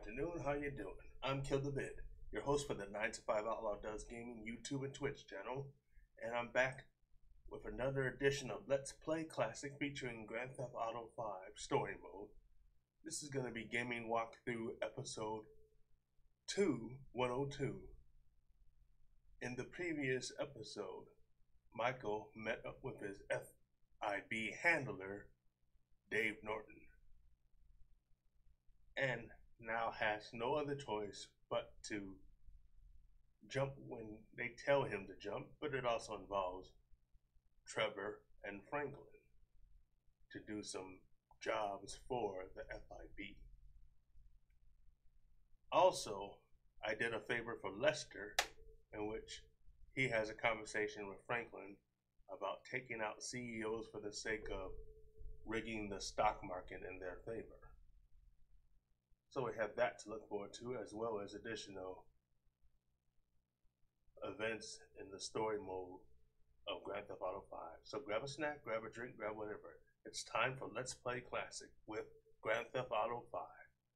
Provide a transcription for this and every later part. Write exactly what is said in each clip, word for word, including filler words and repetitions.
afternoon, how you doing? I'm Kill the Vid, your host for the nine to five Outlaw Does Gaming YouTube and Twitch channel, and I'm back with another edition of Let's Play Classic featuring Grand Theft Auto five Story Mode. This is going to be Gaming Walkthrough episode two one oh two. In the previous episode, Michael met up with his F I B handler, Dave Norton, and now has no other choice but to jump when they tell him to jump, but it also involves Trevor and Franklin to do some jobs for the F I B. Also, I did a favor for Lester in which he has a conversation with Franklin about taking out C E Os for the sake of rigging the stock market in their favor. So we have that to look forward to, as well as additional events in the story mode of Grand Theft Auto five. So grab a snack, grab a drink, grab whatever. It's time for Let's Play Classic with Grand Theft Auto five.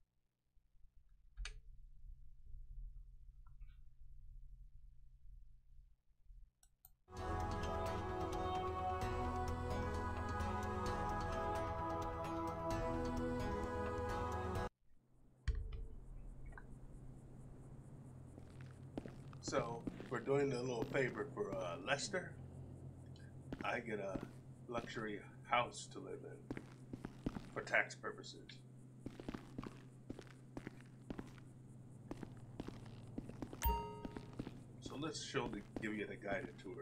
So, we're doing a little favor for uh, Lester. I get a luxury house to live in for tax purposes. So let's show the, give you the guided tour.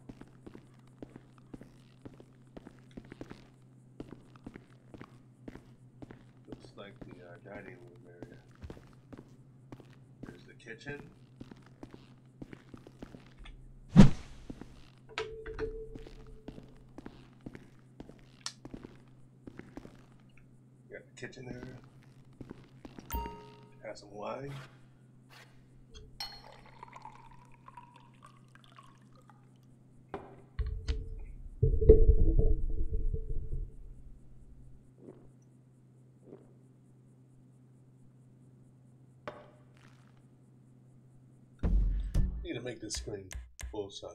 Looks like the uh, dining room area. There's the kitchen. Kitchen area. Have some wine. Need to make this screen full size.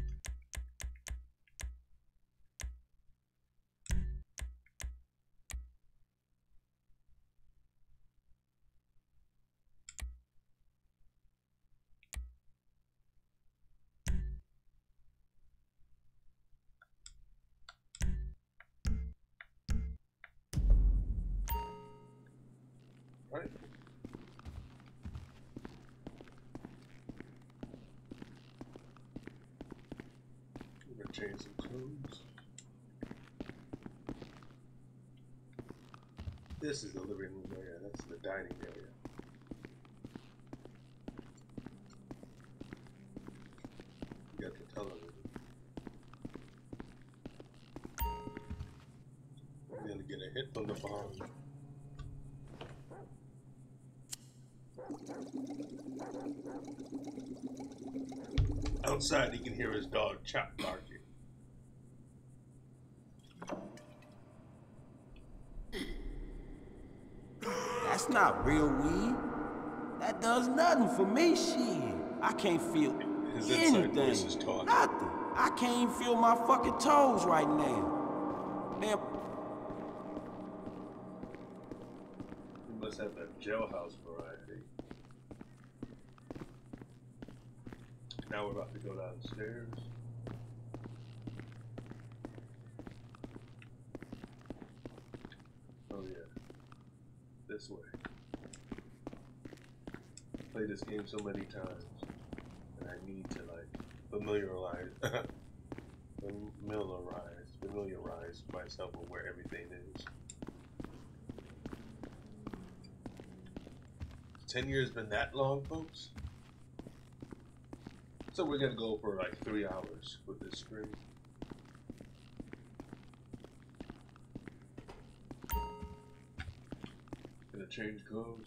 Right. I'm gonna change some clothes. This is the living room area. That's the dining area. You got the television. We're gonna get a hit from the bomb. Outside, he can hear his dog Chop barking. That's not real weed. That does nothing for me, shit. I can't feel His anything. Voice is talking. Nothing. I can't even feel my fucking toes right now. Damn. You must have a jailhouse variety. Now we're about to go downstairs. Oh yeah, this way. I played this game so many times, and I need to like familiarize, familiarize, familiarize myself with where everything is. Ten years been that long, folks? So we're gonna go for like three hours with this screen. Gonna change clothes.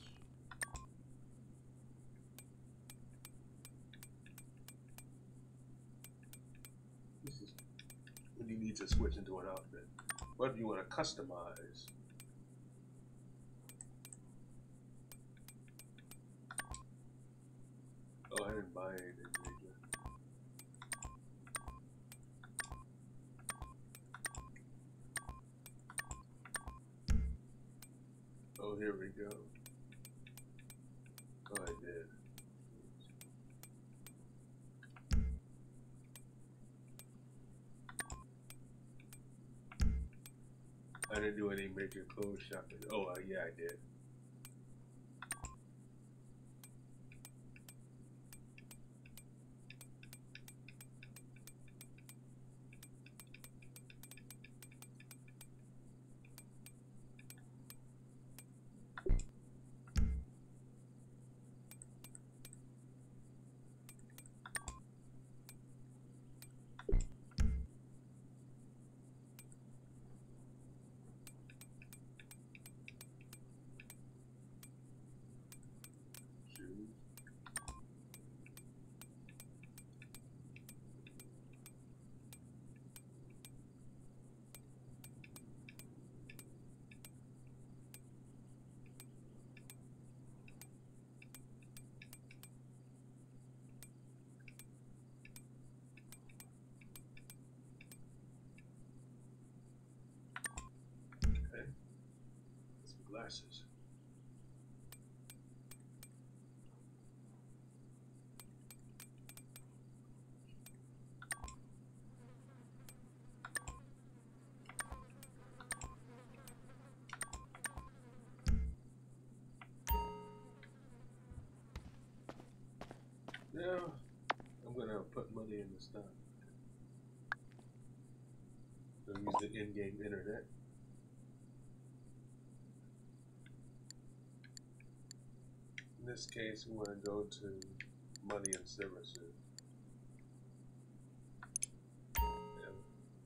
This is when you need to switch into an outfit. What if you want to customize? playing it, nigga. Oh, here we go. Oh, I did. I didn't do any major clothes shopping. Oh, uh, yeah, I did. Glasses. Now, I'm gonna put money in the stock. So use the in-game internet. In this case, we want to go to money and services. And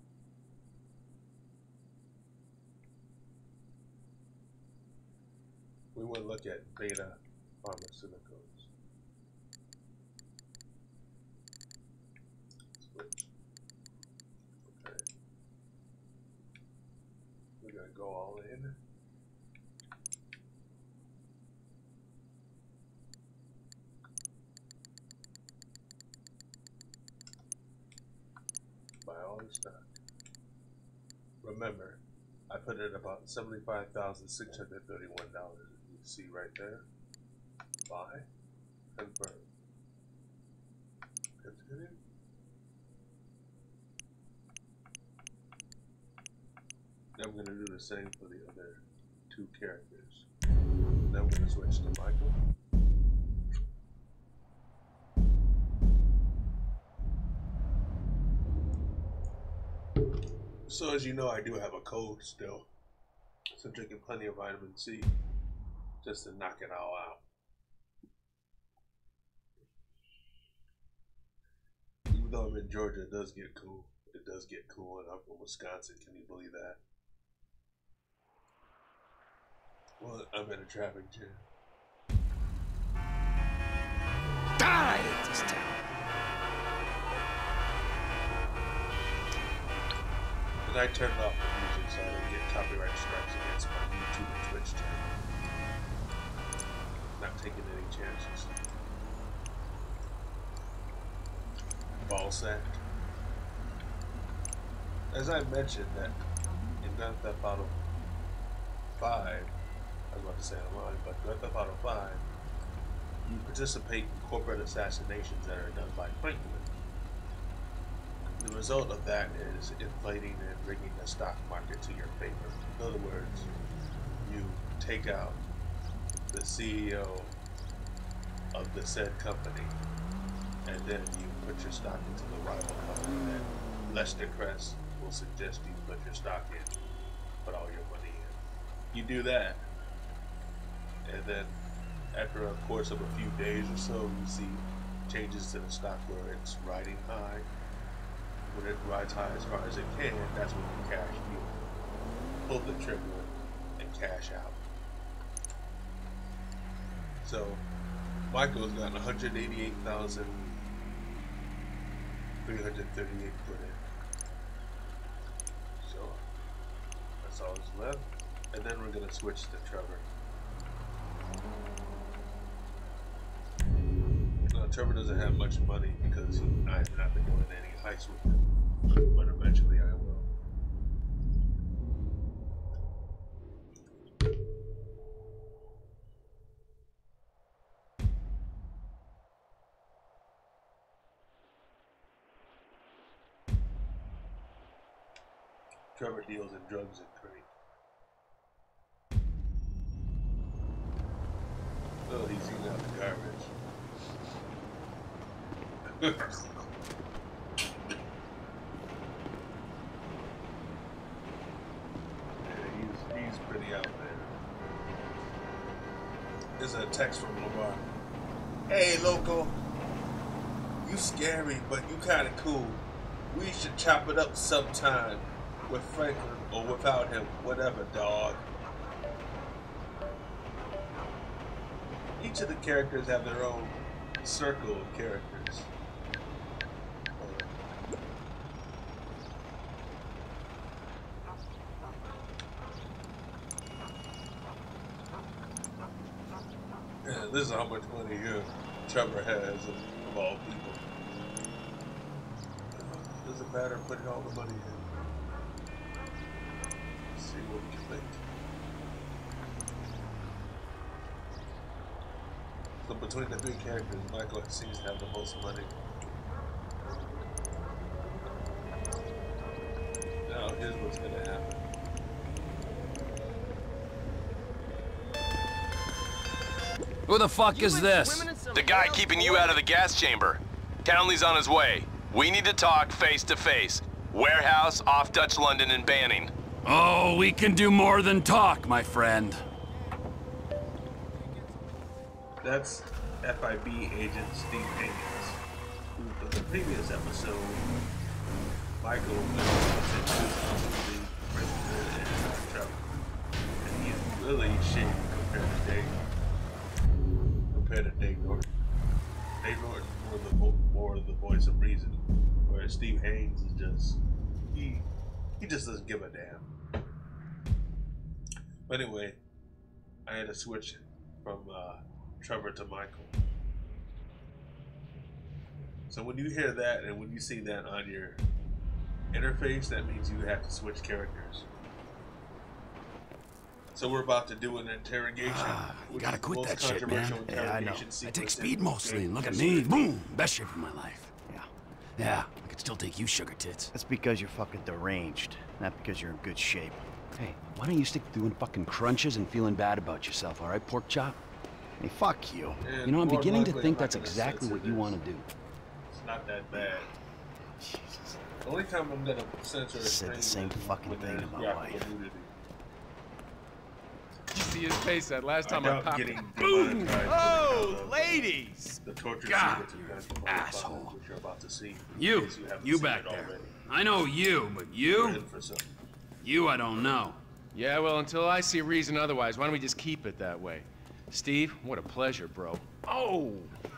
we want to look at beta pharmaceuticals. Switch. Okay. We're going to go all in. Buy all the stock. Remember, I put it about seventy-five thousand six hundred thirty-one dollars. You see right there. Buy. Confirm. Continue. Now I'm going to do the same for the other two characters. Then I'm going to switch to Michael. So as you know, I do have a cold still. So I'm drinking plenty of vitamin C just to knock it all out. Even though I'm in Georgia, it does get cool. It does get cool, and I'm from Wisconsin. Can you believe that? Well, I'm in a traffic jam. Die at this time. I turned off the music so I don't get copyright strikes against my YouTube and Twitch channel. Not taking any chances. Ball sack. As I mentioned that in Grand Theft Auto five, I was about to say online, but Grand Theft Auto five, you participate in corporate assassinations that are done by Franklin. The result of that is inflating and bringing the stock market to your favor. In other words, you take out the C E O of the said company, and then you put your stock into the rival company that Lester Crest will suggest you put your stock in, put all your money in. You do that, and then after a course of a few days or so, you see changes to the stock where it's riding high. When it rides high as far as it can, that's when you cash. You pull the trigger and cash out. So Michael's got one hundred eighty-eight thousand three hundred thirty-eight put in. So that's all that's left. And then we're gonna switch to Trevor. Now Trevor doesn't have much money because he, I have not been doing any heists with him, but eventually I will. Trevor deals in drugs and drink. Oh, he's eating out the garbage. Yeah, he's, he's pretty out there. There's a text from Lamar. Hey, loco. You scary, but you kind of cool. We should chop it up sometime. With Franklin or without him, whatever, dog. Each of the characters have their own circle of characters. Yeah, this is how much money here Trevor has, of, of all people. Doesn't matter, putting all the money in. See what we can make. So between the three characters, Michael seems to have the most money. Now here's what's gonna happen. Who the fuck is this? The guy keeping you out of the gas chamber. Townley's on his way. We need to talk face to face. Warehouse off Dutch London and Banning. Oh, we can do more than talk, my friend. That's F I B agent Steve Haynes, who from the previous episode, Michael was introduced to the President and Trevor. And he's really shady compared to Dave. Compared to Dave Norton. Dave Norton's more the, more the voice of reason, whereas Steve Haynes is just, he, he just doesn't give a damn. But anyway, I had to switch from uh, Trevor to Michael. So when you hear that and when you see that on your interface, that means you have to switch characters. So we're about to do an interrogation. Ah, you gotta quit that shit, man. Yeah, I know. I take speed mostly, and look at me. Boom! Best shape of my life. Yeah. Yeah, I could still take you, sugar tits. That's because you're fucking deranged, not because you're in good shape. Hey, why don't you stick to doing fucking crunches and feeling bad about yourself, all right, pork chop? Hey, fuck you. And you know, I'm beginning to think I'm that's exactly what you want to do. It's not that bad. Jesus. The only time I'm gonna censor is said the same fucking thing to my wife. You see his face that last time I, I popped it. Boom! Oh, ladies! The torture God, sequence you you asshole. Which you're about to see. You, You, you back there. already. I know you, but You're you? in for something. You I don't know. Yeah, well, until I see reason otherwise, why don't we just keep it that way? Steve, what a pleasure, bro. Oh!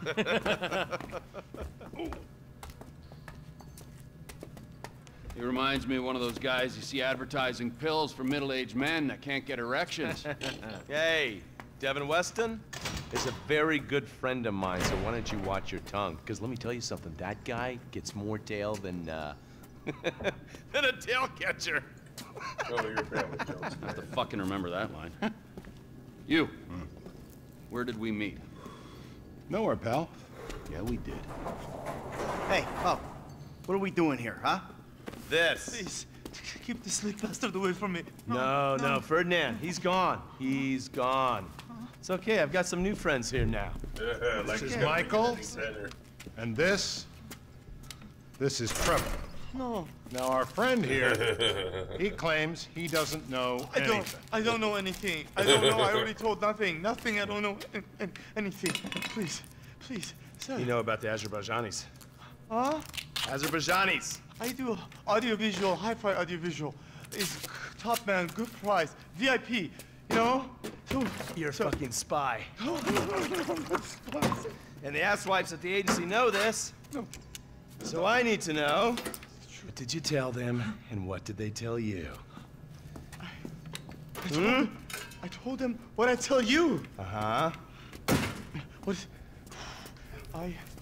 He reminds me of one of those guys you see advertising pills for middle-aged men that can't get erections. Hey, Devin Weston is a very good friend of mine, so why don't you watch your tongue? Because let me tell you something, that guy gets more tail than, uh, than a tail catcher. Oh, you're bad with jokes. I have to fucking remember that line. You, hmm. Where did we meet? Nowhere, pal. Yeah, we did. Hey, oh, what are we doing here, huh? This. Please, keep this sleep bastard away from me. No, no, no, Ferdinand, he's gone. He's gone. It's okay, I've got some new friends here now. Uh, like This is Michael, and this, this is Trevor. No. Now our friend here, he claims he doesn't know I anything. don't. I don't know anything. I don't know. I already told nothing. Nothing. I don't know an, an, anything. Please, please, sir. You know about the Azerbaijanis? Huh? Azerbaijanis. I do audiovisual, hi-fi audiovisual. It's top man, good price, V I P. You know? So, You're a so, fucking spy. No, no, no, no, no, no, And the asswipes at the agency know this. no. So I need to know, what did you tell them, and what did they tell you? I, I, told, hmm? them, I told them what I tell you. Uh-huh. What? I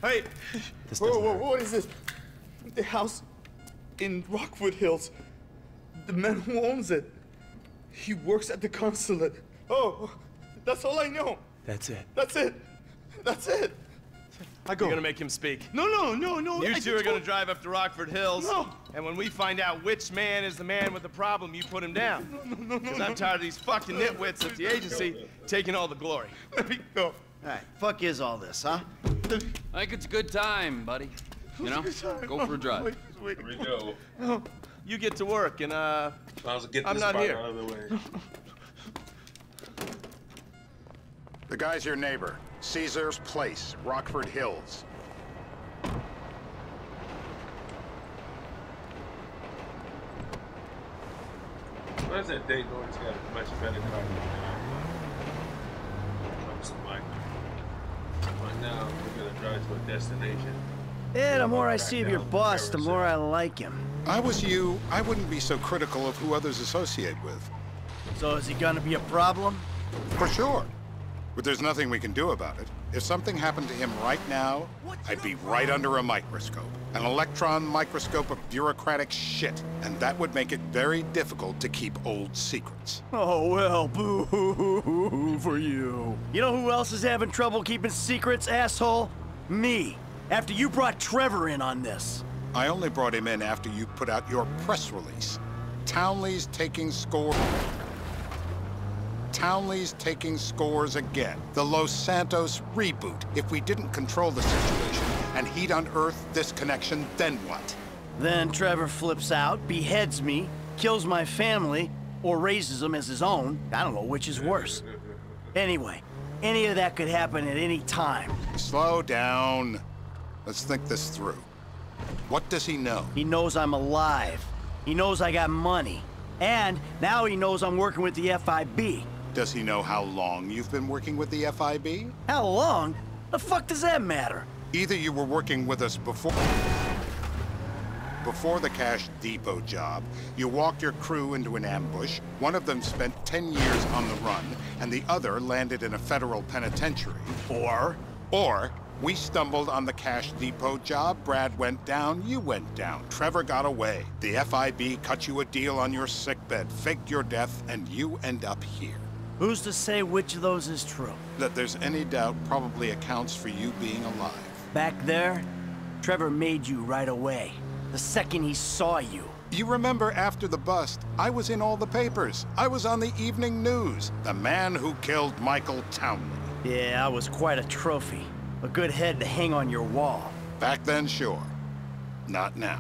Hey, This whoa, doesn't whoa, hurt. what is this? The house in Rockwood Hills. The man who owns it. He works at the consulate. Oh, that's all I know. That's it. That's it. That's it. I go. You're gonna make him speak. No, no, no, no. You I two are gonna told- drive up to Rockford Hills. No. And when we find out which man is the man with the problem, you put him down. No, no, no, Because no, I'm no. tired of these fucking nitwits at the agency taking all the glory. Let me go. All right, fuck is all this, huh? I think it's a good time, buddy. You know, go for a drive. Wait, wait. Here we go. No. You get to work, and uh, As long as I get I'm this not part here. out of the way. The guy's your neighbor. Caesar's Place, Rockford Hills. Where's that Dayton always got a much better car than that? Trump's like, but now we're gonna drive to a destination. Yeah, the more I see of your Back down boss, the more I carousel. like him. I was you, I wouldn't be so critical of who others associate with. So is he gonna be a problem? For sure. But there's nothing we can do about it. If something happened to him right now, I'd be right under a microscope. An electron microscope of bureaucratic shit. And that would make it very difficult to keep old secrets. Oh, well, boo for you. You know who else is having trouble keeping secrets, asshole? Me. After you brought Trevor in on this. I only brought him in after you put out your press release. Townley's taking score. Townley's taking scores again. The Los Santos reboot. If we didn't control the situation and he'd unearthed this connection, then what? Then Trevor flips out, beheads me, kills my family, or raises them as his own. I don't know which is worse. Anyway, any of that could happen at any time. Slow down. Let's think this through. What does he know? He knows I'm alive. He knows I got money. And now he knows I'm working with the F I B. Does he know how long you've been working with the F I B? How long? The fuck does that matter? Either you were working with us before... Before the Cash Depot job, you walked your crew into an ambush. One of them spent ten years on the run, and the other landed in a federal penitentiary. Or? Or, we stumbled on the Cash Depot job, Brad went down, you went down, Trevor got away. The F I B cut you a deal on your sickbed, faked your death, and you end up here. Who's to say which of those is true? That there's any doubt probably accounts for you being alive. Back there, Trevor made you right away. The second he saw you. You remember after the bust, I was in all the papers. I was on the evening news. The man who killed Michael Townley. Yeah, I was quite a trophy. A good head to hang on your wall. Back then, sure. Not now.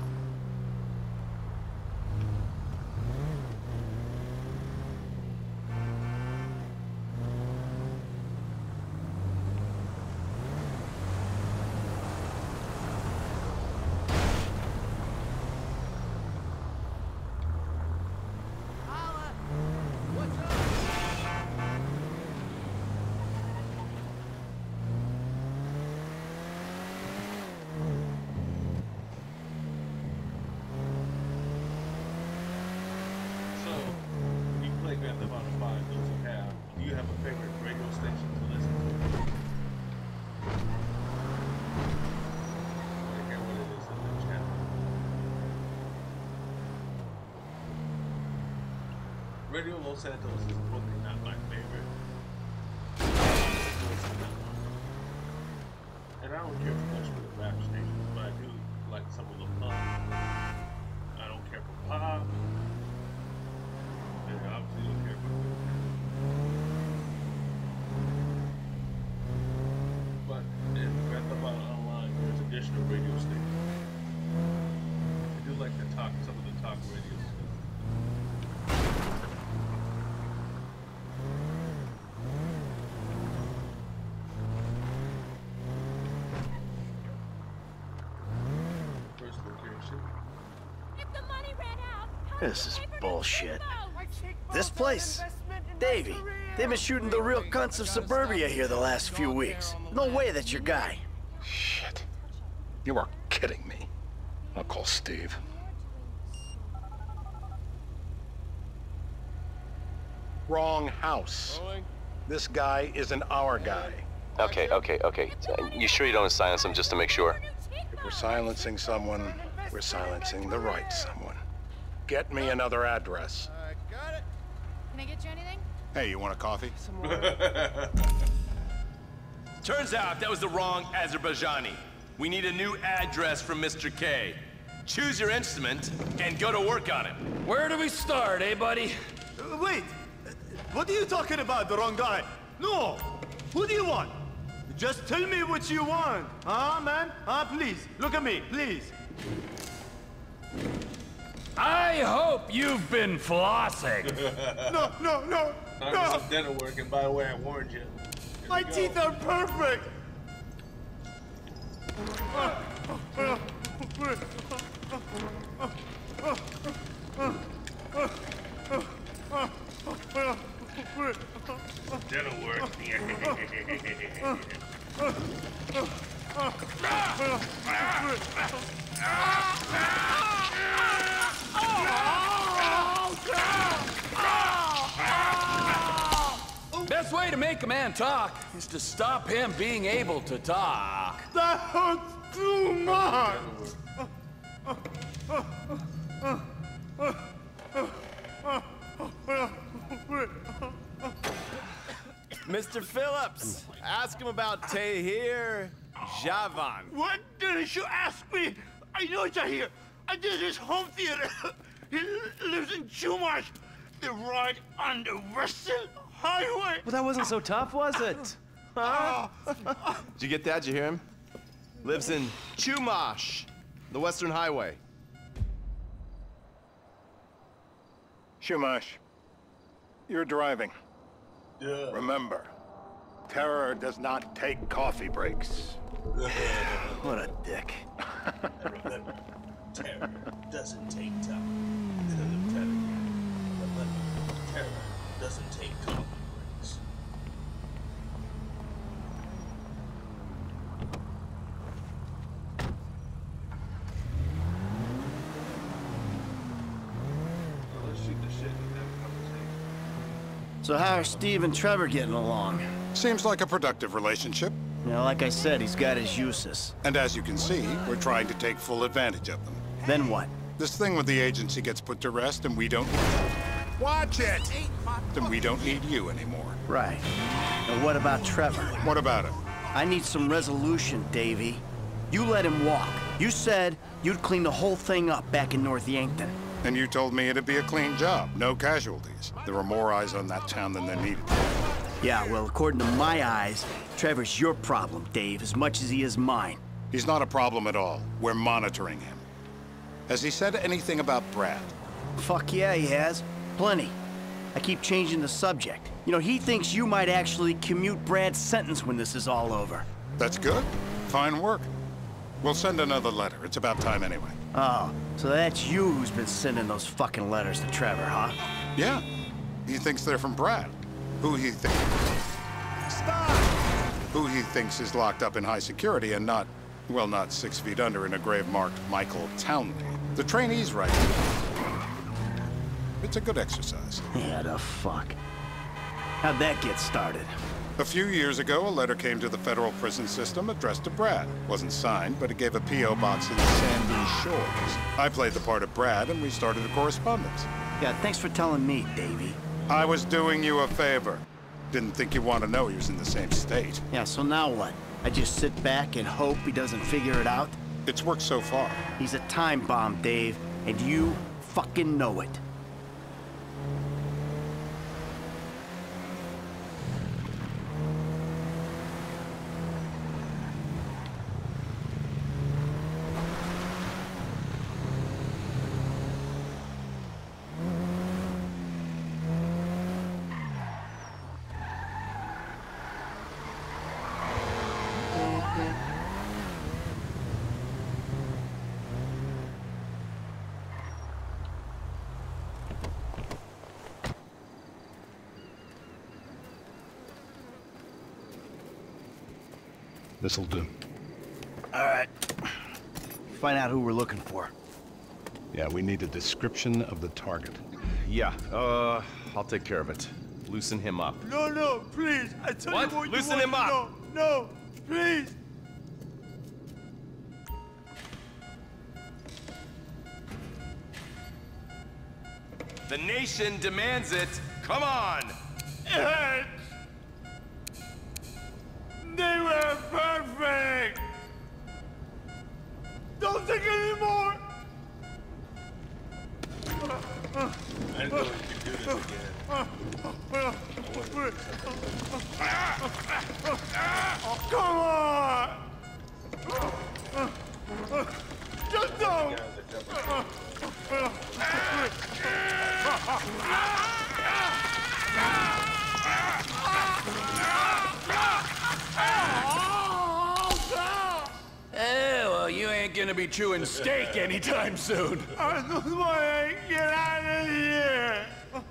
So, you play Grand Theft Auto five, those who have, do you have a favorite radio station to listen to? I care what it is in the channel. Radio Los Santos is really not my favorite. And I don't care too much for the rap stations, but I do like some of the pop. I don't care for pop. And I obviously don't care for it. But in Grand Theft Auto Online, there's additional radio stations. I do like the talk, some of the talk radio stuff. First location. If the money ran out, how This did is you pay for bullshit. Depot? This place? Davey, they've been shooting the real cunts of suburbia here the last few weeks. No way that's your guy. Shit. You are kidding me. I'll call Steve. Wrong house. This guy isn't our guy. Okay, okay, okay. You sure you don't silence him just to make sure? If we're silencing someone, we're silencing the right someone. Get me another address. Uh, got it. Can I get you anything? Hey, you want a coffee? Turns out that was the wrong Azerbaijani. We need a new address from Mister K. Choose your instrument and go to work on it. Where do we start, eh, buddy? Uh, wait! What are you talking about, the wrong guy? No! Who do you want? Just tell me what you want. Huh, man? Huh, please. Look at me, please. I hope you've been flossing. No, no, no, I no! got some dental work, and by the way, I warned you. Here My we go. teeth are perfect! Dental work. Best way to make a man talk is to stop him being able to talk. That hurts too much! Mister Phillips, ask him about Tahir Javan. What didn't you ask me? I know Tahir. I did his home theater. He lives in Chumash. They're right on the Western Highway. Well, that wasn't so tough, was it? Huh? Did you get that? Did you hear him? Lives in Chumash, the Western Highway. Shumash, you're driving. Yeah. Remember, terror does not take coffee breaks. What a dick. Remember, terror doesn't take time. Remember, terror doesn't take coffee breaks. Let's shoot the shit and have a conversation. So how are Steve and Trevor getting along? Seems like a productive relationship. You know, like I said, he's got his uses. And as you can see, we're trying to take full advantage of them. Then what? This thing with the agency gets put to rest and we don't... Watch it! Then we don't need you anymore. Right. And what about Trevor? What about him? I need some resolution, Davey. You let him walk. You said you'd clean the whole thing up back in North Yankton. And you told me it'd be a clean job, no casualties. There were more eyes on that town than there needed. Yeah, well, according to my eyes, Trevor's your problem, Dave, as much as he is mine. He's not a problem at all. We're monitoring him. Has he said anything about Brad? Fuck yeah, he has. Plenty. I keep changing the subject. You know, he thinks you might actually commute Brad's sentence when this is all over. That's good. Fine work. We'll send another letter. It's about time anyway. Oh, so that's you who's been sending those fucking letters to Trevor, huh? Yeah. He thinks they're from Brad. Who he thinks... Stop! Who he thinks is locked up in high security and not, well, not six feet under in a grave marked Michael Townley. The trainee's right. It's a good exercise. Yeah, the fuck. How'd that get started? A few years ago, a letter came to the federal prison system addressed to Brad. Wasn't signed, but it gave a P O box in Sandy Shores. I played the part of Brad, and we started a correspondence. Yeah, thanks for telling me, Davey. I was doing you a favor. Didn't think you'd want to know he was in the same state. Yeah, so now what? I just sit back and hope he doesn't figure it out? It's worked so far. He's a time bomb, Dave, and you fucking know it. This'll do. All right. Find out who we're looking for. Yeah, we need a description of the target. Yeah, uh, I'll take care of it. Loosen him up. No, no, please. I tell What? you what Loosen you him want up. to know. No, please. The nation demands it. Come on. It. They were perfect. Don't think anymore. I didn't know you could do this again. Come on! Just don't! Eh, well, you ain't gonna be chewing steak anytime soon. I just want to get out of here!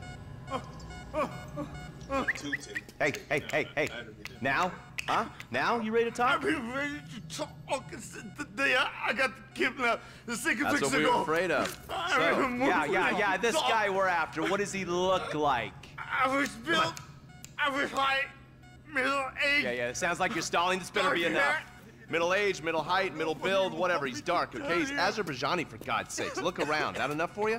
Hey, hey, hey, hey. Now? Huh? Now? You ready to talk? I've been ready to talk since the day I, I got kidnapped the six That's weeks what we ago. were afraid of. I So, remember yeah, yeah, moving yeah, on. this guy we're after, what does he look like? I was built, I was height, middle age. Yeah, yeah, it sounds like you're stalling. This better be enough. Middle age, middle height, middle build, whatever. He's dark, okay? He's Azerbaijani, for God's sakes. Look around. That enough for you?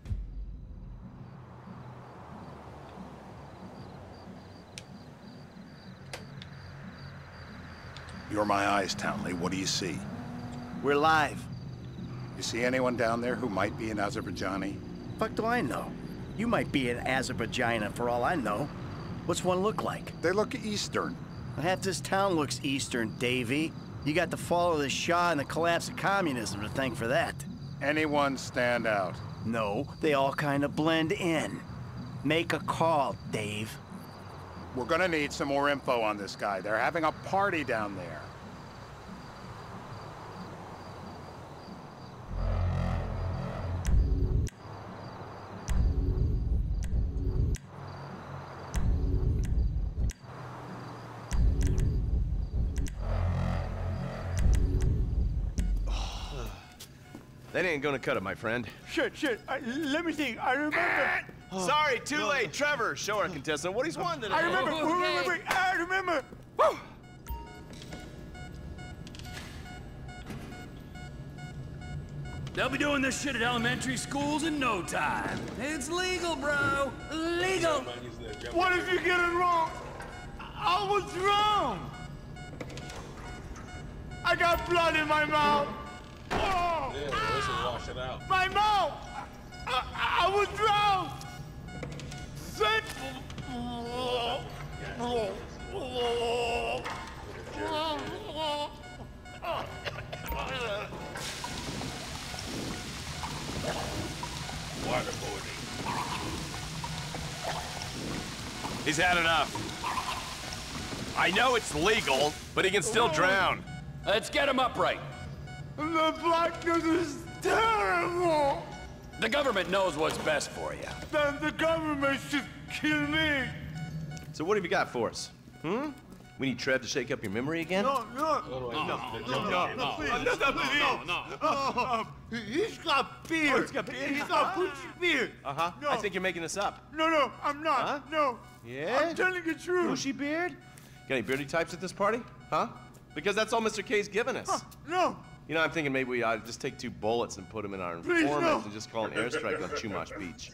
You're my eyes, Townley. What do you see? We're live. You see anyone down there who might be an Azerbaijani? Fuck do I know? You might be an Azerbaijani for all I know. What's one look like? They look Eastern. Half this town looks Eastern, Davy. You got the fall of the Shah and the collapse of communism to thank for that. Anyone stand out? No, they all kind of blend in. Make a call, Dave. We're gonna need some more info on this guy. They're having a party down there. That ain't gonna cut it, my friend. Shit, shit. I, let me think. I remember. Sorry, too late. Trevor, show our contestant what he's won today. I remember. Okay. remember. I remember. Woo! They'll be doing this shit at elementary schools in no time. It's legal, bro. Legal. What if you get it wrong? I was wrong. I got blood in my mouth. Oh, Yeah, let's wash it out. my mouth. I, I was drowned. Save. He's had enough. I know it's legal, but he can still drown. Let's get him upright. The blackness is terrible. The government knows what's best for you. Then the government should kill me. So what have you got for us? Hmm? We need Trev to shake up your memory again? No, no, no, no, no, no, please. No, no, no, no. Uh, he's got beard. Oh, he's got beard? He's got bushy beard. Uh-huh. No. I think you're making this up. No, no, I'm not. Huh? No. Yeah? I'm telling the truth. Bushy beard? Got any beardy types at this party? Huh? Because that's all Mister K's given us. Huh, no. You know, I'm thinking maybe we ought to just take two bullets and put them in our Please, informant no. and just call an airstrike on Chumash Beach.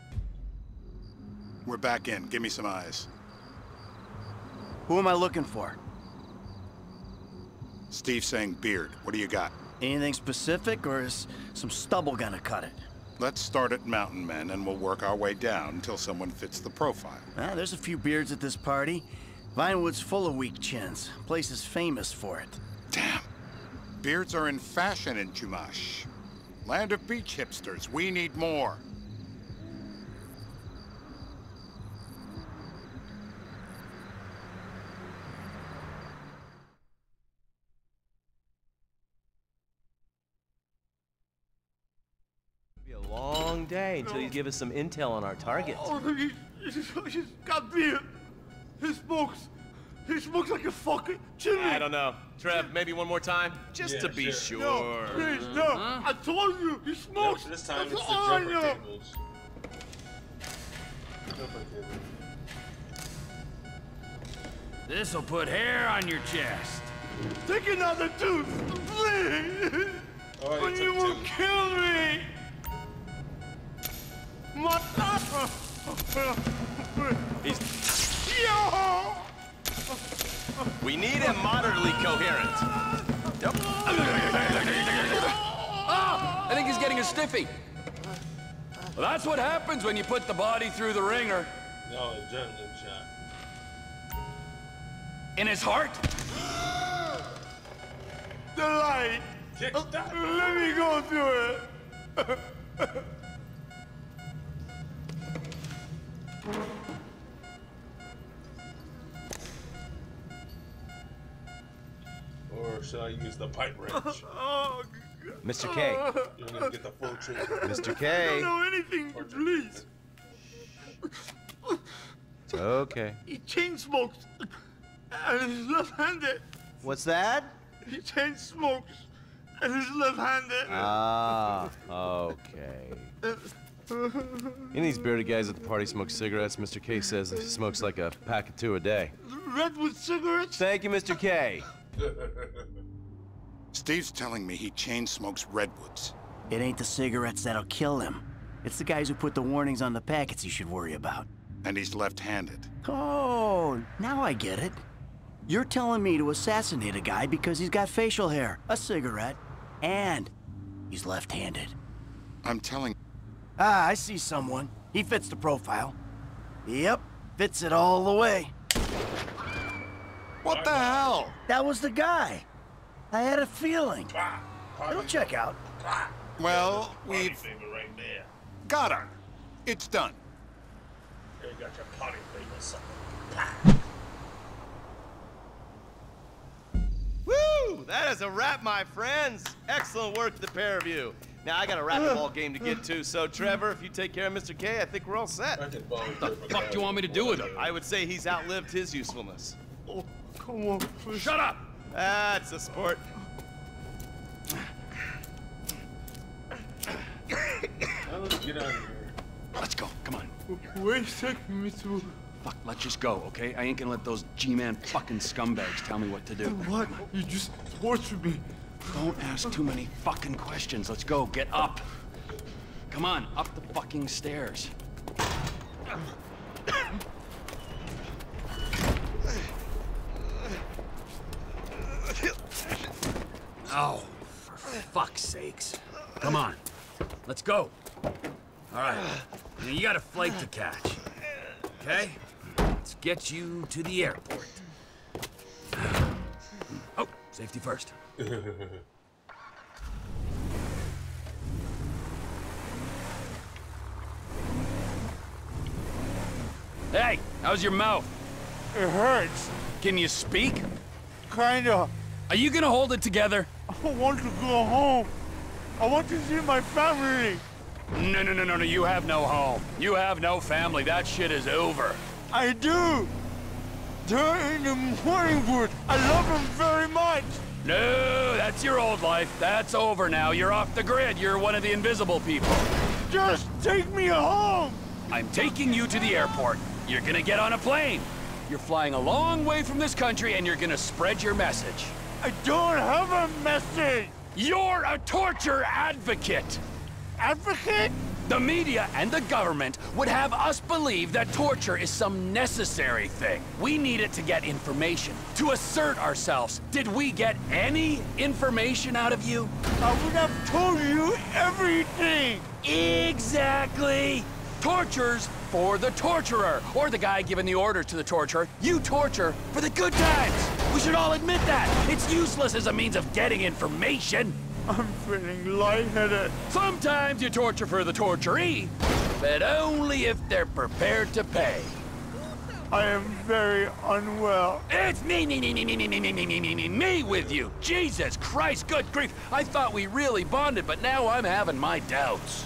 We're back in. Give me some eyes. Who am I looking for? Steve saying beard. What do you got? Anything specific, or is some stubble gonna cut it? Let's start at Mountain Men, and we'll work our way down until someone fits the profile. Ah, there's a few beards at this party. Vinewood's full of weak chins. Place is famous for it. Damn. Beards are in fashion in Chumash. Land of beach hipsters. We need more. It'll be a long day until you give us some intel on our target. Oh, he, he's, he's got beard. He smokes. He smokes like a fucking chimney. I don't know. Trev, maybe one more time? Just Yeah, to be sure. sure. No, please, no. Huh? I told you, he smokes. Yep, this time That's it's the all I jumper know. tables. Jumper table. This'll put hair on your chest. Take another tooth, please. Oh, But you will kill me. My He's... Yo! We need him moderately coherent. Yep. Ah! I think he's getting a stiffy. Well, that's what happens when you put the body through the ringer. No, adrenaline shot. In his heart? The light. Kick that. Let me go through it. Or should I use the pipe wrench? Oh, Mister K. You're gonna get the full treatment. Mister I K. don't know anything, please. It's okay. He chain smokes. And he's left-handed. What's that? He chain smokes. And he's left-handed. Ah, okay. You know these bearded guys at the party smoke cigarettes? Mister K says he smokes like a pack of two a day. Redwood cigarettes? Thank you, Mister K. Steve's telling me he chain smokes redwoods. It ain't the cigarettes that'll kill him. It's the guys who put the warnings on the packets you should worry about. And he's left-handed. Oh, now I get it. You're telling me to assassinate a guy because he's got facial hair, a cigarette, and he's left-handed. I'm telling... Ah, I see someone. He fits the profile. Yep, fits it all the way. What the hell? That was the guy. I had a feeling. It'll check out. Well, we've right there. got her. It's done. There you got your potty finger, sucker. Woo! That is a wrap, my friends. Excellent work, the pair of you. Now, I got a racquetball game to get to, so Trevor, if you take care of Mister K, I think we're all set. I can bone What the fuck do you want me to do with him? I would say he's outlived his usefulness. Oh, come on, please. Shut up! That's a sport. Now let's get out of here. Let's go, come on. Where you taking me to? Fuck, let's just go, okay? I ain't gonna let those G-Man fucking scumbags tell me what to do. What? You just tortured me. Don't ask too many fucking questions. Let's go, get up. Come on, up the fucking stairs. Oh, for fuck's sakes. Come on, let's go. All right, now you got a flight to catch, okay? Let's get you to the airport. Oh, safety first. Hey, how's your mouth? It hurts. Can you speak? Kinda. Are you gonna hold it together? I want to go home. I want to see my family. No, no, no, no, no, you have no home. You have no family. That shit is over. I do. They're in the morning wood. I love them very much. No, that's your old life. That's over now. You're off the grid. You're one of the invisible people. Just take me home. I'm taking you to the airport. You're gonna get on a plane. You're flying a long way from this country and you're gonna spread your message. I don't have a message. You're a torture advocate. Advocate? The media and the government would have us believe that torture is some necessary thing. We need it to get information, to assert ourselves. Did we get any information out of you? I would have told you everything. Exactly. Torture's for the torturer, or the guy giving the order to the torturer. You torture for the good times. We should all admit that. It's useless as a means of getting information. I'm feeling lightheaded. Sometimes you torture for the torturee, but only if they're prepared to pay. I am very unwell. It's me, me, me, me, me, me, me, me, me, me, me, me, me with you. Jesus Christ, good grief. I thought we really bonded, but now I'm having my doubts.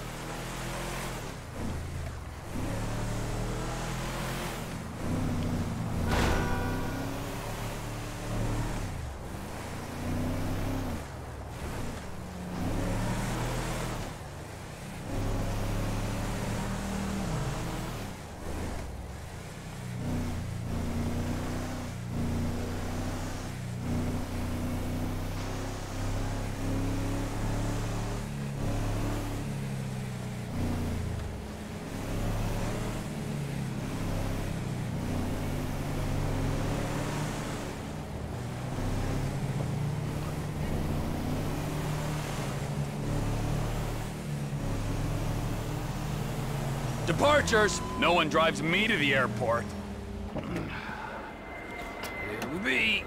Departures! No one drives me to the airport. Here we be.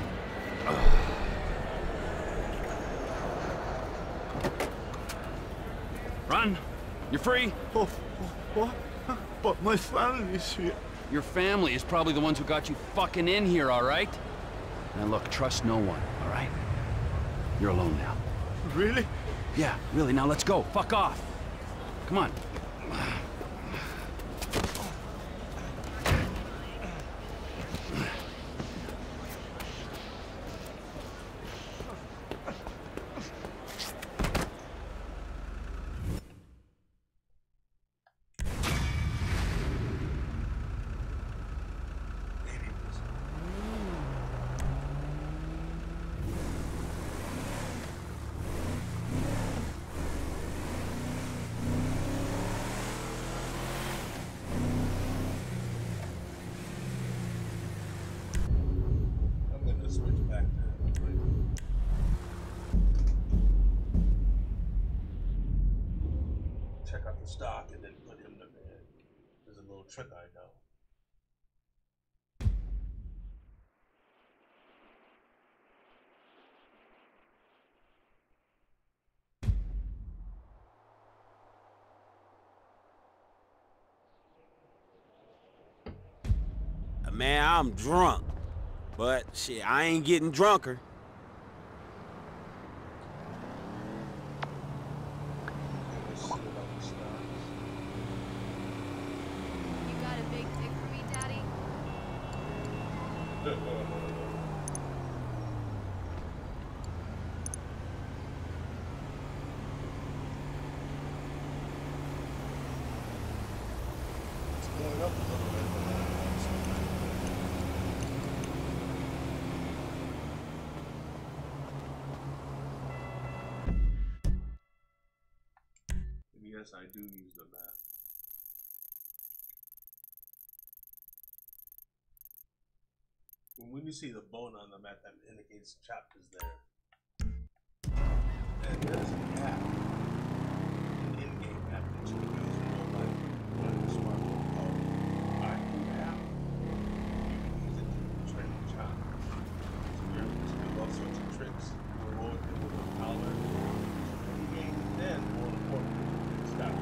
Run! You're free? Oh, what? But my family's here. Your family is probably the ones who got you fucking in here, all right? Now look, trust no one, all right? You're alone now. Really? Yeah, really. Now let's go. Fuck off. Come on. Check out the stock and then put him to bed. There's a little trick I know. Man, I'm drunk. But shit, I ain't getting drunker. Yes, I do use the map. When you see the bone on the map, that indicates chapters there. And there's an app, an in-game app that you can use in real life on your smartphone called I Q app. You can use it to train the child. So you're able to do all sorts of tricks. You reward them with a collar. Any game, then more important. Stop.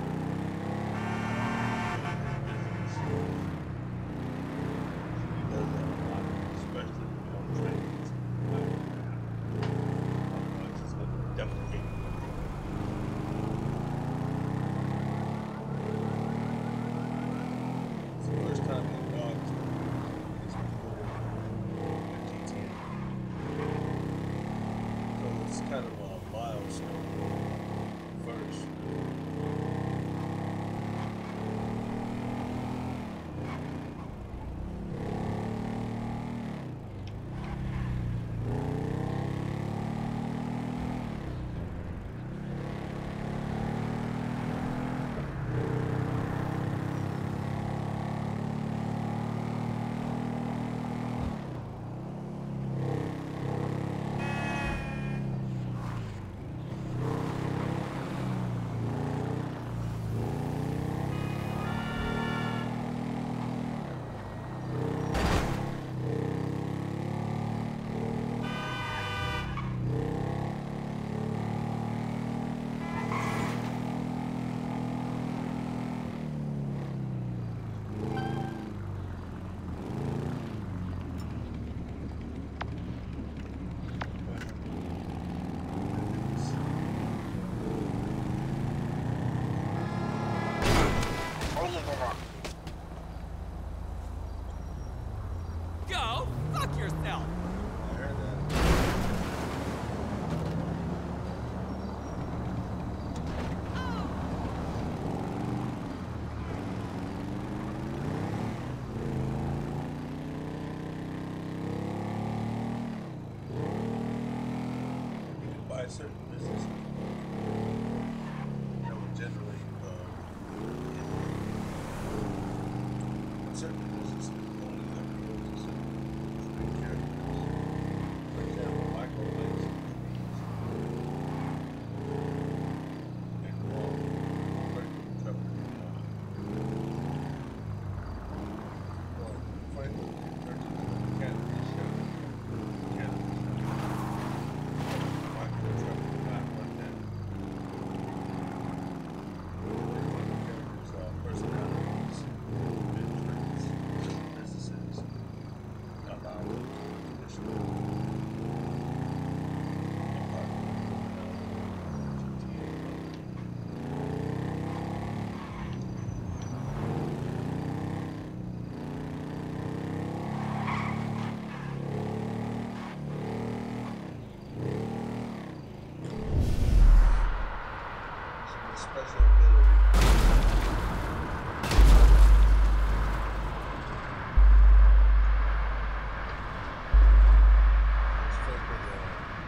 Kind of a milestone first. Go fuck yourself! I heard that. You can buy certain businesses that would generate uh, certain businesses only have to go to certain characters. For example, microwaves and wall, vertical cover. special ability. Let's check with the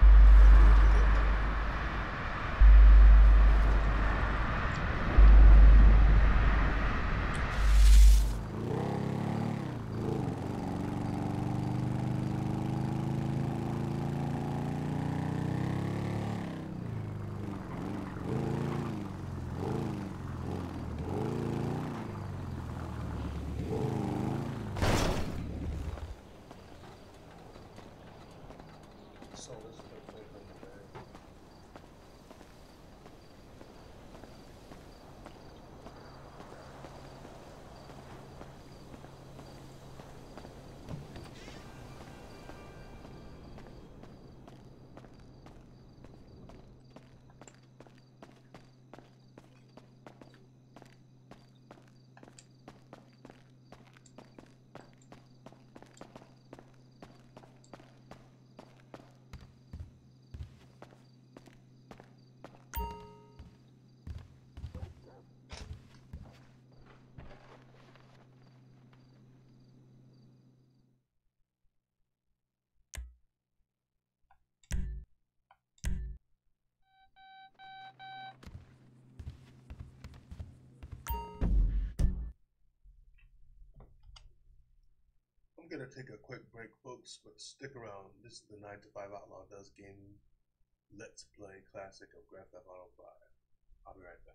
I'm gonna take a quick break, folks, but stick around. This is the nine to five Outlaw Does Gaming Let's Play Classic of Grand Theft Auto five. I'll be right back.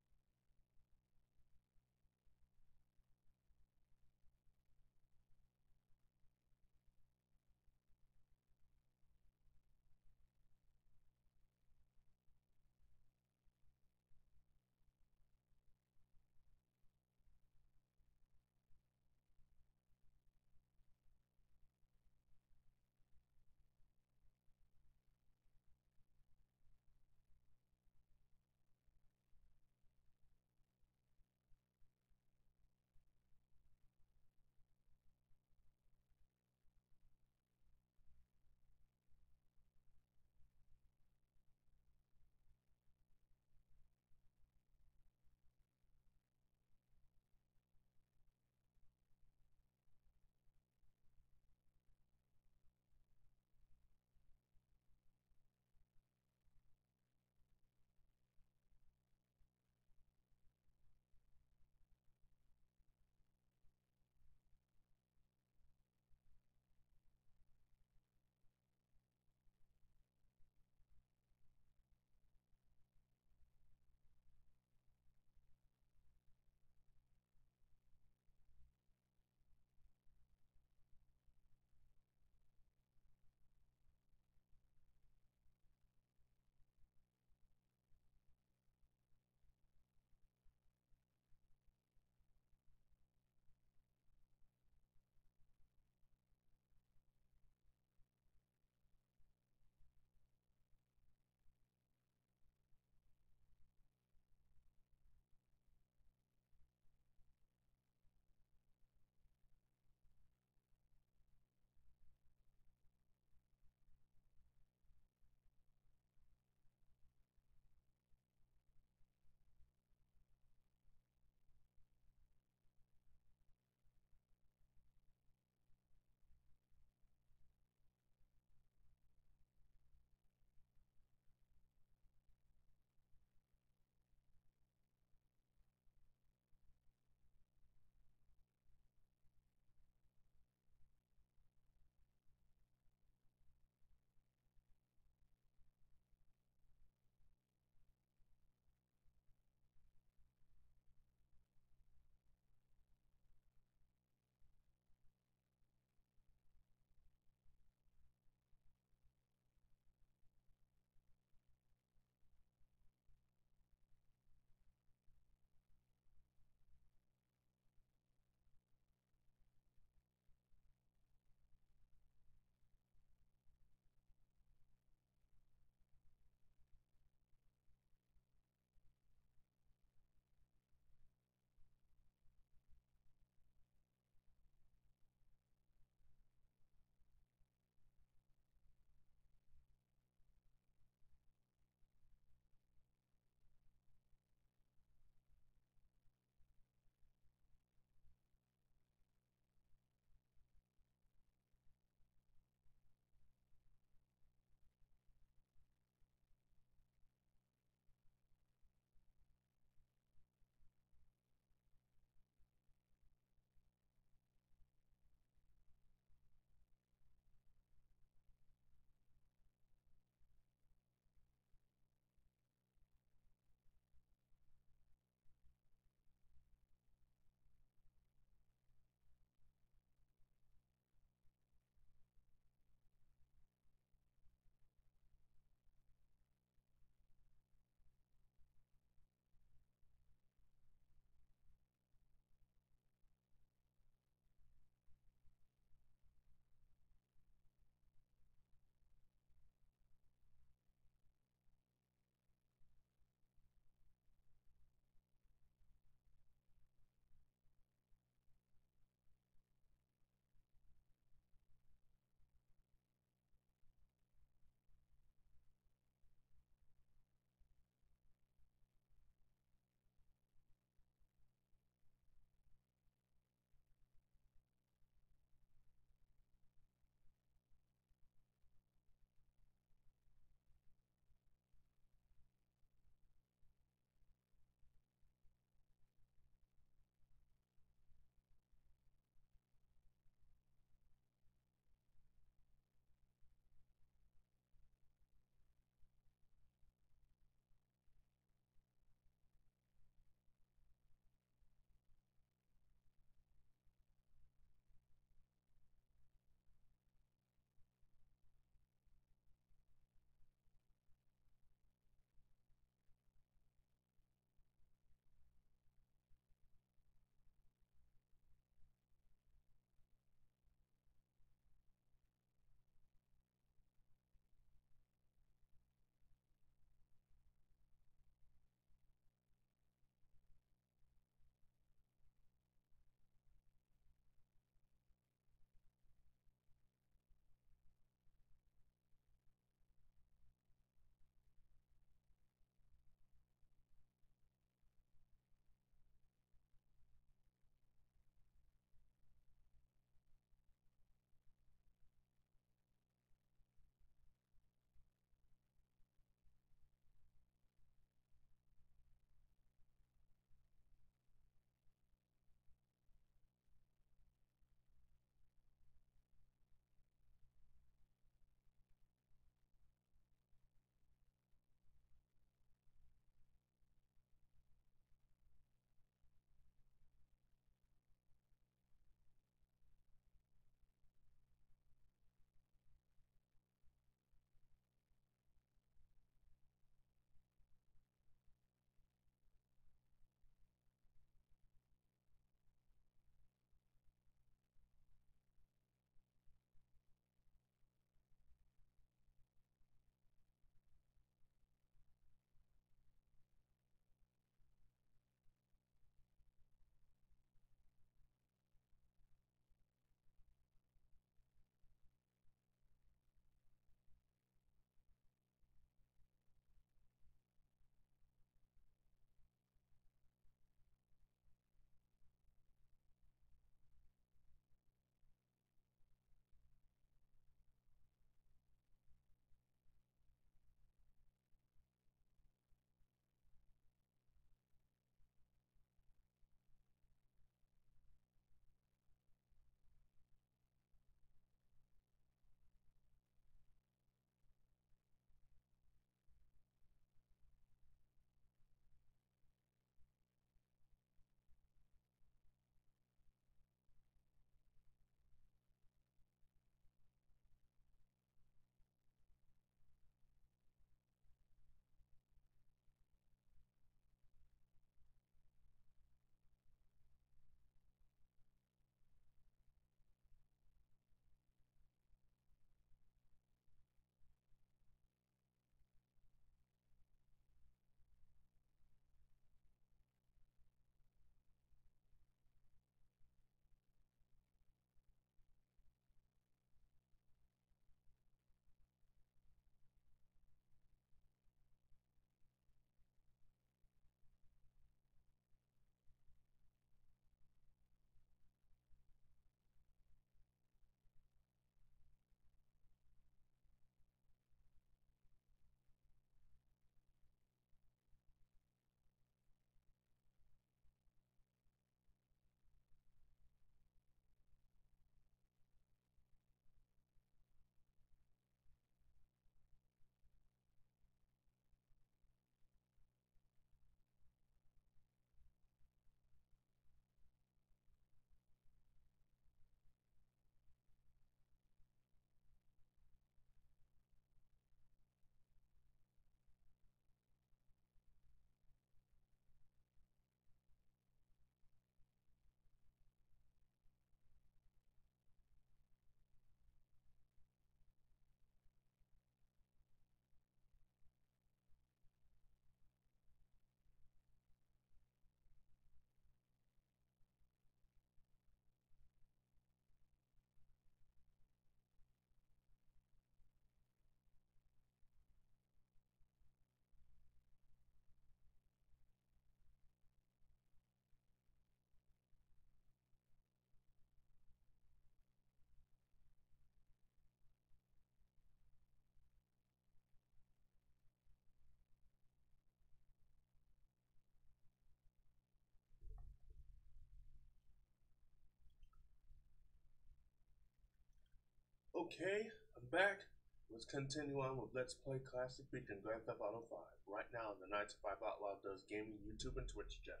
Okay, I'm back. Let's continue on with Let's Play Classic featuring Grand Theft Auto five. Right now, the nine to five Outlaw does gaming, YouTube, and Twitch channel.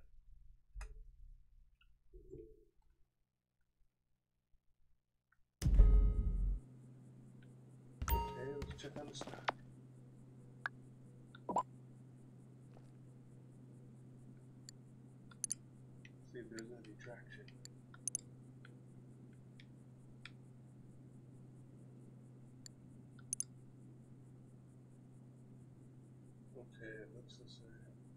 Okay, let's check on the stock. See if there's any traction. Okay, it looks the same.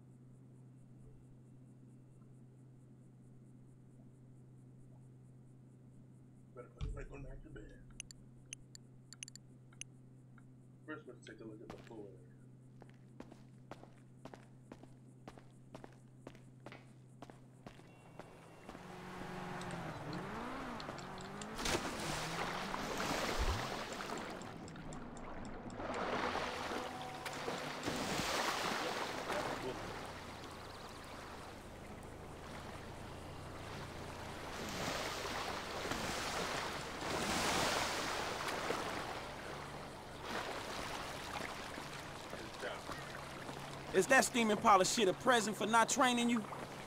Better put Franklin back to bed. First, let's take a look at the pool area. Is that steaming pile of shit a present for not training you?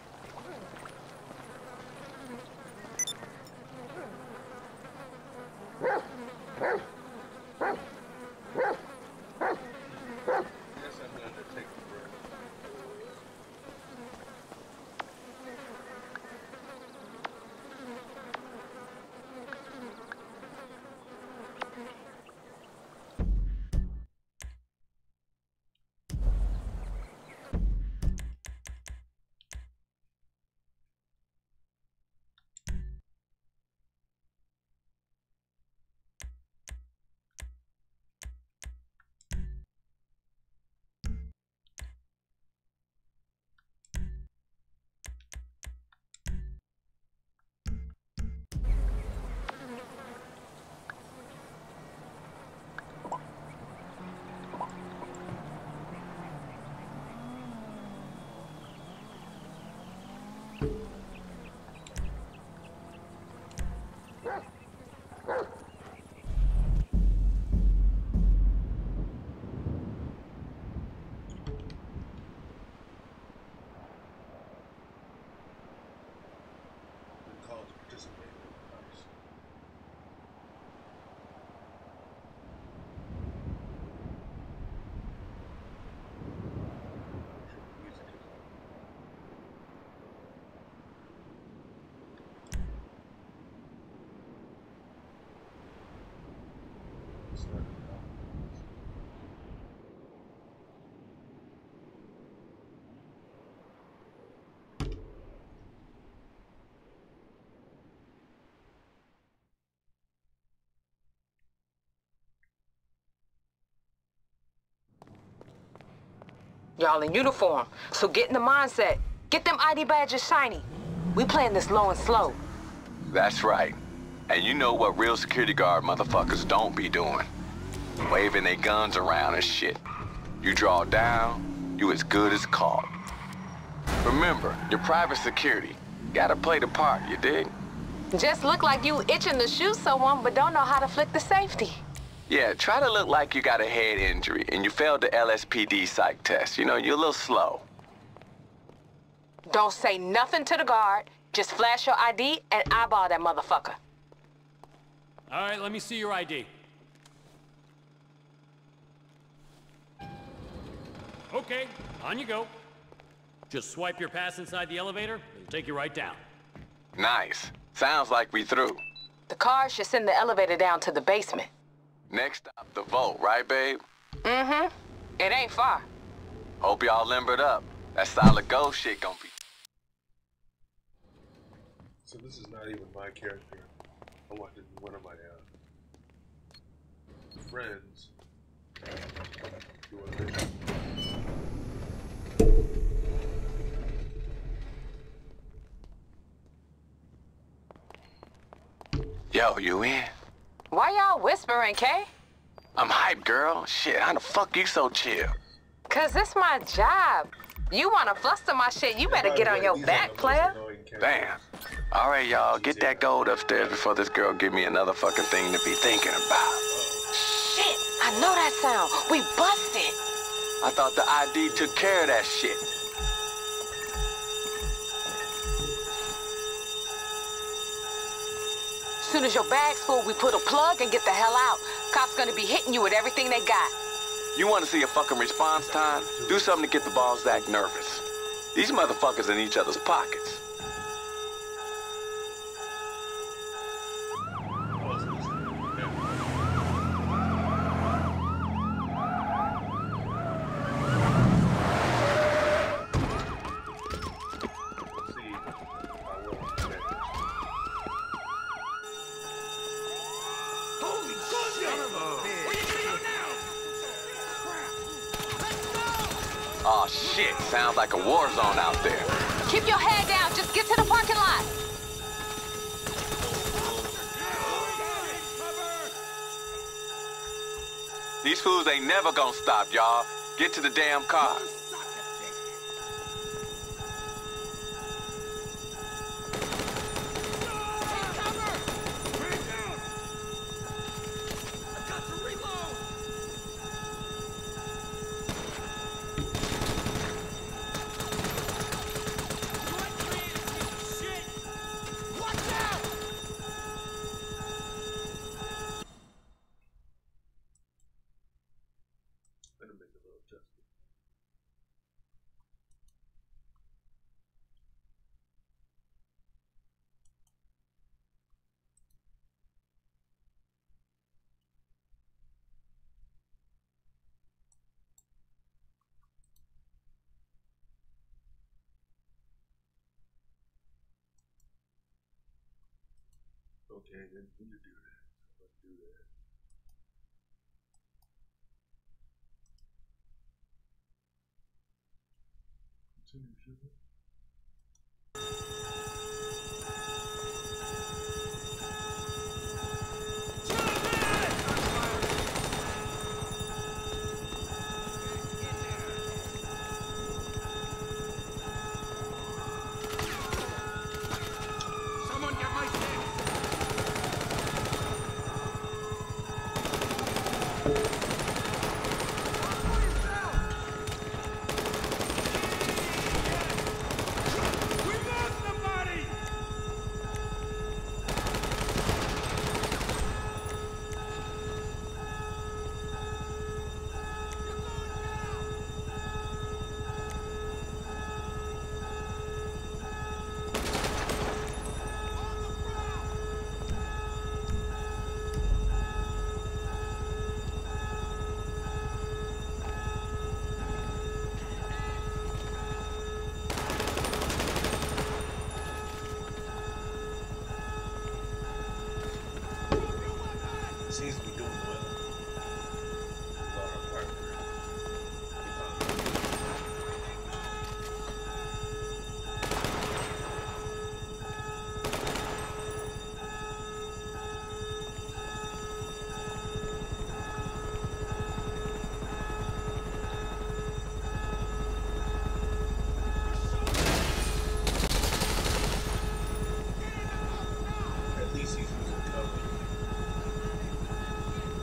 Y'all in uniform, so get in the mindset. Get them I D badges shiny. We playing this low and slow. That's right. And you know what real security guard motherfuckers don't be doing. Waving their guns around and shit. You draw down, you as good as caught. Remember, your private security. Gotta play the part, you dig? Just look like you itching to shoot someone, but don't know how to flick the safety. Yeah, try to look like you got a head injury and you failed the L S P D psych test. You know, you're a little slow. Don't say nothing to the guard. Just flash your I D and eyeball that motherfucker. All right, let me see your I D. Okay, on you go. Just swipe your pass inside the elevator, it'll take you right down. Nice. Sounds like we through. The car should send the elevator down to the basement. Next stop, the vault, right, babe? Mm-hmm. It ain't far. Hope y'all limbered up. That solid gold shit gonna be... So this is not even my character. I watched one of my uh, friends doing this. Yo, you in? Why y'all whispering, Kay? I'm hyped, girl. Shit, how the fuck you so chill? Cause it's my job. You wanna fluster my shit, you better get on your back, player. Damn. All right, y'all, get that gold upstairs before this girl give me another fucking thing to be thinking about. Shit, I know that sound. We busted. I thought the I D took care of that shit. As soon as your bag's full, we put a plug and get the hell out. Cops gonna be hitting you with everything they got. You want to see a fucking response time? Do something to get the balls to act nervous. These motherfuckers in each other's pockets. Oh shit, sounds like a war zone out there. Keep your head down, just get to the parking lot. These fools ain't never gonna stop, y'all. Get to the damn car. Okay, then you do that. Let's do that. Continue, sugar. Seems to be doing well. About our partner. At least he's using cover.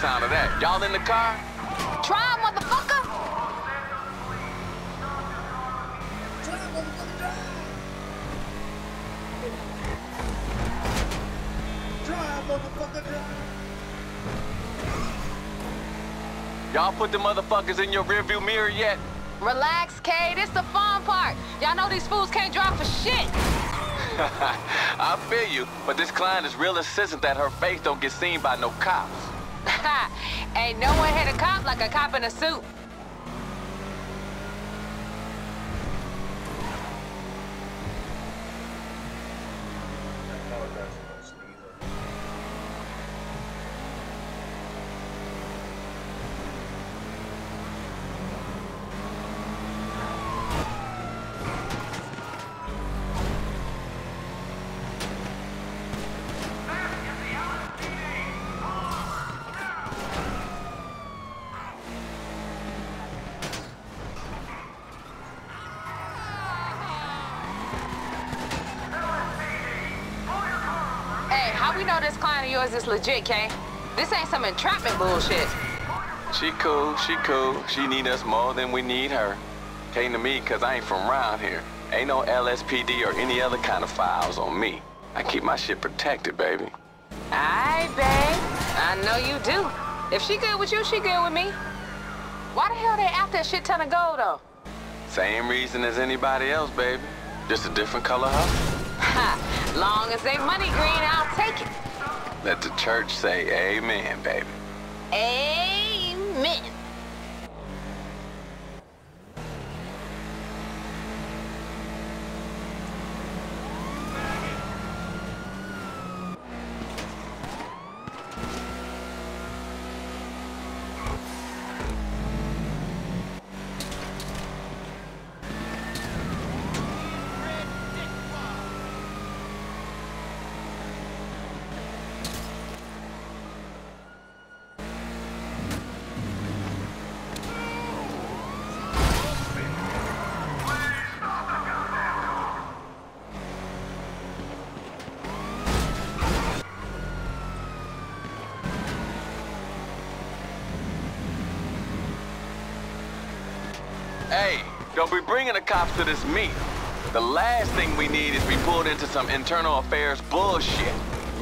sound of that. Y'all in the car? Try, motherfucker! Drive, motherfucker, drive. Y'all put the motherfuckers in your rearview mirror yet? Relax, Kay. This the fun part. Y'all know these fools can't drive for shit. I feel you, but this client is real insistent that her face don't get seen by no cops. Ain't no one hit a cop like a cop in a suit. How we know this client of yours is legit, Kay? This ain't some entrapment bullshit. She cool, she cool. She need us more than we need her. Came to me because I ain't from around here. Ain't no L S P D or any other kind of files on me. I keep my shit protected, baby. Aye, babe. I know you do. If she good with you, she good with me. Why the hell they after a shit ton of gold, though? Same reason as anybody else, baby. Just a different color house. Ha! Long as they money green, I'll take it. Let the church say amen, baby. Amen. Hey, don't be bringing the cops to this meet. The last thing we need is be pulled into some internal affairs bullshit.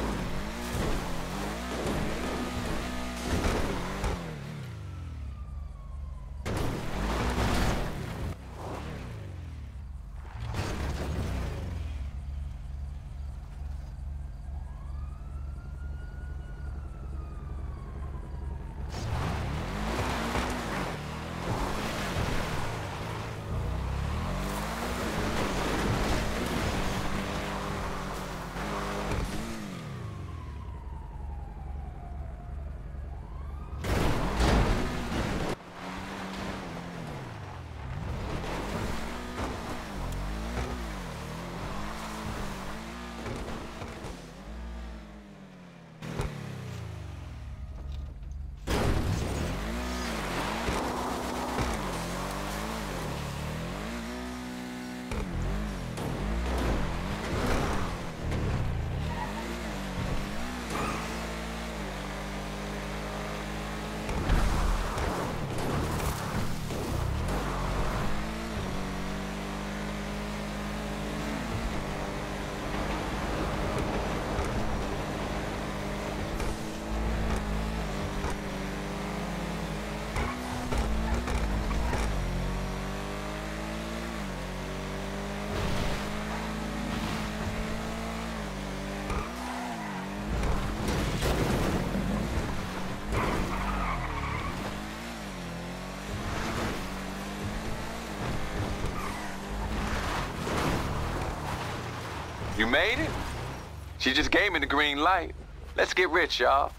You made it? She just gave me the green light. Let's get rich, y'all.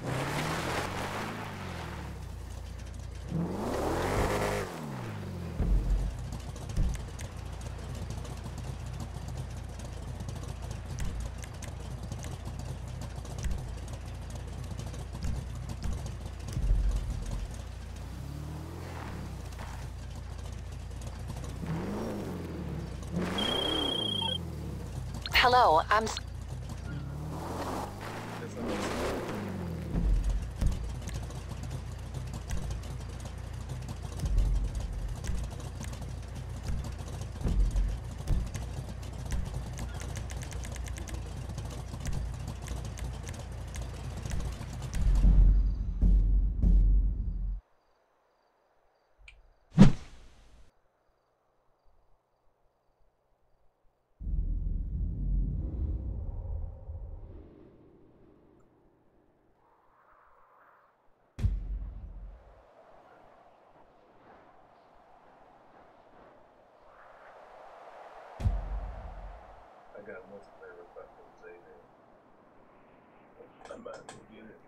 Hello, I'm... I got multiplayer weapons in there. I'm about to get it.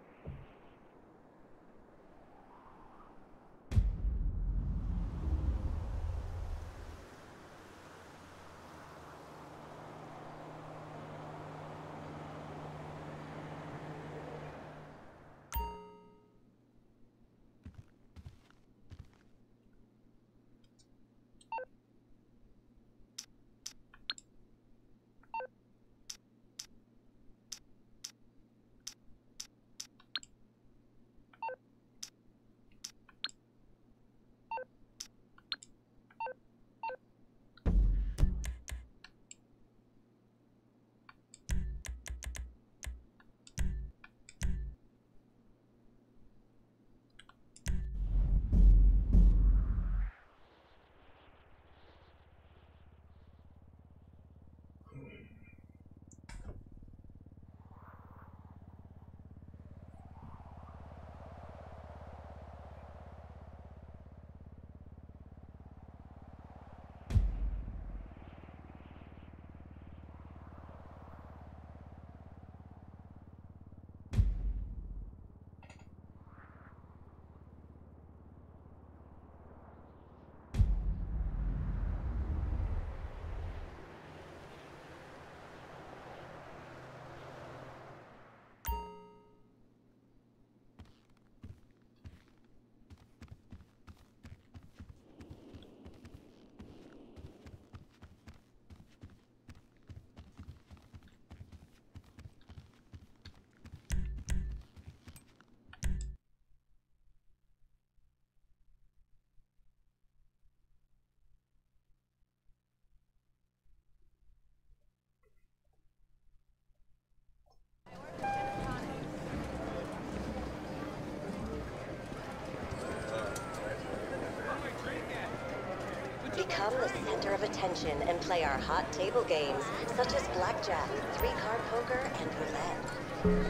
Become the center of attention and play our hot table games, such as blackjack, three-card poker, and roulette.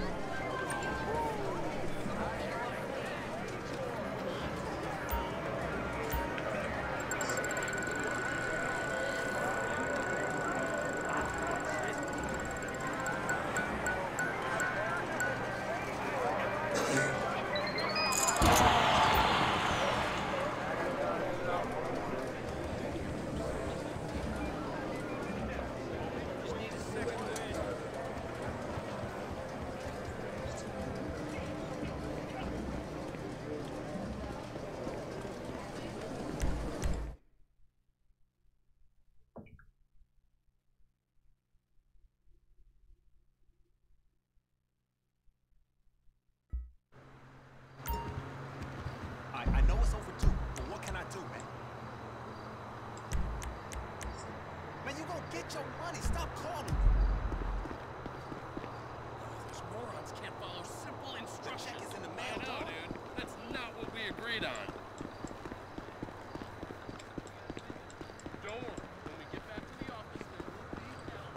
I know it's overdue, but what can I do, man? Man, you gonna get your money. Stop calling me. These morons can't follow simple instructions. The check is in the mail. I know, dude. That's not what we agreed on. Don't worry. When we get back to the office, there will be help.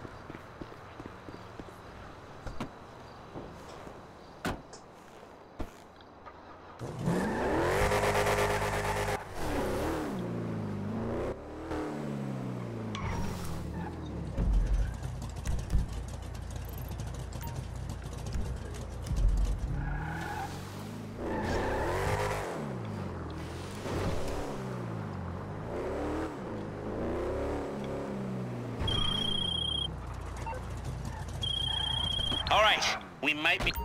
We might be...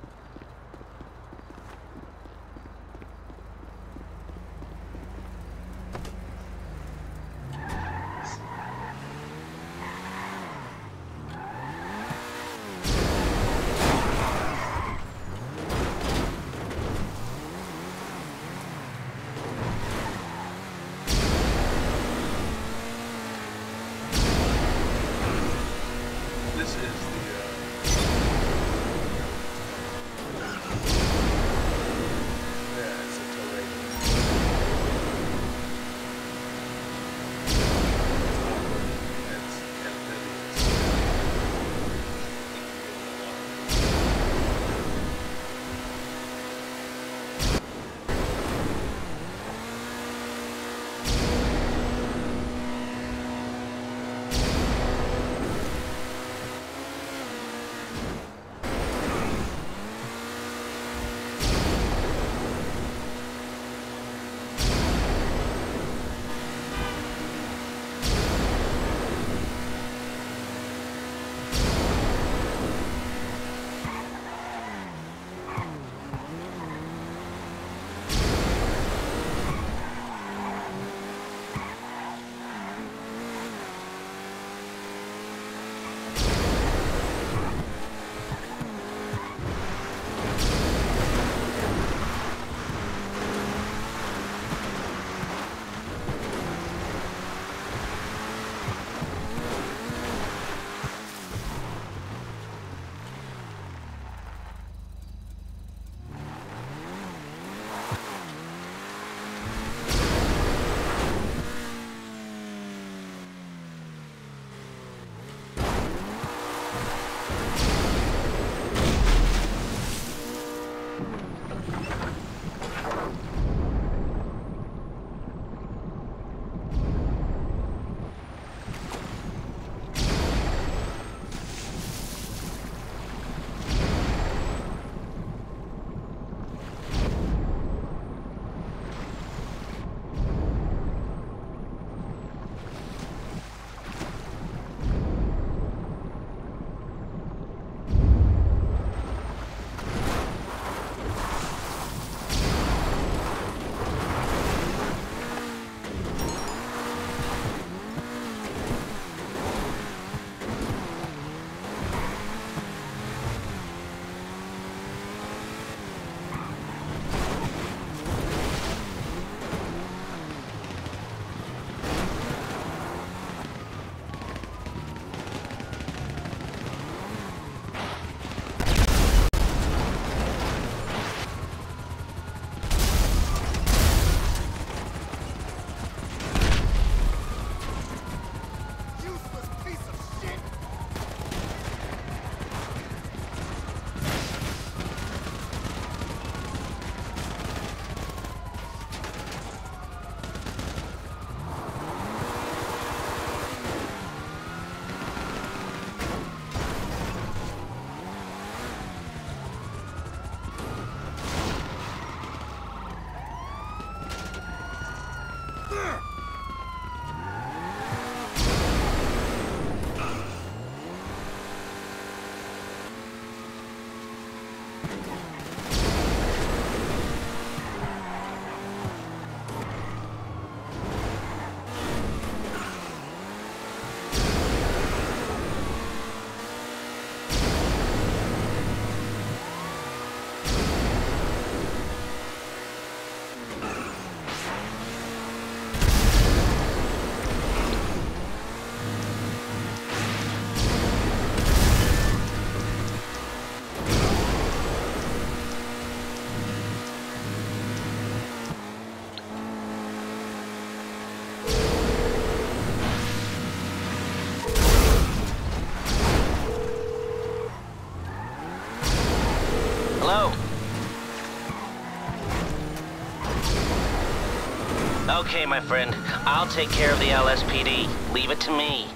Okay, my friend. I'll take care of the L S P D. Leave it to me.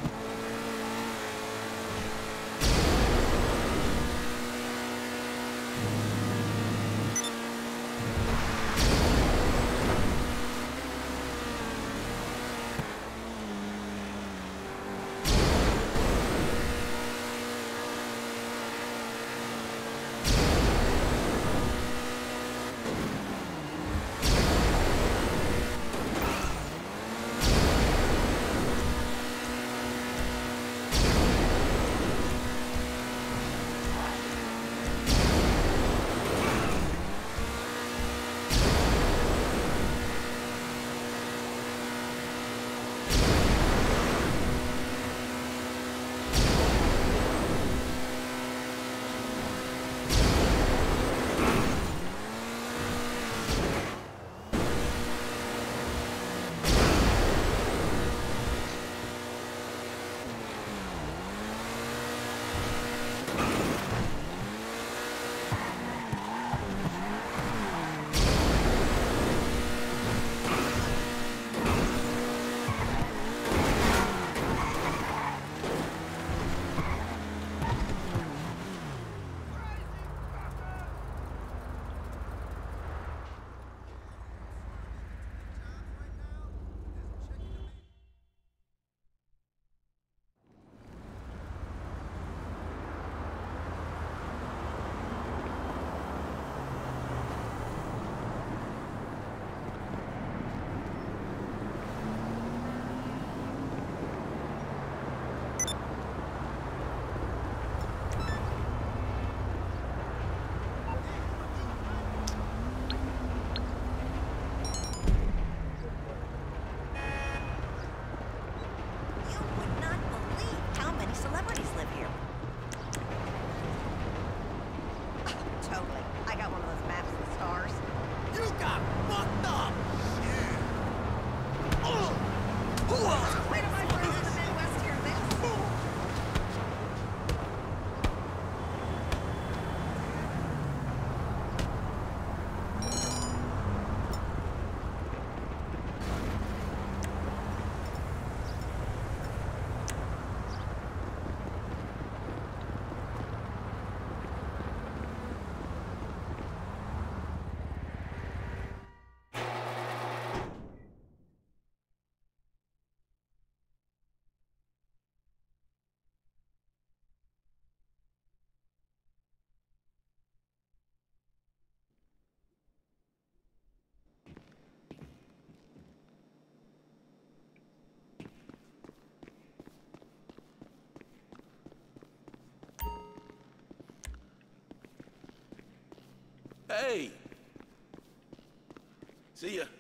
Hey! See ya.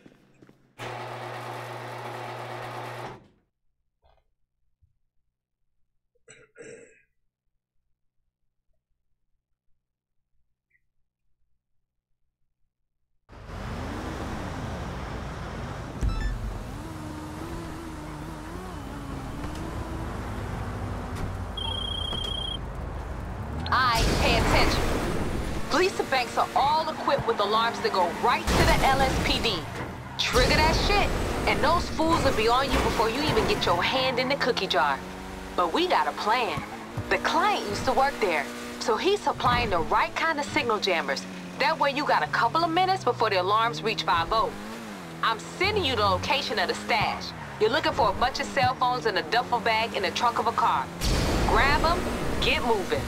Alright, pay attention. Police and banks are all equipped with alarms that go right to the L S P D. Trigger that shit, and those fools will be on you before you even get your hand in the cookie jar. But we got a plan. The client used to work there, so he's supplying the right kind of signal jammers. That way you got a couple of minutes before the alarms reach five oh. I'm sending you the location of the stash. You're looking for a bunch of cell phones in a duffel bag in the trunk of a car. Grab them, get moving.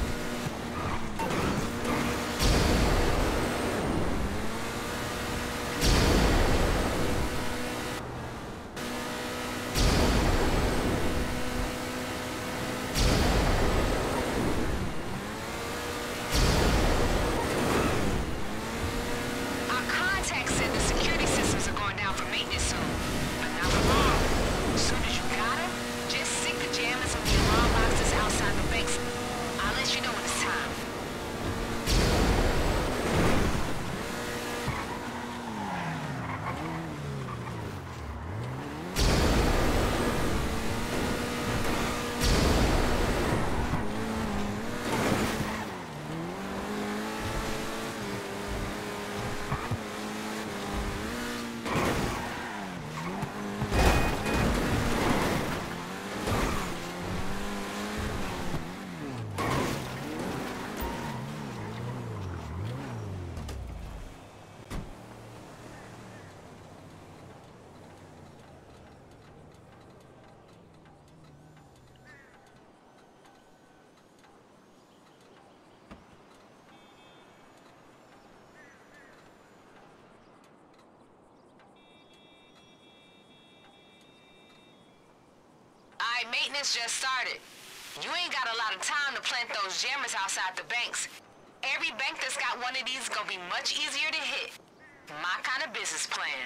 Maintenance just started. You ain't got a lot of time to plant those jammers outside the banks. Every bank that's got one of these is gonna be much easier to hit. My kind of business plan.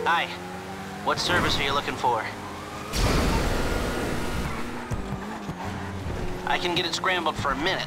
Hi. What service are you looking for? I can get it scrambled for a minute.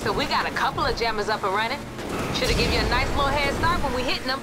so we got a couple of jammers up and running. Should've given you a nice little head start when we hitting them.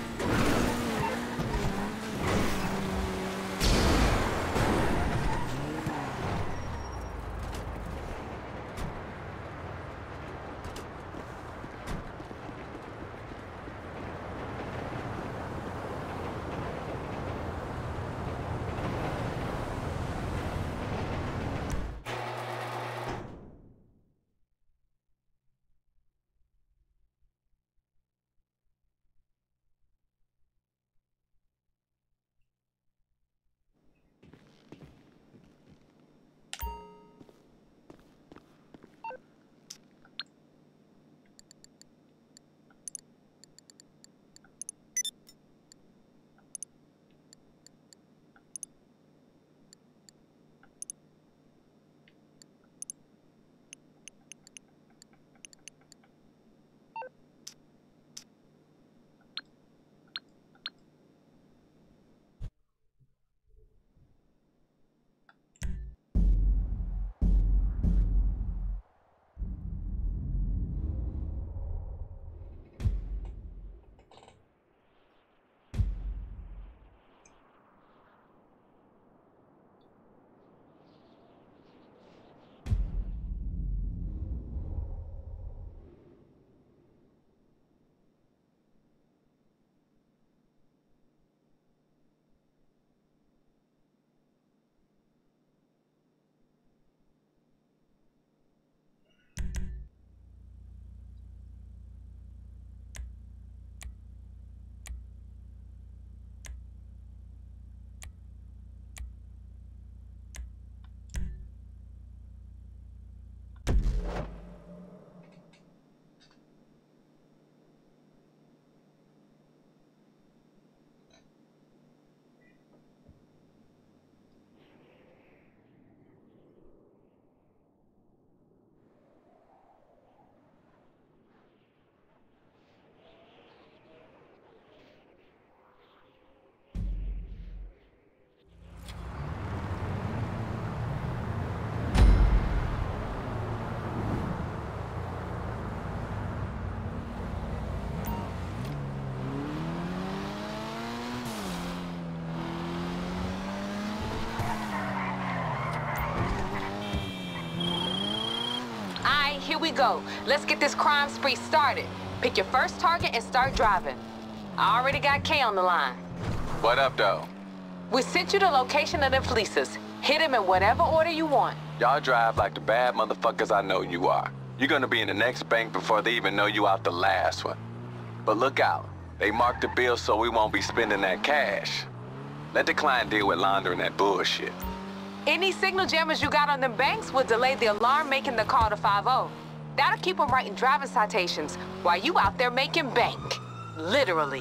Here we go. Let's get this crime spree started. Pick your first target and start driving. I already got Kay on the line. What up, though? We sent you the location of the fleeces. Hit them in whatever order you want. Y'all drive like the bad motherfuckers I know you are. You're gonna be in the next bank before they even know you out the last one. But look out. They marked the bill so we won't be spending that cash. Let the client deal with laundering that bullshit. Any signal jammers you got on them banks will delay the alarm making the call to five oh. That'll keep them writing driving citations while you out there making bank. Literally.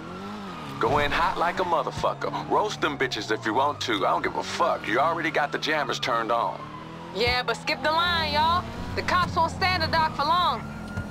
Go in hot like a motherfucker. Roast them bitches if you want to. I don't give a fuck. You already got the jammers turned on. Yeah, but skip the line, y'all. The cops won't stand the dock for long.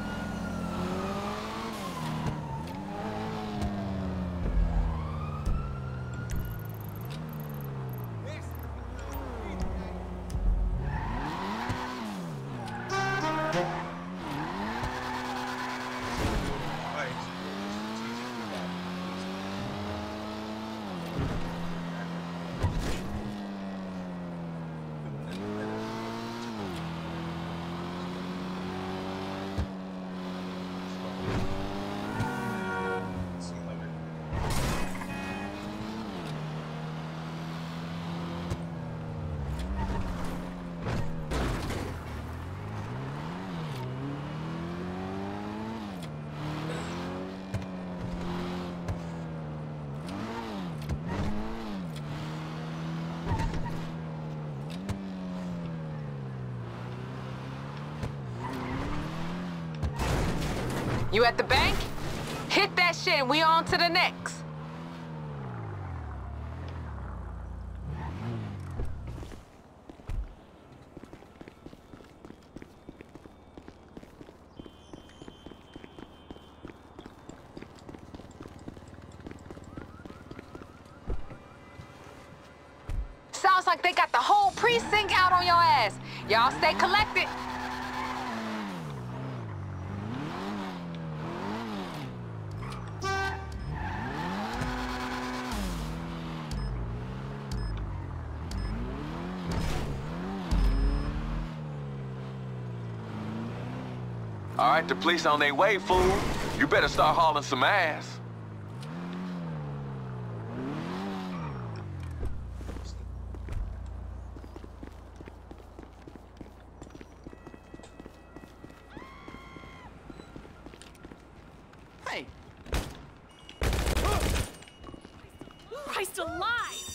You at the bank? Hit that shit and we on to the next. Sounds like they got the whole precinct out on your ass. Y'all stay collected. All right, the police on their way, fool. You better start hauling some ass. Hey. Christ alive!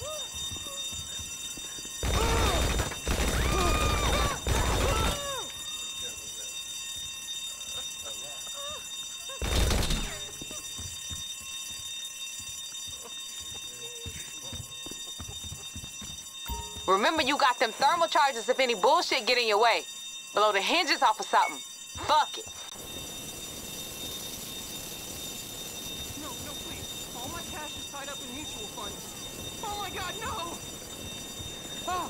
Remember, you got them thermal charges if any bullshit get in your way. Blow the hinges off of something. Fuck it. No, no, please. All my cash is tied up in mutual funds. Oh my God, no! Oh.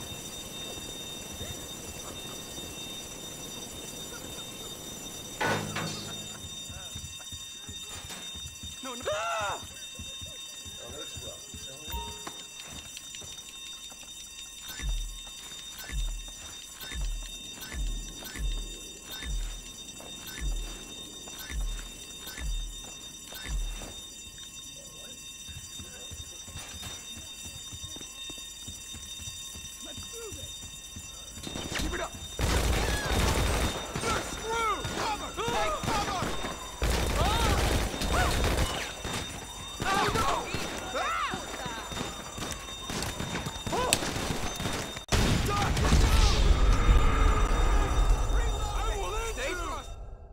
No, no. Ah! Oh, that's rough, shall we? Keep it up! You're screwed! Cover! Take cover! Oh no! Stay thrust!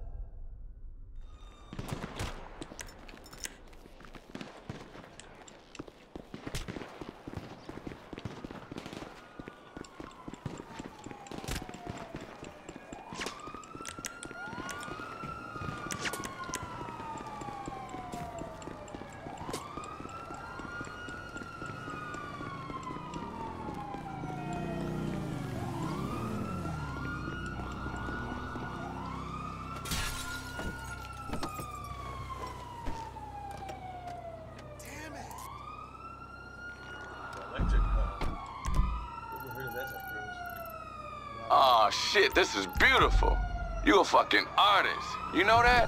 Electric car. Never heard of that at first. Aw, shit, this is beautiful. You a fucking artist. You know that?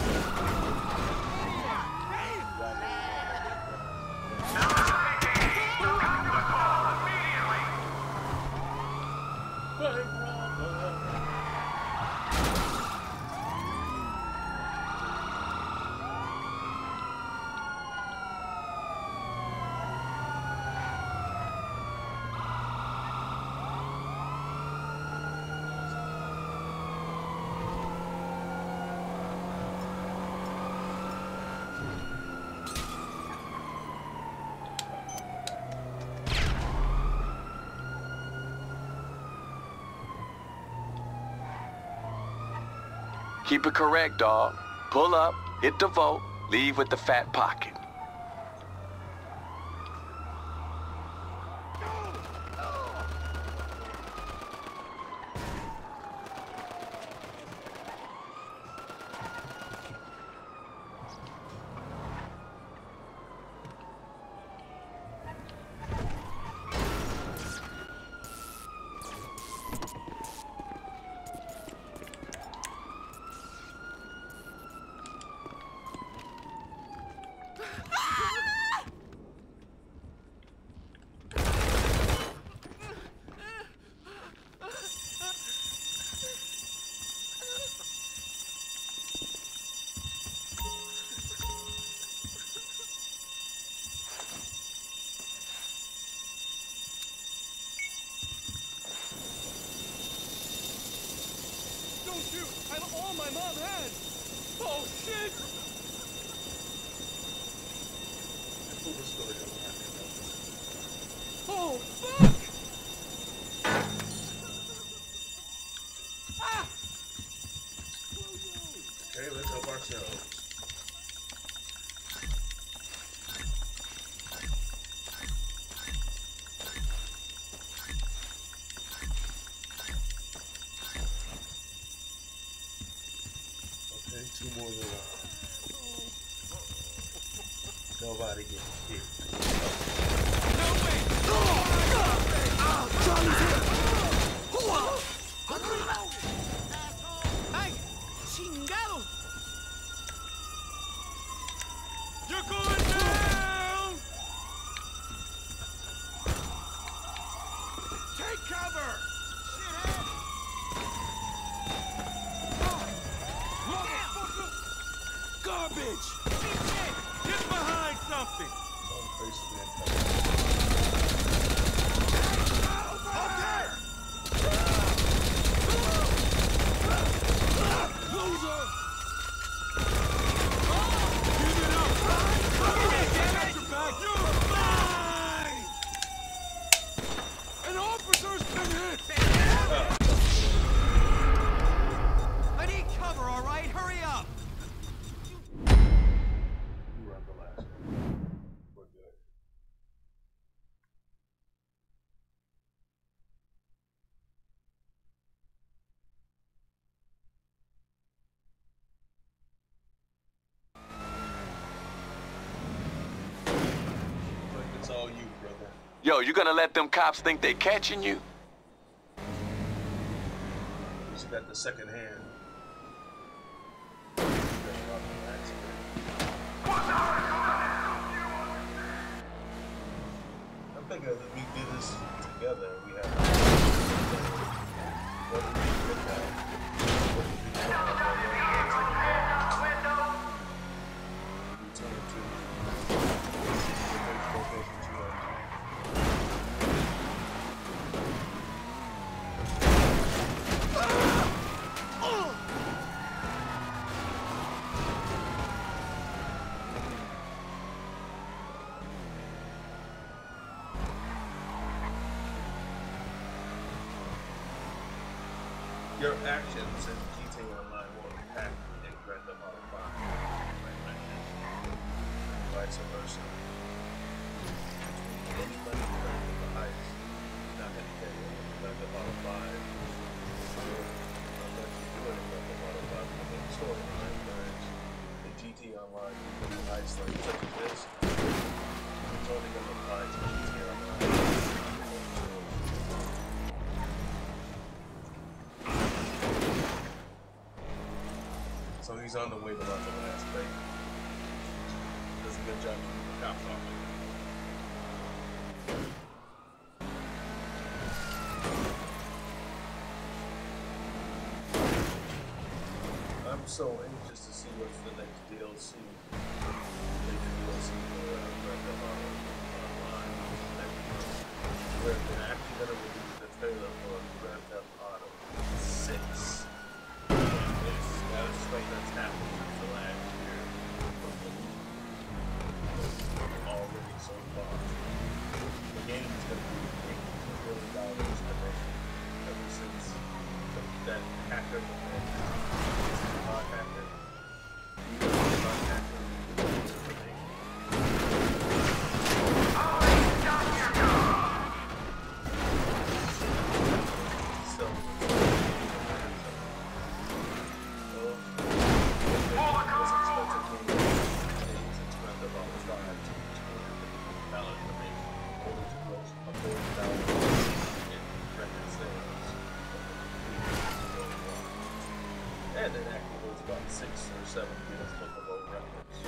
Keep it correct, dawg. Pull up, hit the vote, leave with the fat pocket. Don't shoot! I'm all my mom had! Oh, shit! Oh, fuck! Ah! Okay, let's help ourselves. Okay, two more than one. Nobody gets hit. No way! Ah, Charlie's hit! Hey! Chingado! Take cover! Garbage! Get behind something! Okay! Loser! Give it up! Give it, damn it! You're back! You're mine! An officer's been hit! I need cover, all right? Hurry up! It's all you, brother. Yo, you gonna let them cops think they catching you? Just got the second hand. I think if we did this together, we have what do we get now? What do we do now? Your actions in G T A Online will impact in Grand Theft Auto five, vice versa. Anybody who does the heist, not gonna get it in Grand Theft Auto five. I'll let you do it in Grand Theft Auto five in the storyline, whereas in G T A Online, you do the heist like such as this, it's only gonna apply to G T A Online. So he's on the way to run the last break. Does a good job keeping the cops off him. I'm so anxious to see what's the next D L C. Maybe D L C for uh, Grand Theft Auto Online. Where they're actually going to release the trailer for Grand Theft Auto six. That was stuff that's happened since the last year. Already so far. The game is going to be eight billion dollars I think, ever since that hacker event. Not hacker. Even not hacker. And it actually holds about six or seven Guinness Book of World Records.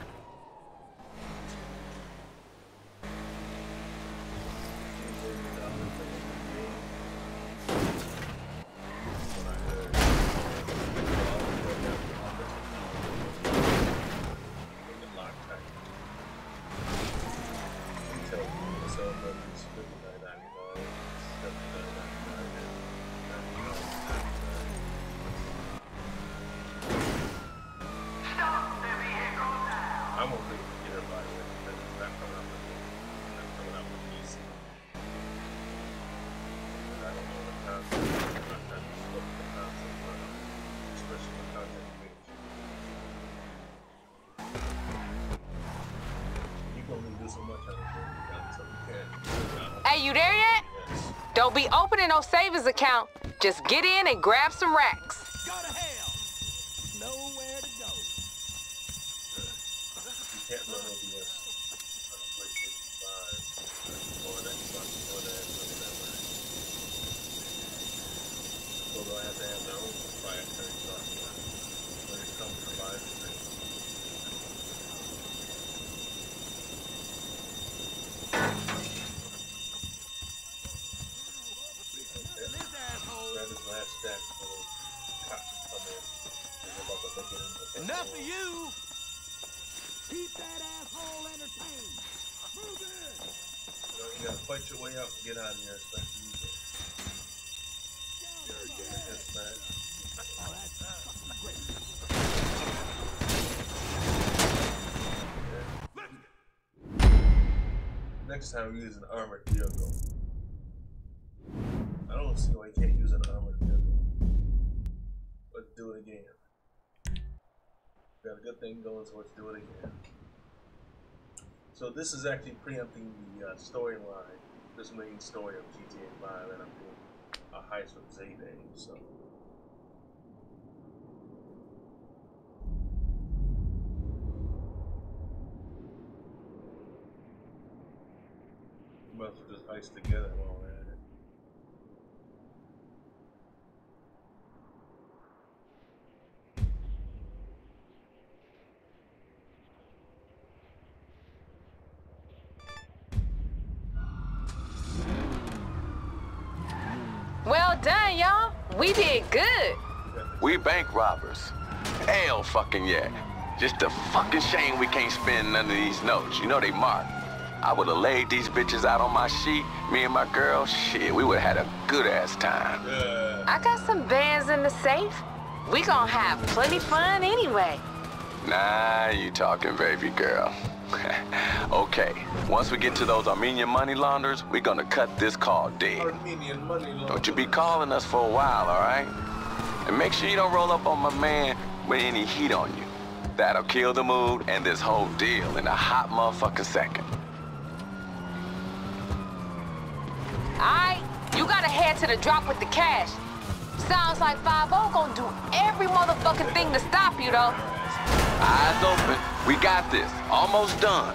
I'm gonna get everybody with it. That's coming out with that's coming out with P C. And I don't know the concept. I'm not trying to look at the concept, but especially the content creation. You can only do so much on the game, so you can't. Hey, you there yet? Yes. Don't be opening no savings account. Just get in and grab some racks. Go to hell! Nowhere to go. You can't run O B S on a PlayStation five or an Xbox or that or whatever. So they'll have to have their own proprietary software when it comes to live streaming. that little cops come in. They're about to make it in. Enough of you! Keep that asshole entertained! Move in! You know, you gotta fight your way out and get out of here as fast as you can. Yes, man. Oh, that's fucking great. Next time we use an armored vehicle. I don't see why you can't use an armored vehicle. Let's do it again. Got a good thing going, so let's do it again. So this is actually preempting the uh, storyline, this main story of G T A five, and I'm doing a heist with Zayday, so. We might as well just heist together while we're at it. Well done, y'all. We did good. We bank robbers. Hell fucking yeah. Just a fucking shame we can't spend none of these notes. You know they marked. I would have laid these bitches out on my sheet, me and my girl, shit, we would have had a good-ass time. Yeah. I got some bands in the safe. We gonna have plenty fun anyway. Nah, you talking, baby girl. Okay, once we get to those Armenian money launderers, we're gonna cut this call dead. Armenian money launderers. Don't you be calling us for a while, all right? And make sure you don't roll up on my man with any heat on you. That'll kill the mood and this whole deal in a hot motherfucking second. Alright, you gotta head to the drop with the cash. Sounds like five oh gonna do every motherfucking thing to stop you, though. Eyes open. We got this. Almost done.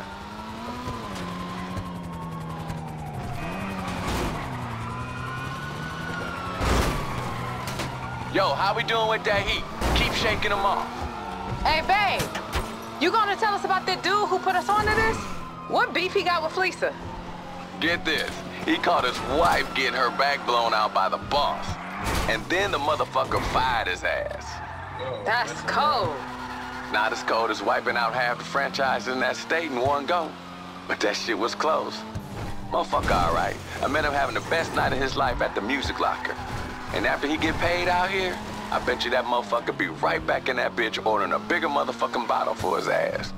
Yo, how we doing with that heat? Keep shaking them off. Hey, babe. You gonna tell us about that dude who put us onto this? What beef he got with Fleesa? Get this. He caught his wife getting her back blown out by the boss. And then the motherfucker fired his ass. That's cold. Not as cold as wiping out half the franchise in that state in one go. But that shit was close. Motherfucker all right. I met him having the best night of his life at the music locker. And after he get paid out here, I bet you that motherfucker be right back in that bitch ordering a bigger motherfucking bottle for his ass.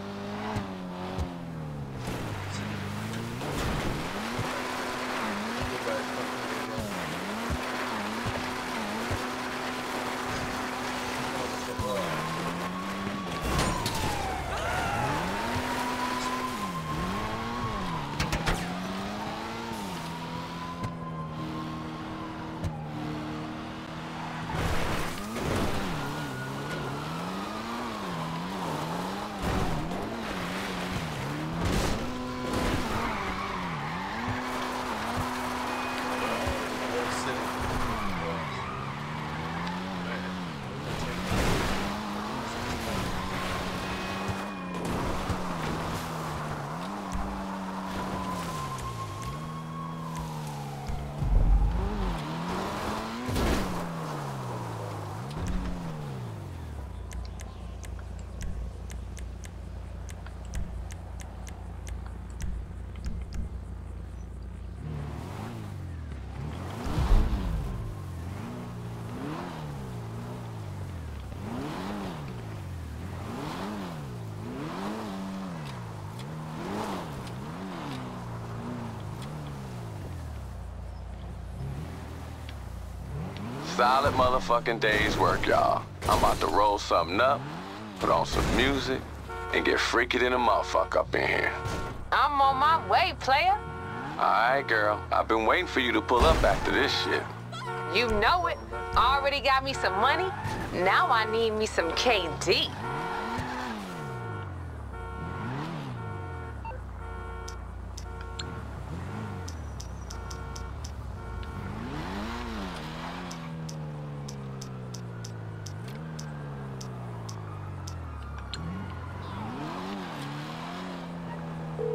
Solid motherfucking day's work, y'all. I'm about to roll something up, put on some music, and get freaky than a motherfucker up in here. I'm on my way, player. All right, girl. I've been waiting for you to pull up after this shit. You know it. Already got me some money. Now I need me some K D.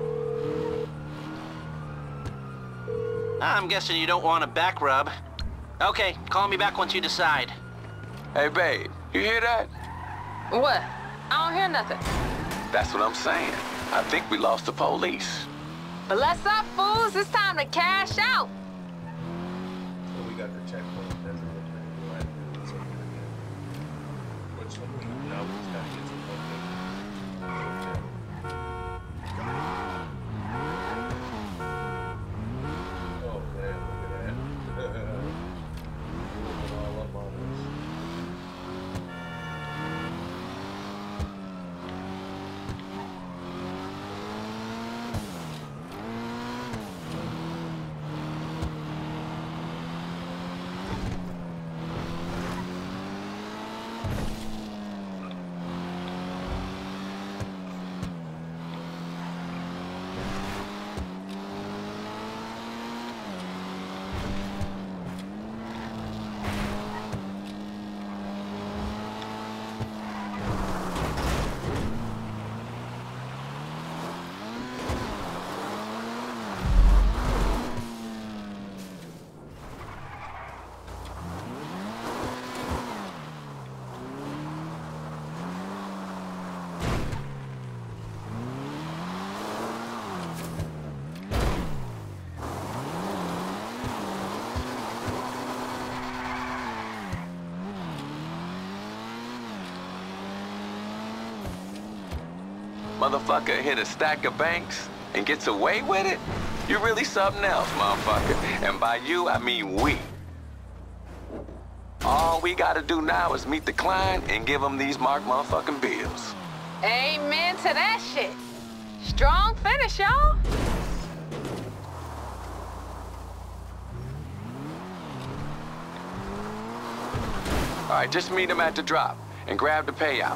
I'm guessing you don't want a back rub. Okay, call me back once you decide. Hey, babe, you hear that? What? I don't hear nothing. That's what I'm saying. I think we lost the police. But let's up, fools. It's time to cash out. So we got the checkpoint. That's a good thing. Right. That's okay. Which one we now we just gotta get to the location. Oh damn, look at that. Moving all up on us. Motherfucker hit a stack of banks and gets away with it? You really something else, motherfucker. And by you, I mean we. All we gotta do now is meet the client and give him these marked motherfucking bills. Amen to that shit. Strong finish, y'all. All right, just meet him at the drop and grab the payout.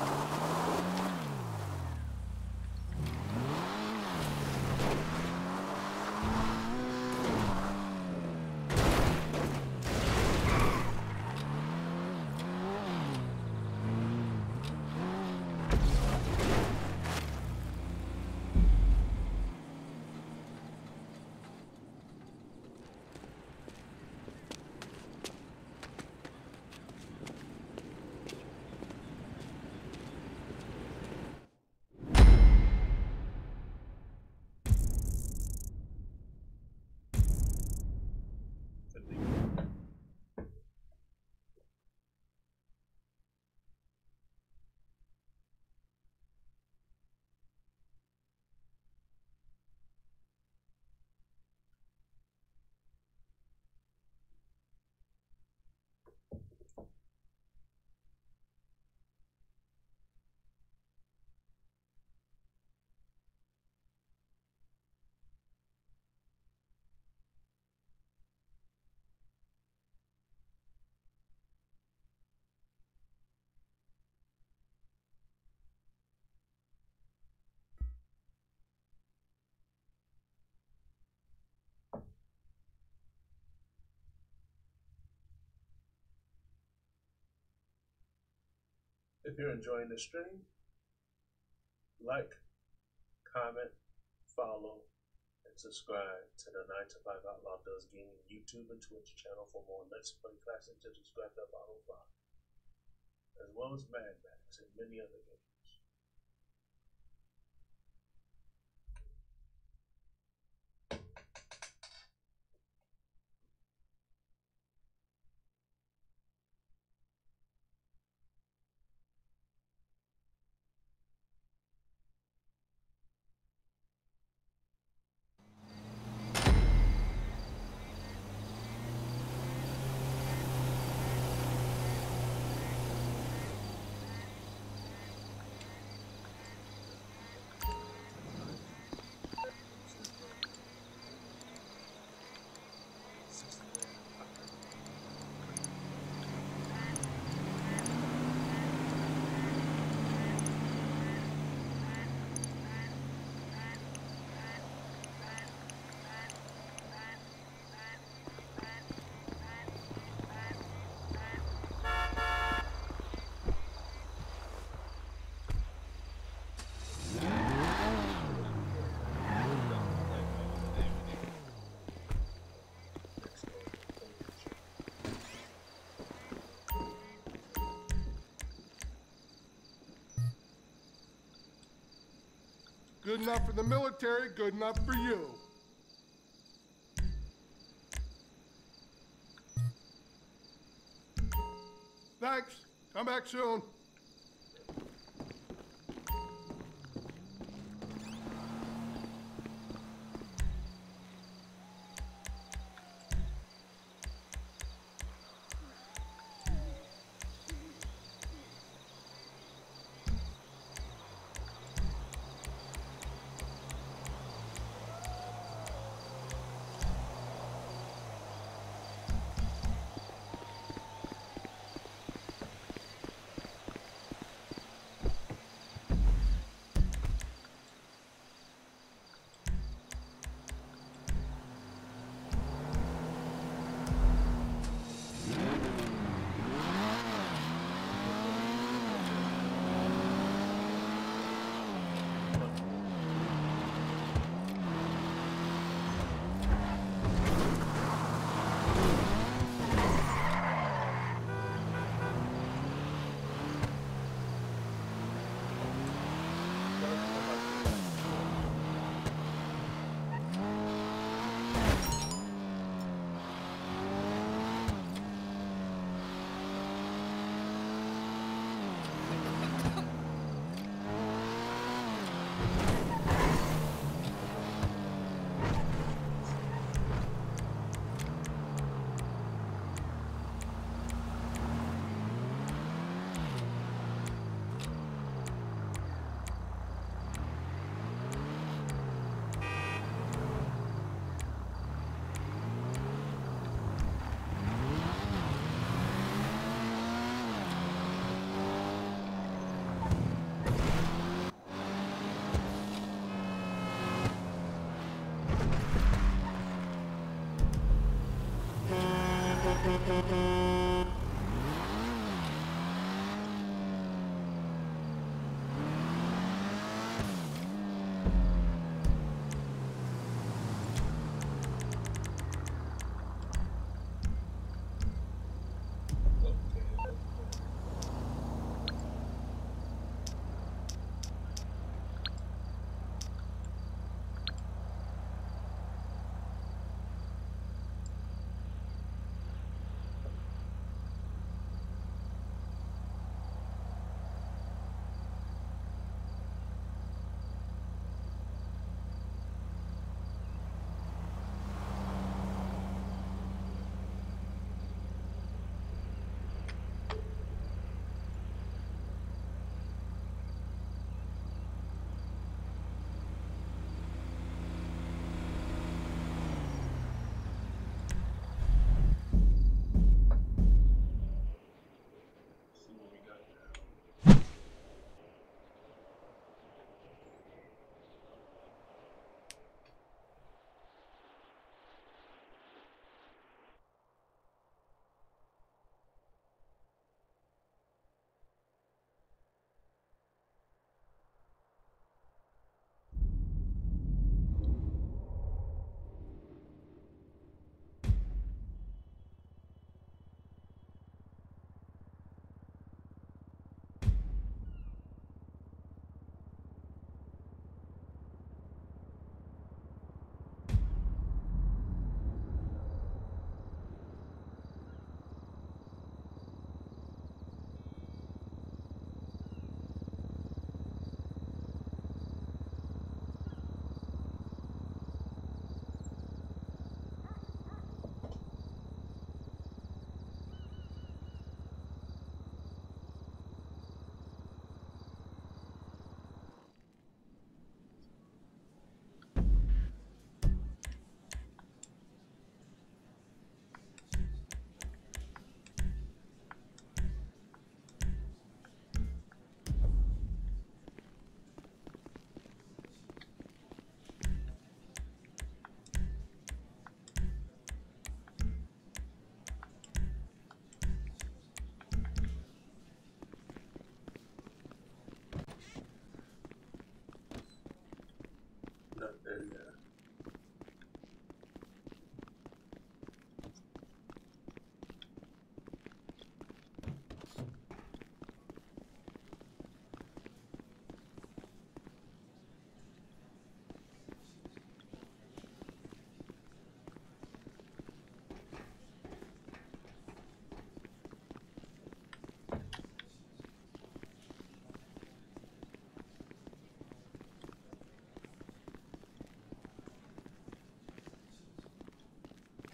If you're enjoying the stream, like, comment, follow, and subscribe to the nine to five Outlaw Does Gaming YouTube and Twitch channel for more Let's Play Classic to Grand Theft Auto five, as well as Mad Max and many other games. Good enough for the military, good enough for you. Thanks. Come back soon.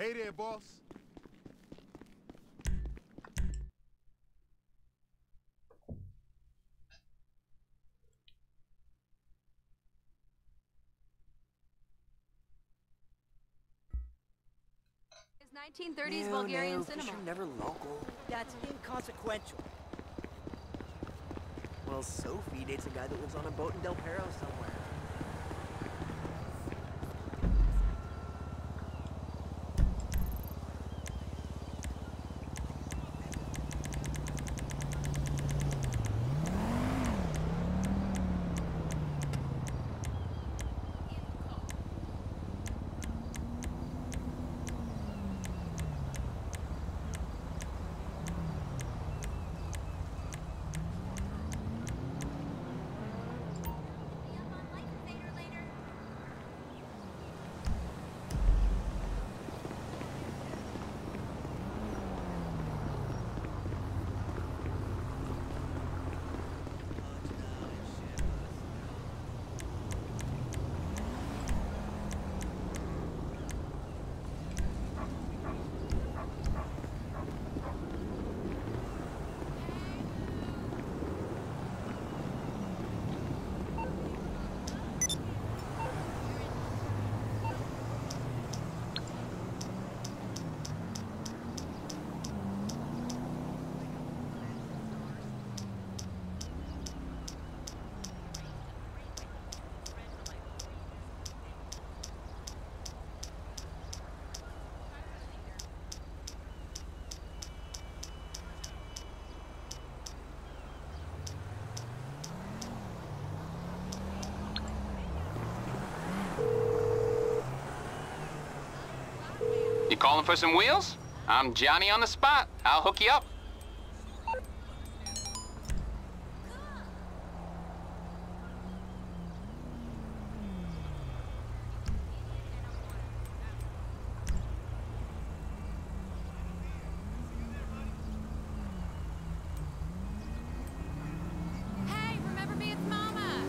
Hey there, boss. nineteen thirties no, Bulgarian no, cinema. Fisher never local. That's inconsequential. Well, Sophie dates a guy that lives on a boat in Del Perro somewhere. You calling for some wheels? I'm Johnny on the spot. I'll hook you up. Hey, remember me? It's Mama.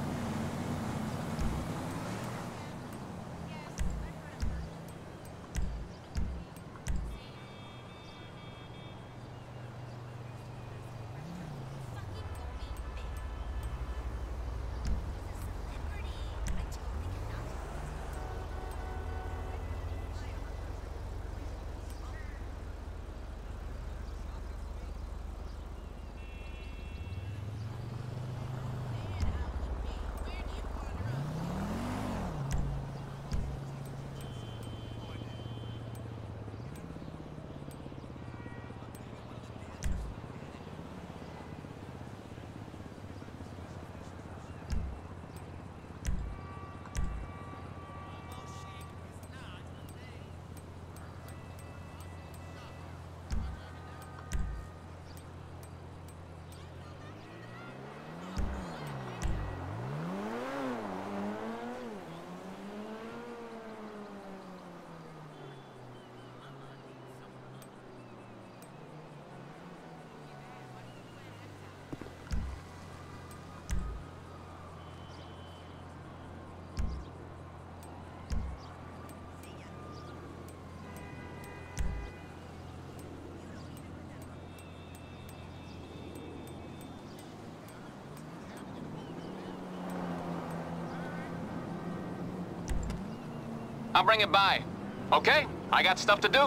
I'll bring it by. Okay? I got stuff to do.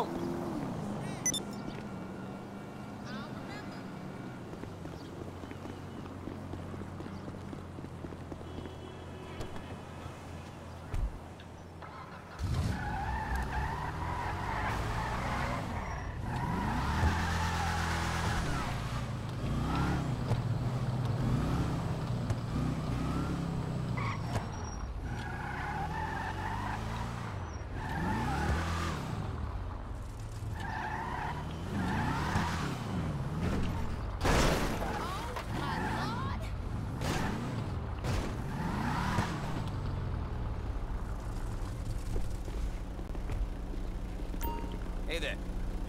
Hey there.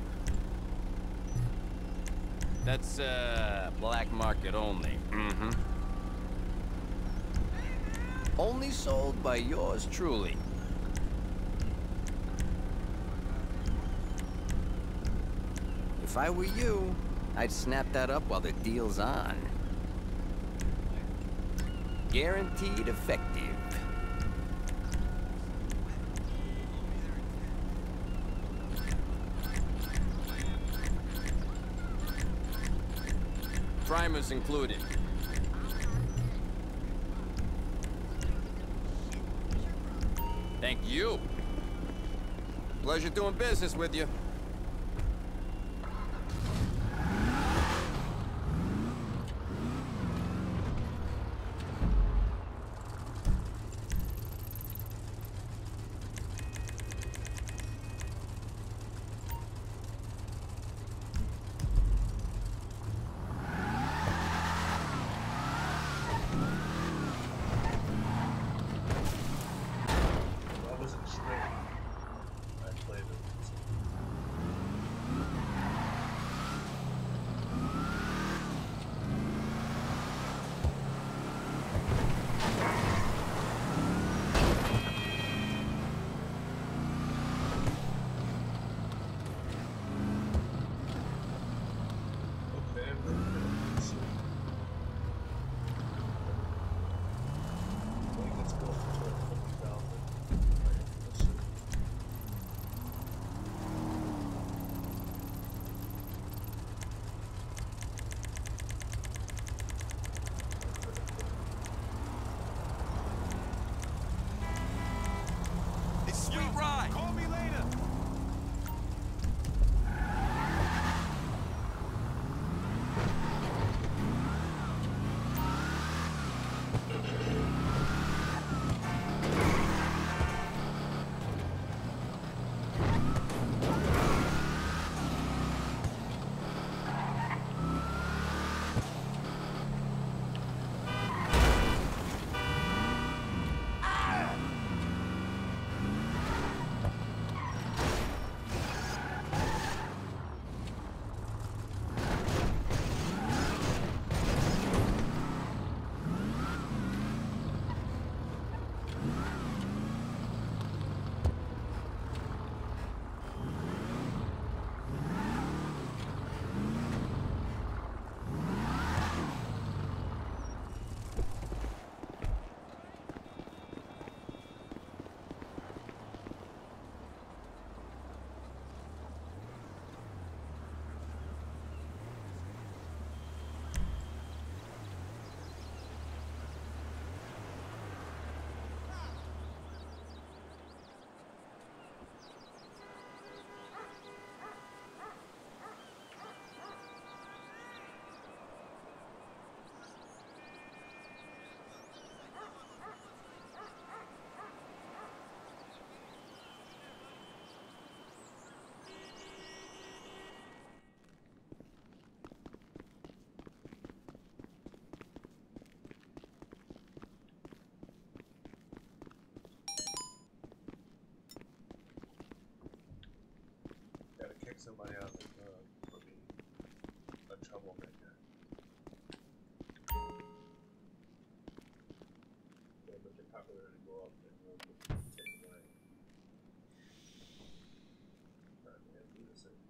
That's, uh, black market only. Mm-hmm. Only sold by yours truly. If I were you, I'd snap that up while the deal's on. Guaranteed effective. Primers included. Thank you. Pleasure doing business with you. Sweet ride. Call me later. Kick somebody out of the club for being a troublemaker. Yeah, but your popularity go up and you'll get taken away. Alright, man, do this thing.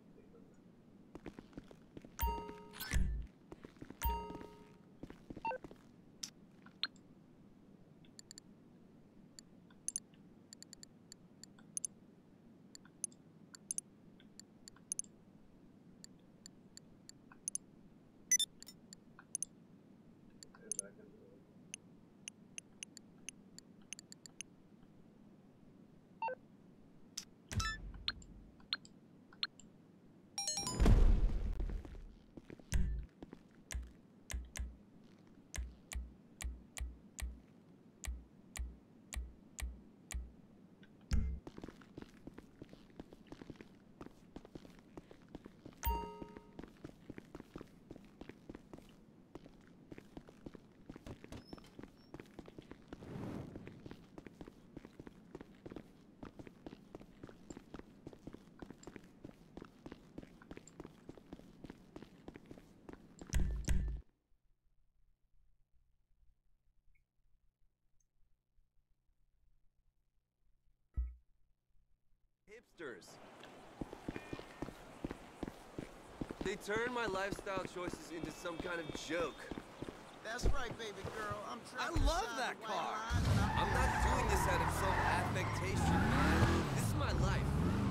Hipsters. They turn my lifestyle choices into some kind of joke. That's right, baby girl. I'm I love that car. I'm not doing this out of some affectation, man. This is my life.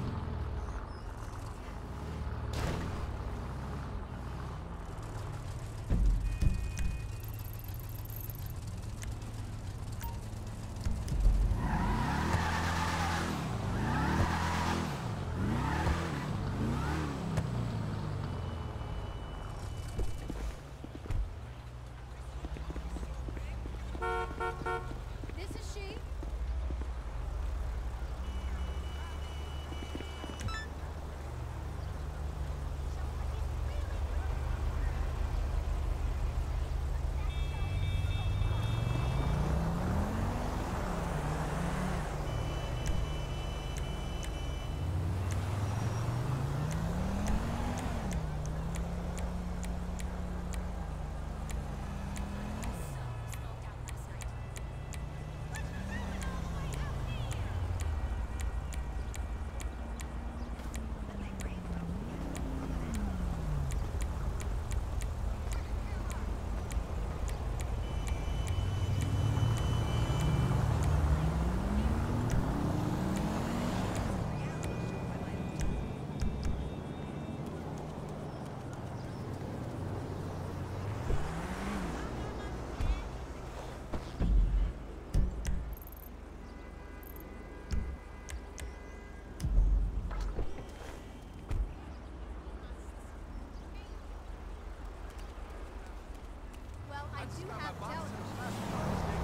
This is she. Well, I do have doubts.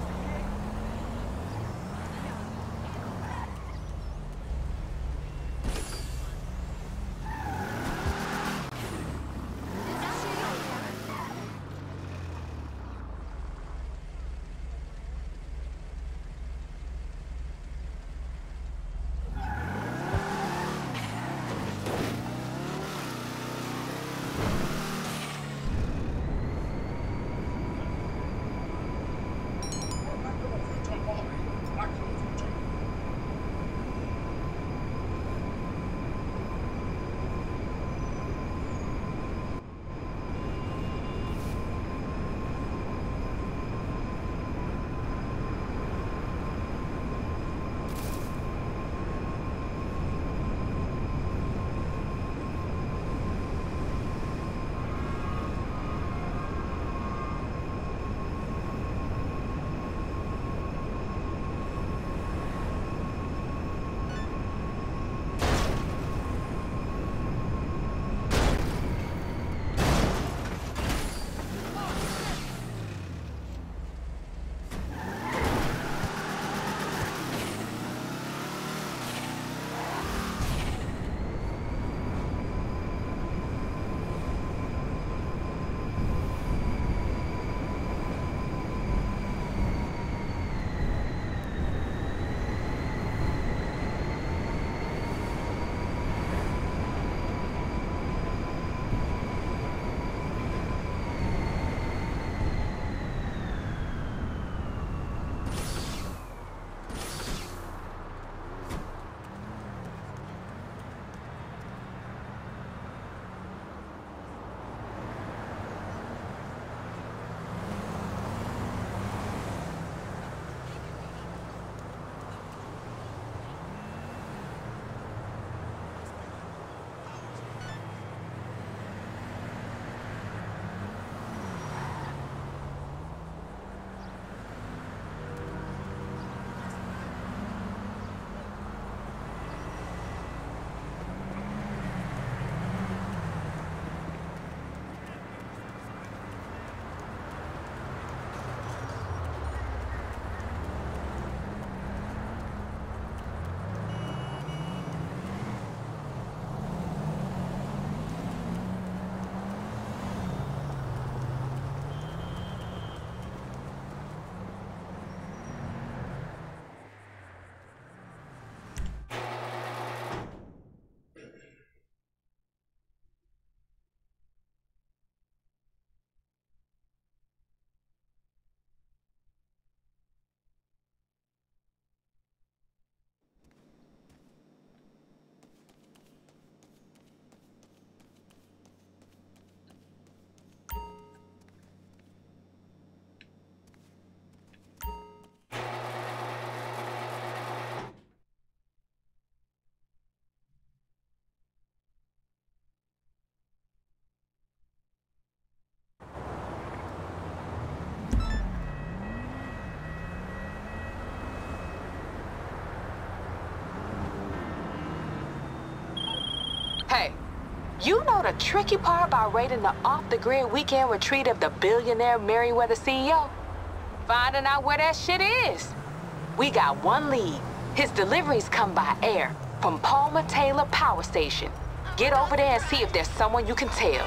Hey, you know the tricky part about raiding the off-the-grid weekend retreat of the billionaire Merriweather C E O? Finding out where that shit is. We got one lead. His deliveries come by air from Palmer Taylor Power Station. Get over there and see if there's someone you can tell.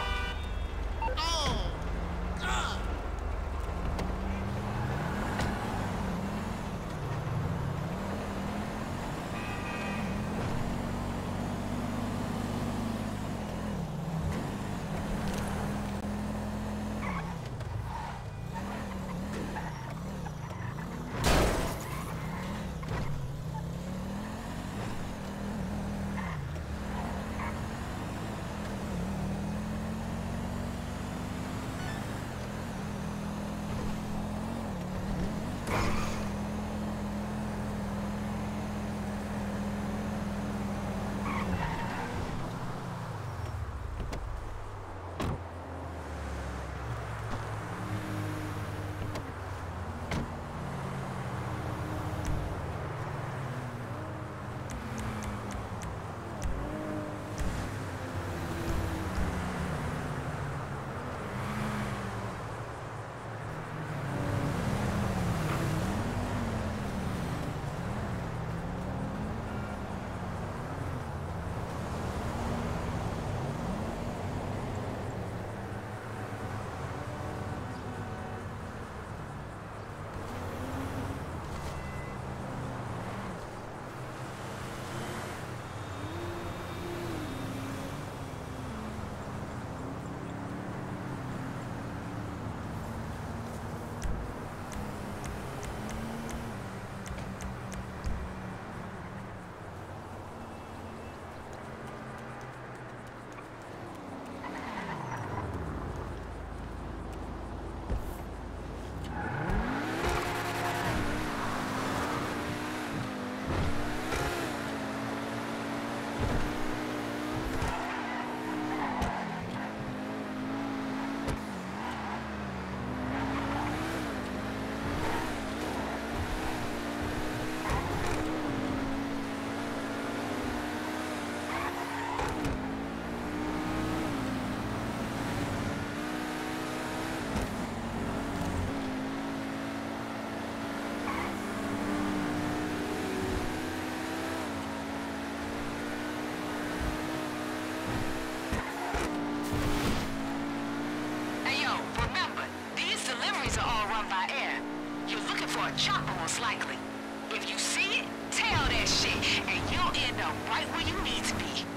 Chopper most likely. If you see it, tell that shit, and you'll end up right where you need to be.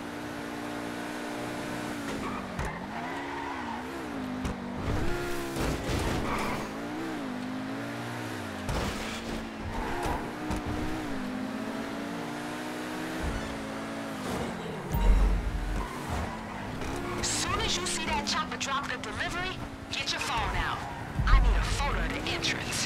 As soon as you see that chopper drop the delivery, get your phone out. I need a photo of the entrance.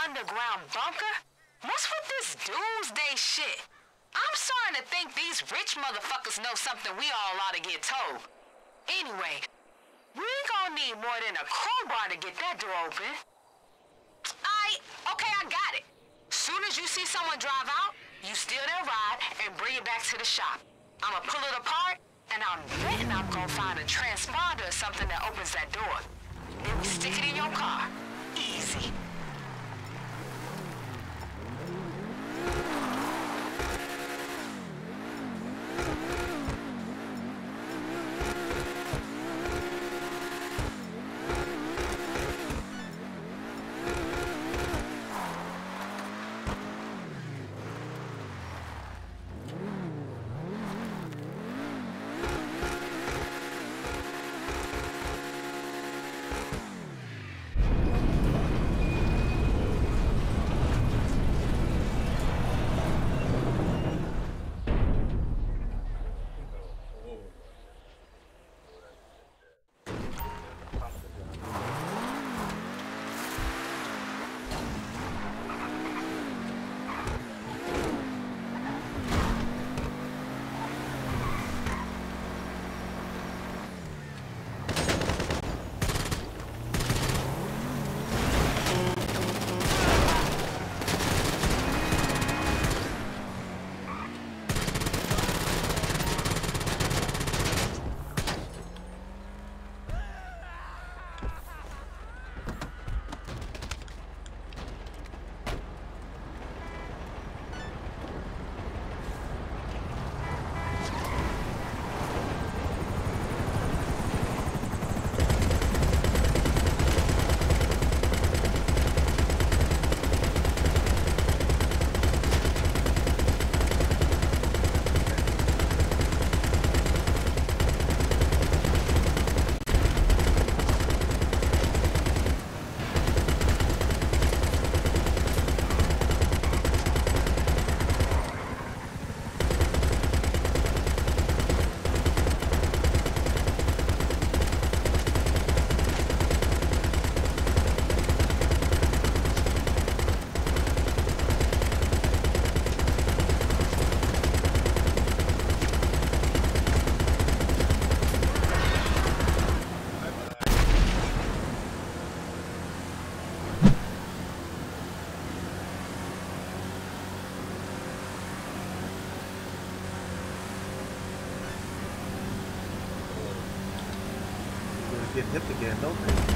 underground bunker? What's with this doomsday shit? I'm starting to think these rich motherfuckers know something we all ought to get told. Anyway, we ain't gonna need more than a crowbar to get that door open. Aight, okay, I got it. Soon as you see someone drive out, you steal their ride and bring it back to the shop. I'ma pull it apart, and I'm betting I'm gonna find a transponder or something that opens that door. Then we stick it in your car. Easy. Get hit again, don't they?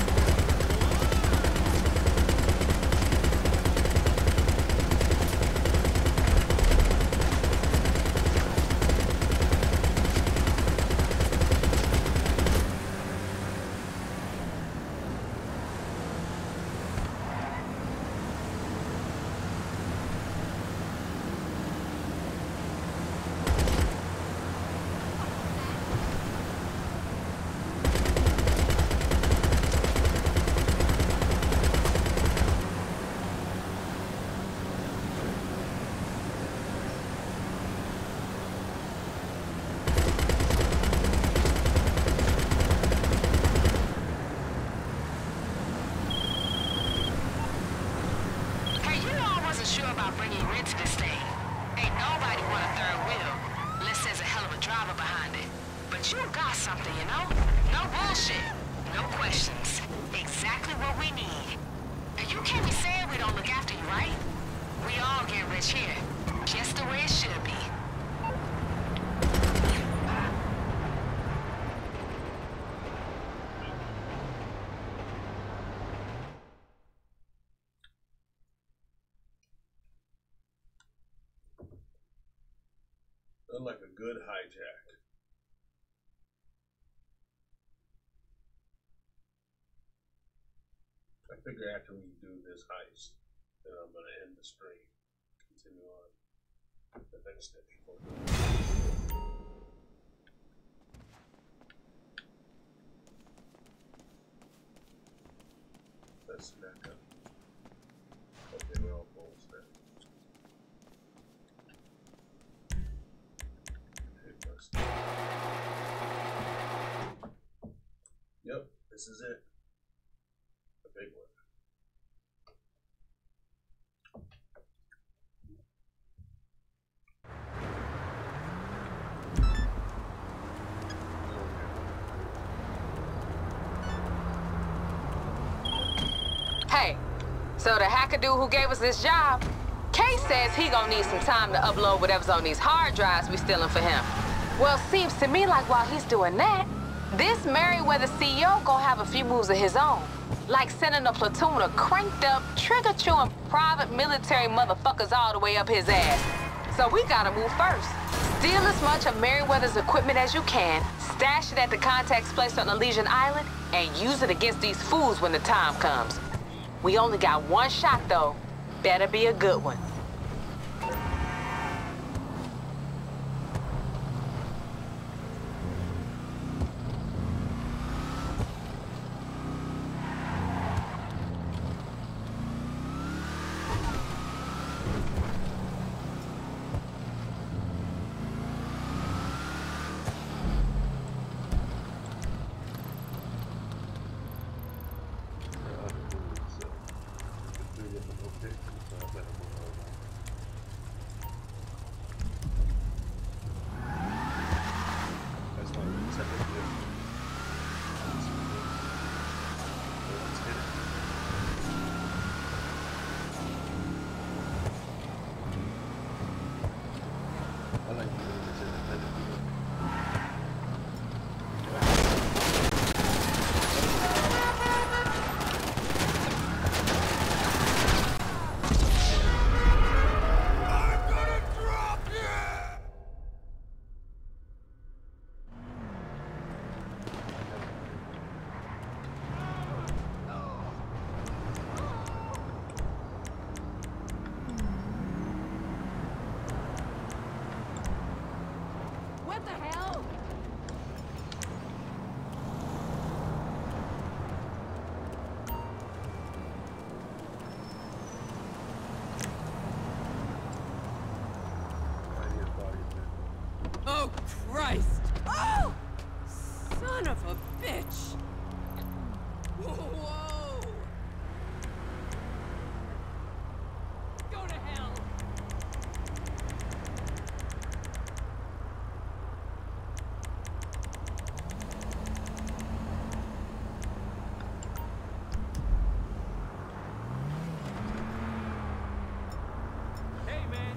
Like a good hijack. I figure after we do this heist, then I'm gonna end the stream. Continue on the next step. Let's snack up. Okay, we're all full snack. Yep, this is it. A big one. So the hacker dude who gave us this job, Case says he gonna need some time to upload whatever's on these hard drives we stealing for him. Well, seems to me like while he's doing that, this Merryweather C E O gonna have a few moves of his own. Like sending a platoon of cranked up, trigger-chewing private military motherfuckers all the way up his ass. So we gotta move first. Steal as much of Merryweather's equipment as you can, stash it at the contact's place on Elysian Island, and use it against these fools when the time comes. We only got one shot, though. Better be a good one. Oh, Christ! Oh! Son of a bitch! Whoa! Go to hell! Hey, man!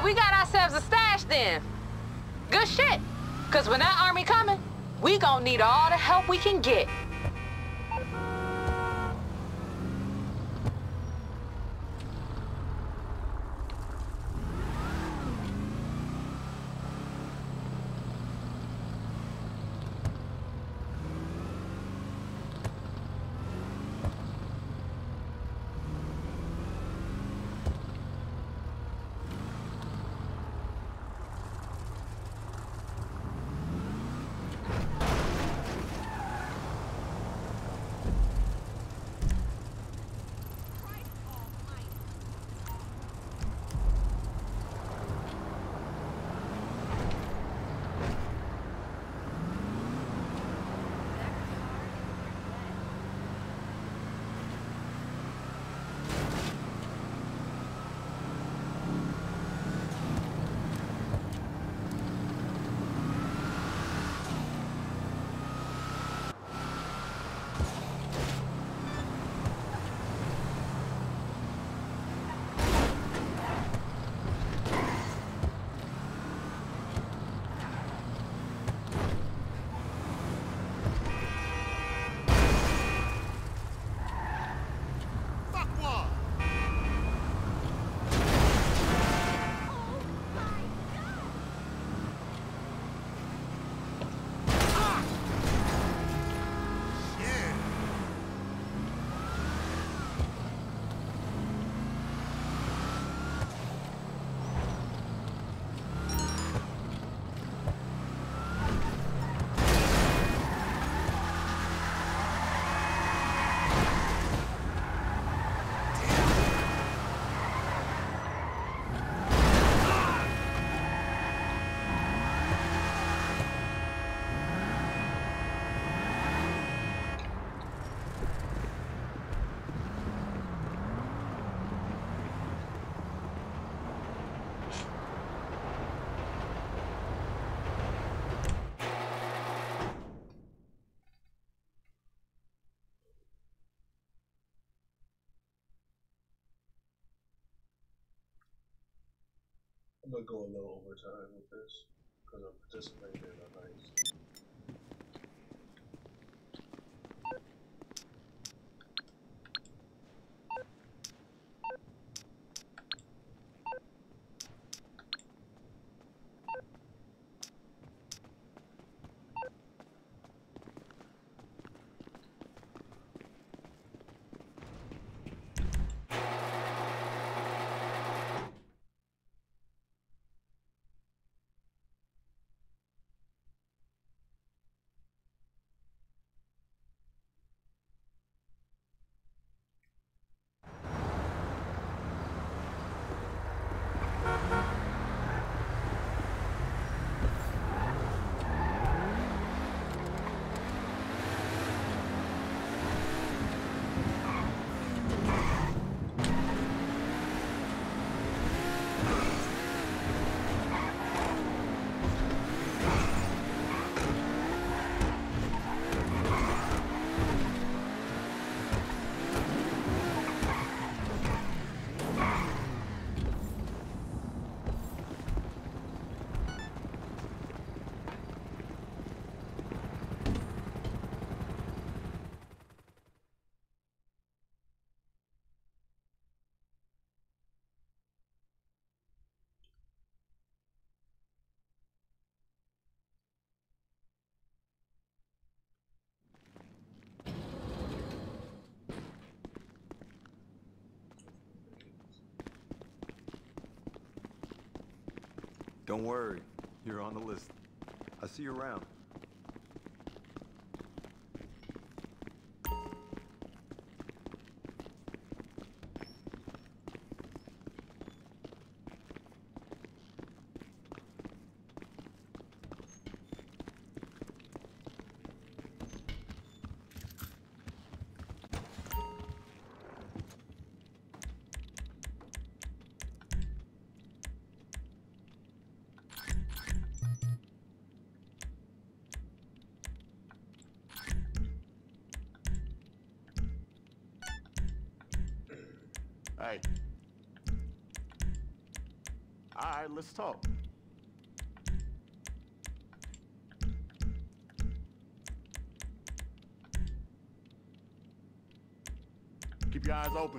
we got ourselves a stash then. Good shit. Cause when that army coming, we gonna need all the help we can get. I'm gonna go a little overtime with this because I'm participating in a heist. Don't worry, you're on the list. I'll see you around. Hey. All right, let's talk. Keep your eyes open.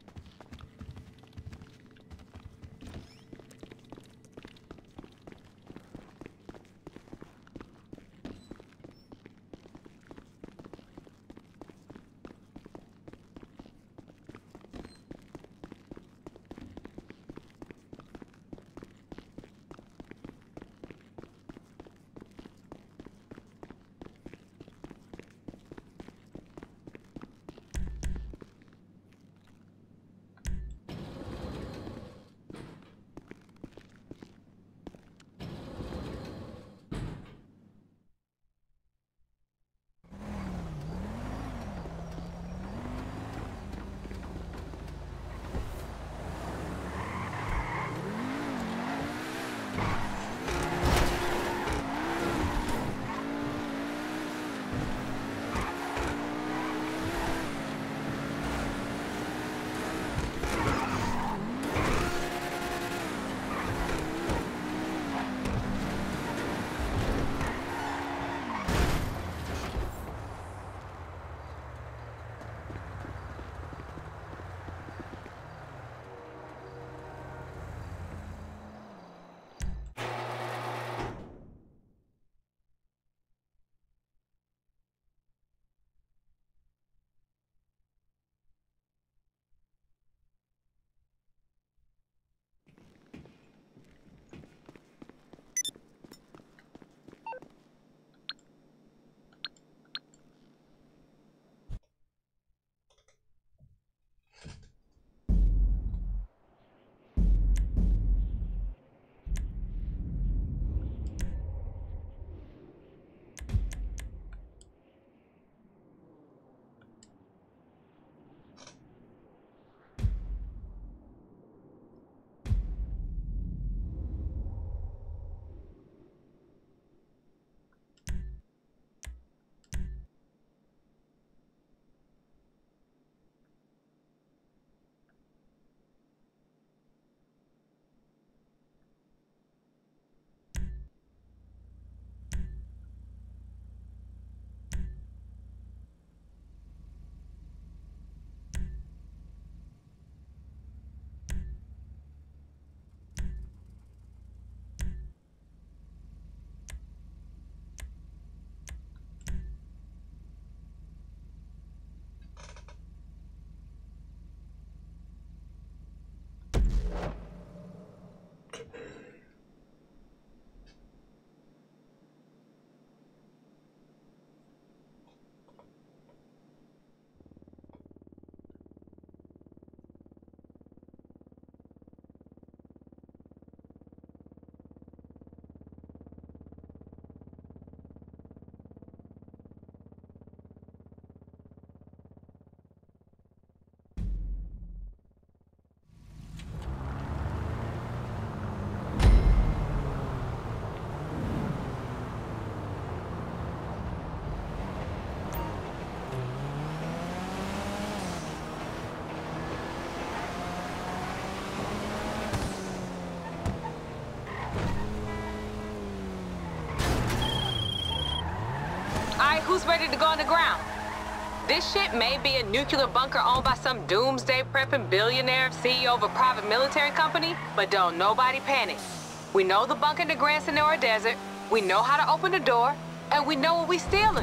Alright, who's ready to go on the ground? This shit may be a nuclear bunker owned by some doomsday prepping billionaire C E O of a private military company, but don't nobody panic. We know the bunker in the Grand Senora Desert, we know how to open the door, and we know what we stealing.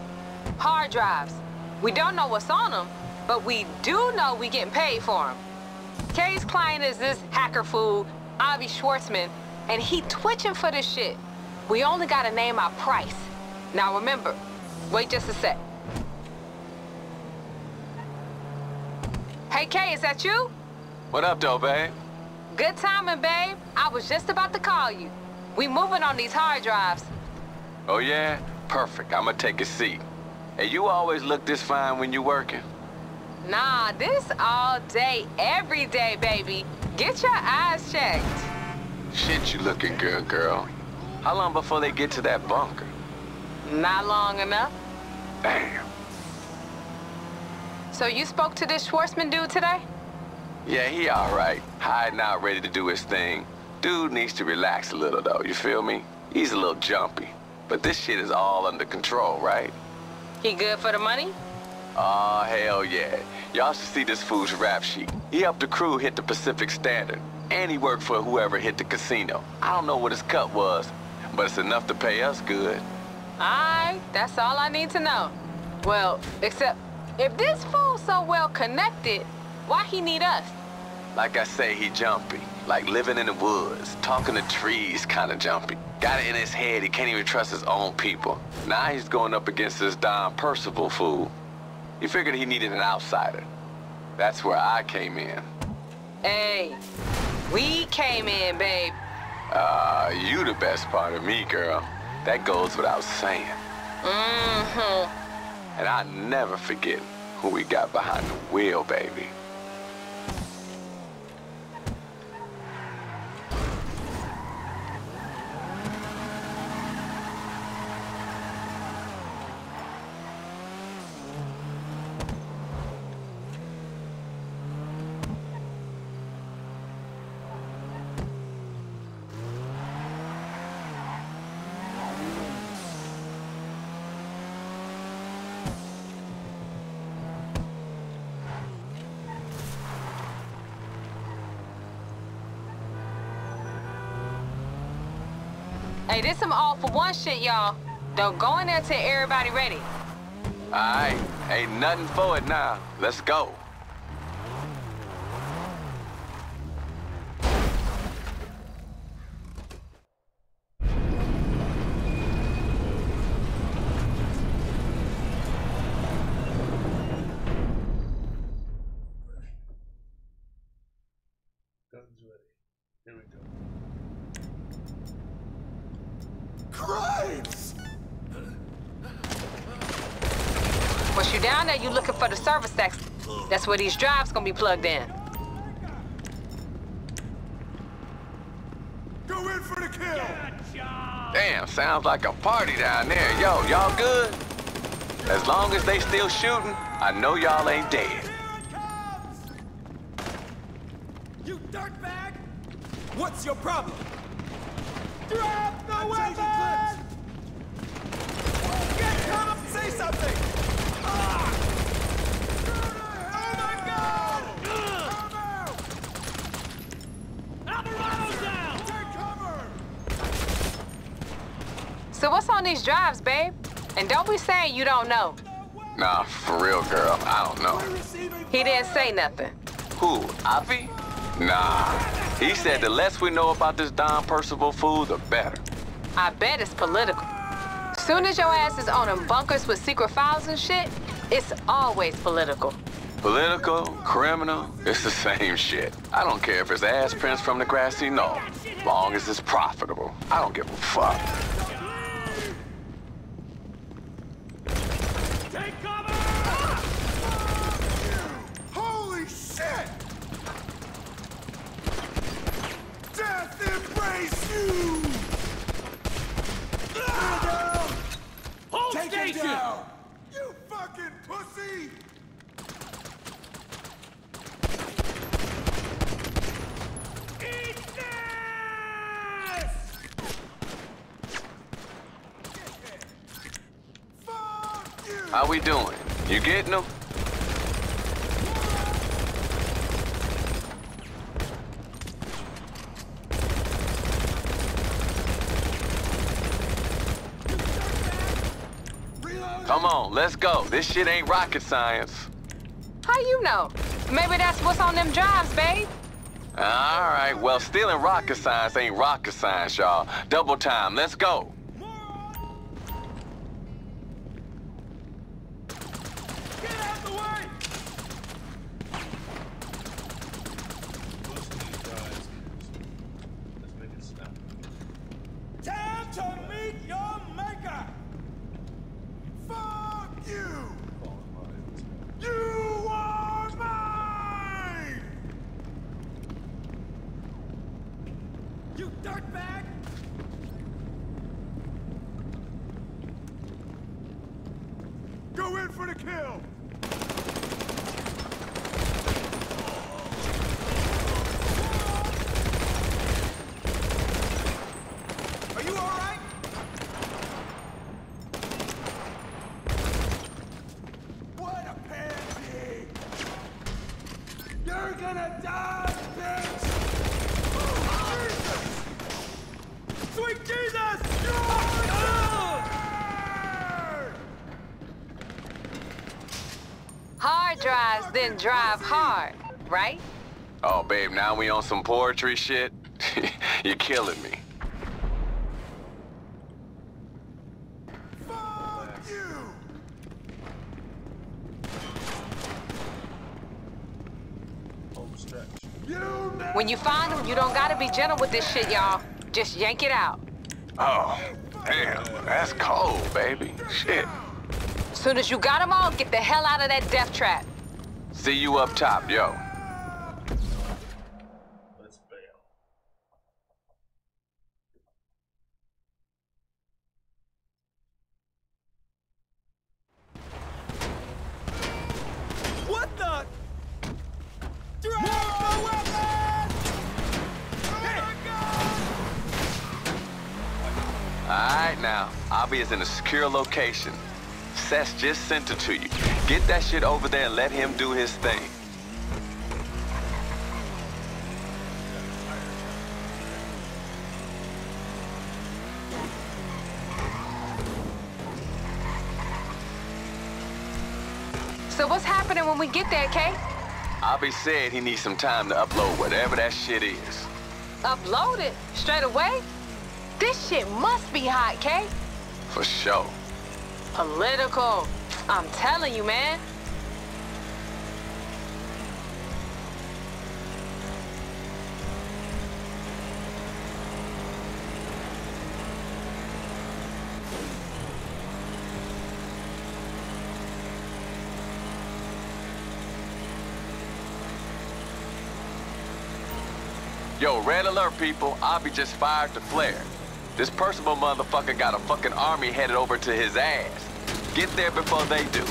Hard drives. We don't know what's on them, but we do know we getting paid for them. Kay's client is this hacker fool, Avi Schwartzman, and he twitching for this shit. We only gotta name our price. Now remember, wait just a sec. Hey Kay, is that you? What up, though, babe? Good timing, babe. I was just about to call you. We moving on these hard drives. Oh, yeah? Perfect. I'ma take a seat. Hey, you always look this fine when you working. Nah, this all day, every day, baby. Get your eyes checked. Shit, you looking good, girl. How long before they get to that bunker? Not long enough. Damn. So you spoke to this Schwartzman dude today? Yeah, he all right. Hiding out, ready to do his thing. Dude needs to relax a little, though, you feel me? He's a little jumpy. But this shit is all under control, right? He good for the money? Aw, hell yeah. Y'all should see this fool's rap sheet. He helped the crew hit the Pacific Standard, and he worked for whoever hit the casino. I don't know what his cut was, but it's enough to pay us good. Alright, that's all I need to know. Well, except, if this fool's so well connected, why he need us? Like I say, he jumpy. Like living in the woods, talking to trees kinda jumpy. Got it in his head he can't even trust his own people. Now he's going up against this Don Percival fool. He figured he needed an outsider. That's where I came in. Hey, we came in, babe. Uh, you the best part of me, girl. That goes without saying. Mm-hmm. And I never forget who we got behind the wheel, baby. Hey, this some all for one shit, y'all. Don't go in there till everybody ready. All right, ain't nothing for it now. Let's go. Guns ready. Here we go. Crimes! Once you down there, you looking for the service desk. That's where these drives gonna be plugged in. Go in for the kill! Damn, sounds like a party down there. Yo, y'all good? As long as they still shooting, I know y'all ain't dead. You dirtbag! What's your problem? Drop the weapon! Get caught! Say something! Ah! Oh my God! Alvarado's down! Take cover! So what's on these drives, babe? And don't be saying you don't know. Nah, for real, girl, I don't know. He didn't say nothing. Who, Avi? Nah, he said the less we know about this Don Percival fool, the better. I bet it's political. Soon as your ass is owning bunkers with secret files and shit, it's always political. Political, criminal, it's the same shit. I don't care if it's ass prints from the grassy knoll. Long as it's profitable, I don't give a fuck. Take cover! Holy shit! Death embrace you! Hold Take station! him down! You fucking pussy! Eat this! Fuck you! How we doing? You getting them? Come on, let's go. This shit ain't rocket science. How you know? Maybe that's what's on them drives, babe. All right, well, stealing rocket science ain't rocket science, y'all. Double time, let's go. Get out the way! Most of these guys, let's make it snap. Time to meet your maker! Fuck you! You are mine! You dirtbag! Go in for the kill! Get down, bitch! Sweet Jesus! Hard drives, then drive hard, right? Oh, babe, now we on some poetry shit? You're killing me. When you find them, you don't gotta be gentle with this shit, y'all. Just yank it out. Oh, damn, that's cold, baby. Shit. Soon as you got them all, get the hell out of that death trap. See you up top, yo. Let's bail. What the? Drop the weapon! Alright now, Abby is in a secure location. Seth just sent it to you. Get that shit over there and let him do his thing. So what's happening when we get there, Kay? Abby said he needs some time to upload whatever that shit is. Upload it? Straight away? This shit must be hot, Kay. For sure. Political. I'm telling you, man. Yo, red alert, people. Abby just fired the flare. This personable motherfucker got a fucking army headed over to his ass. Get there before they do.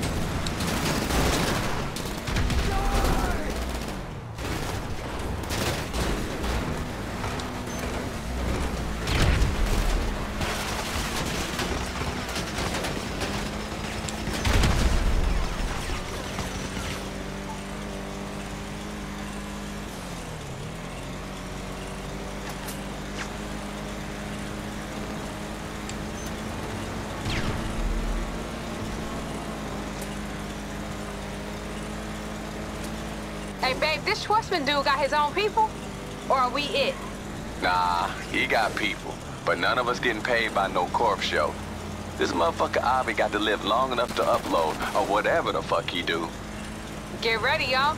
Hey, babe, this Schwartzman dude got his own people? Or are we it? Nah, he got people. But none of us getting paid by no corp show. This motherfucker Abby got to live long enough to upload, or whatever the fuck he do. Get ready, y'all.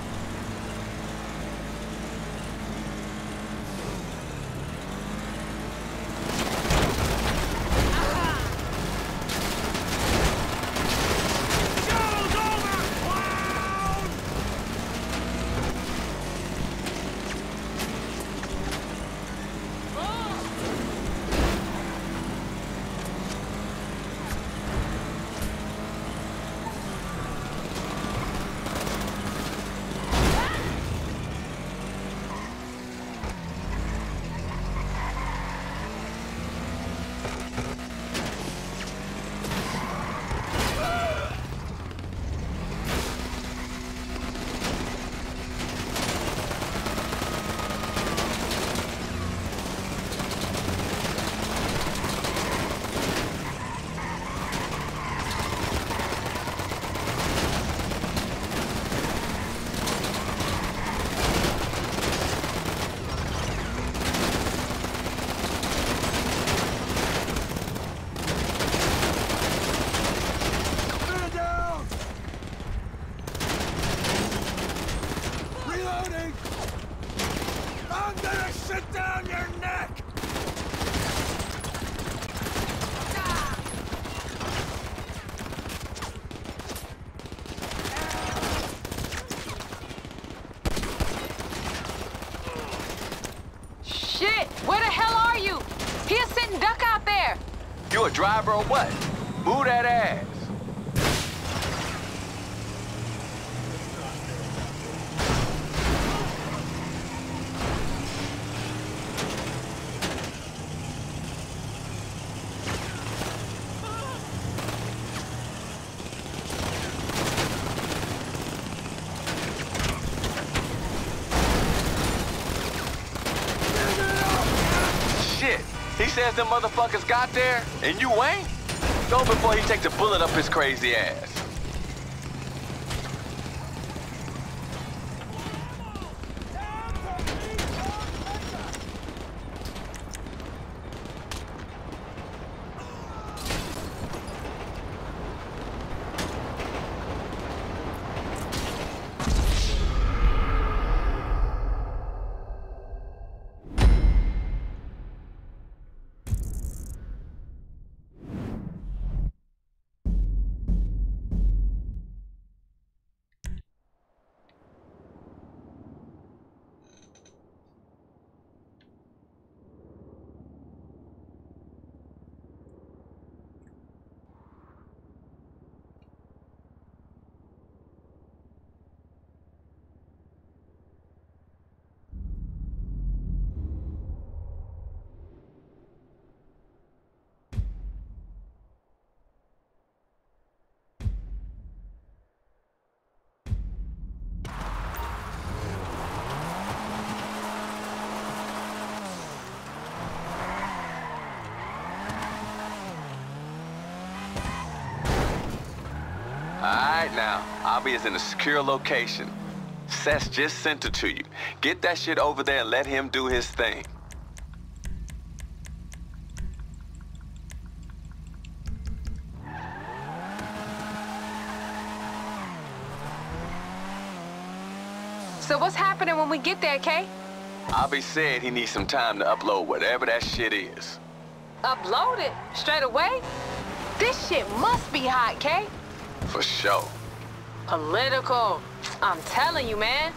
You a driver or what? Move that ass. He says them motherfuckers got there, and you ain't? Go before he takes a bullet up his crazy ass. Alright now, Abby is in a secure location. Seth just sent it to you. Get that shit over there and let him do his thing. So what's happening when we get there, Kay? Abby said he needs some time to upload whatever that shit is. Upload it? Straight away? This shit must be hot, Kay. For sure. Political. I'm telling you, man.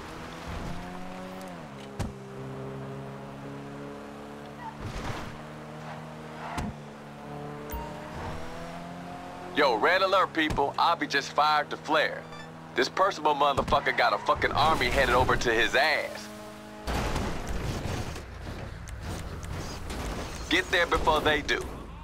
Yo, red alert, people. Abby just fired the flare. This Percival motherfucker got a fucking army headed over to his ass. Get there before they do.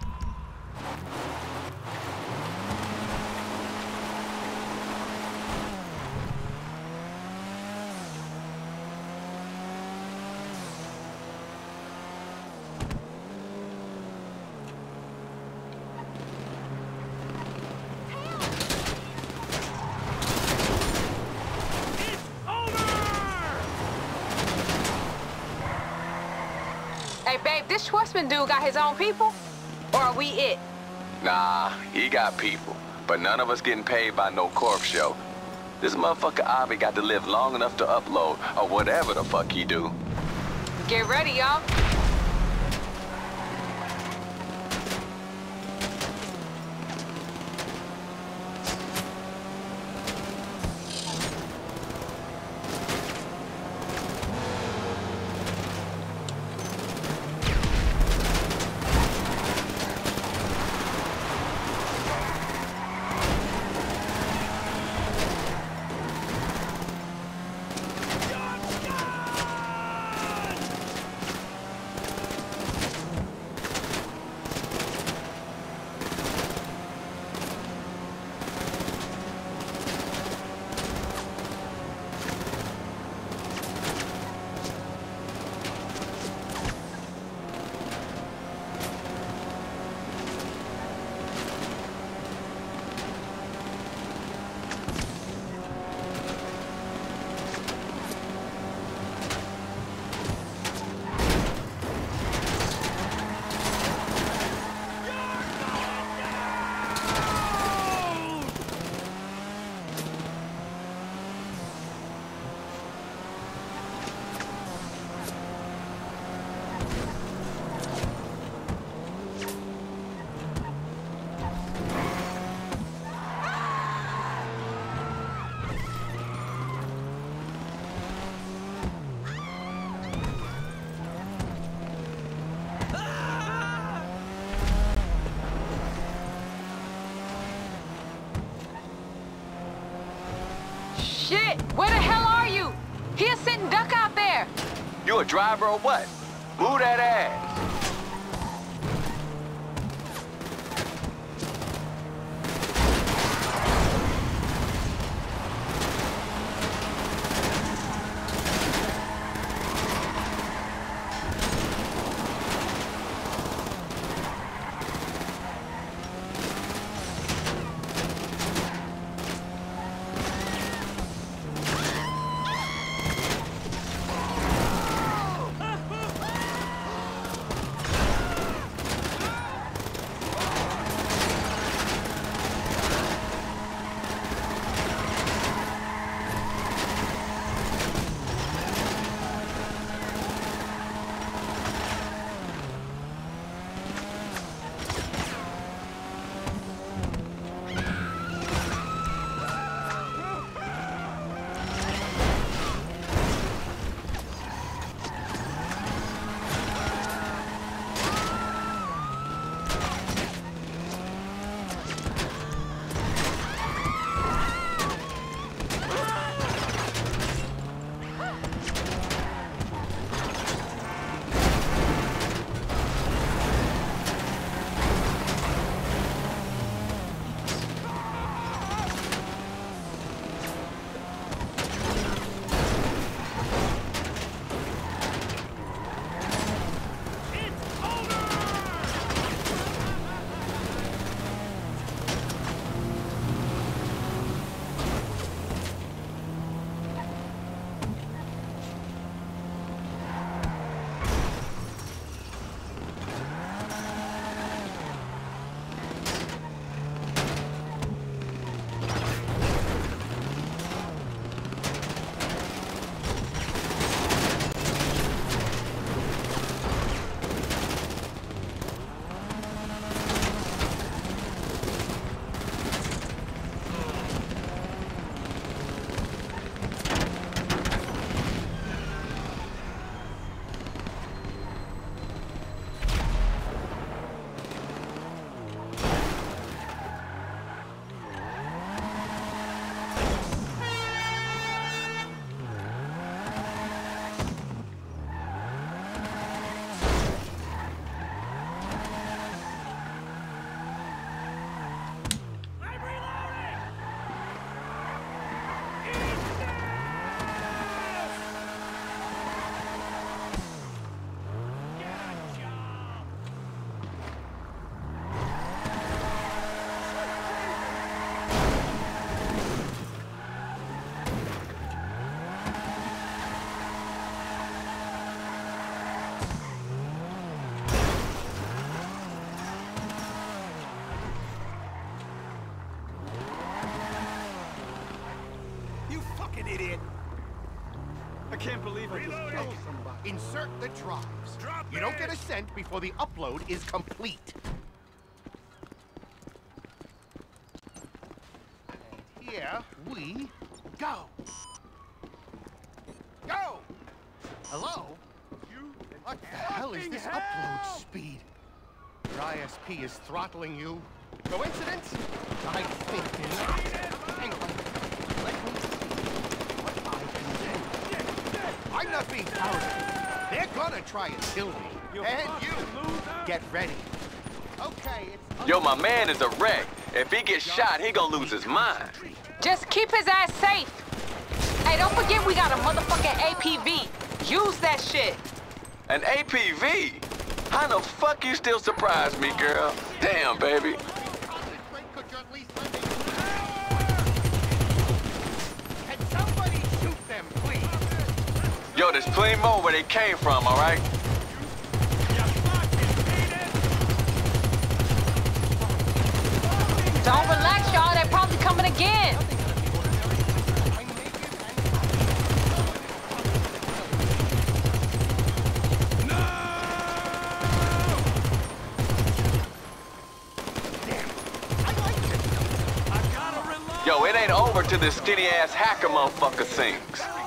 Hey, babe, this Schwartzman dude got his own people? Or are we it? Nah, he got people. But none of us getting paid by no corp show. This motherfucker Abby got to live long enough to upload, or whatever the fuck he do. Get ready, y'all. Shit, where the hell are you? He a sitting duck out there. You a driver or what? Move that ass. believe I just killed somebody. Insert the drives. Drop you don't get a cent before the upload is complete. And here we go. Go! Hello? You? What the hell is this hell? upload speed? Your I S P is throttling you. Coincidence? I think not. Hang on. Let me see what I can do. I'm not being paranoid. They're gonna try and kill me. You and you. Get ready. Okay, it's... Yo, my man is a wreck. If he gets shot, he gonna lose his mind. Just keep his ass safe. Hey, don't forget we got a motherfucking A P V. Use that shit. An A P V? How the fuck you still surprise me, girl? Damn, baby. Can somebody shoot them, please? Yo, there's plenty more where they came from, all right? Don't relax, y'all. They're probably coming again. Yo, it ain't over till this skinny-ass hacker motherfucker sings.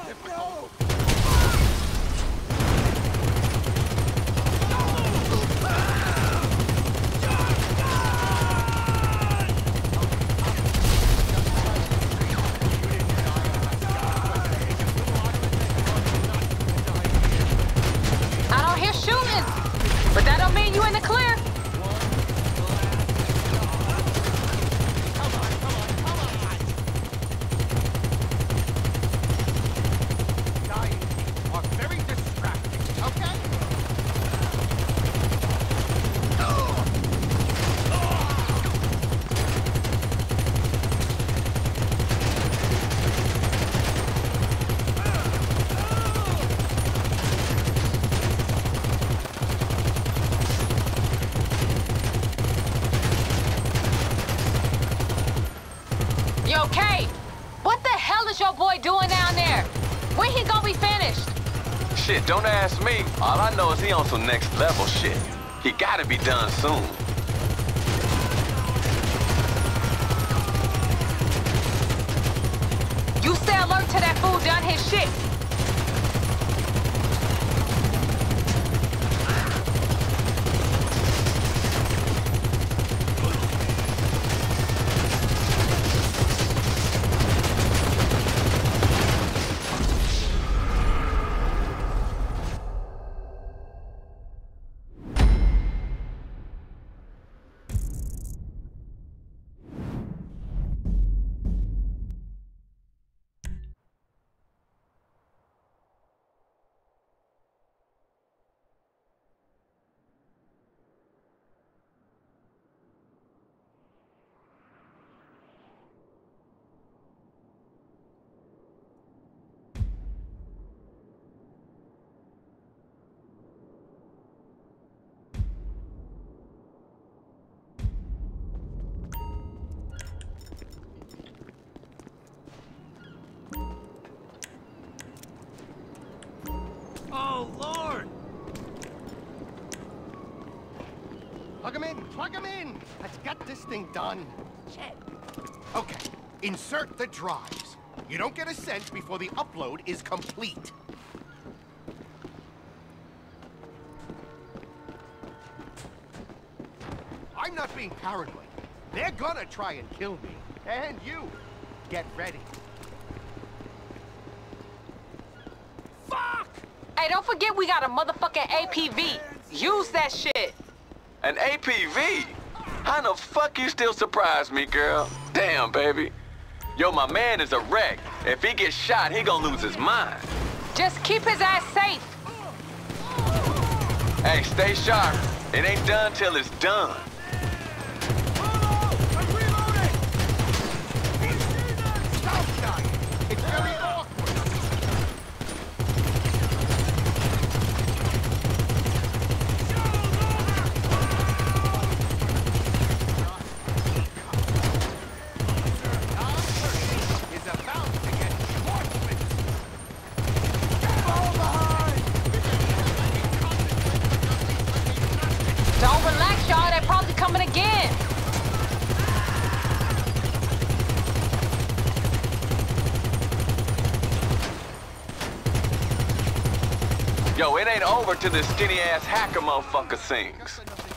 I don't hear shooting, but that don't mean you in the clear. Yo, Kay, what the hell is your boy doing down there? When he gonna be finished? Shit, don't ask me. All I know is he on some next level shit. He gotta be done soon. You stay alert till that fool done his shit. Oh, Lord! Plug him in! Plug him in! Let's get this thing done. Shit. Okay, insert the drives. You don't get a cent before the upload is complete. I'm not being paranoid. They're gonna try and kill me. And you. Get ready. Fuck! Hey, don't forget we got a motherfucking A P V. Use that shit. An A P V? How the fuck you still surprise me, girl? Damn, baby. Yo, my man is a wreck. If he gets shot, he gonna lose his mind. Just keep his ass safe. Hey, stay sharp. It ain't done till it's done. It's very awkward. Is about to get enforcement. Yo, it ain't over till this skinny-ass hacker motherfucker sings.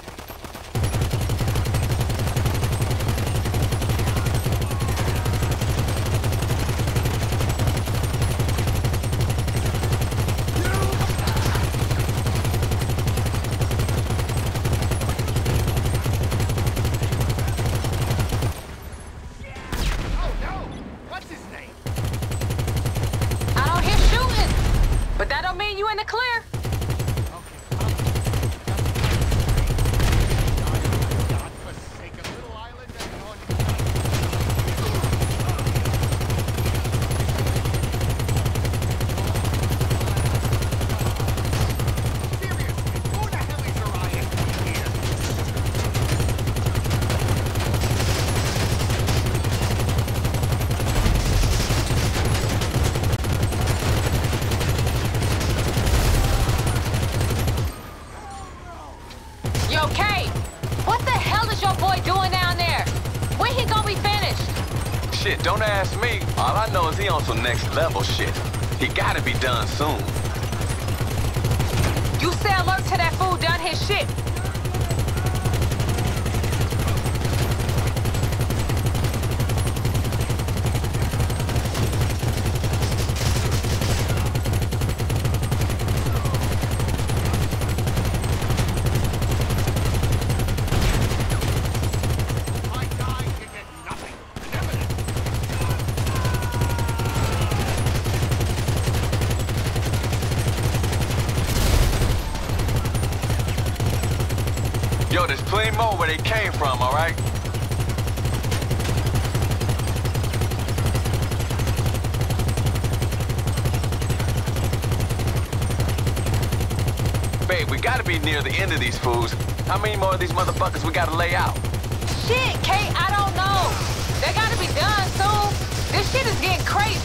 Shit, don't ask me. All I know is he on some next level shit. He gotta be done soon. You stay alert to that fool done his shit. Yo, there's plenty more where they came from, all right? Babe, we gotta be near the end of these fools. How many more of these motherfuckers we gotta lay out? Shit, Kate, I don't know. They gotta be done soon. This shit is getting crazy.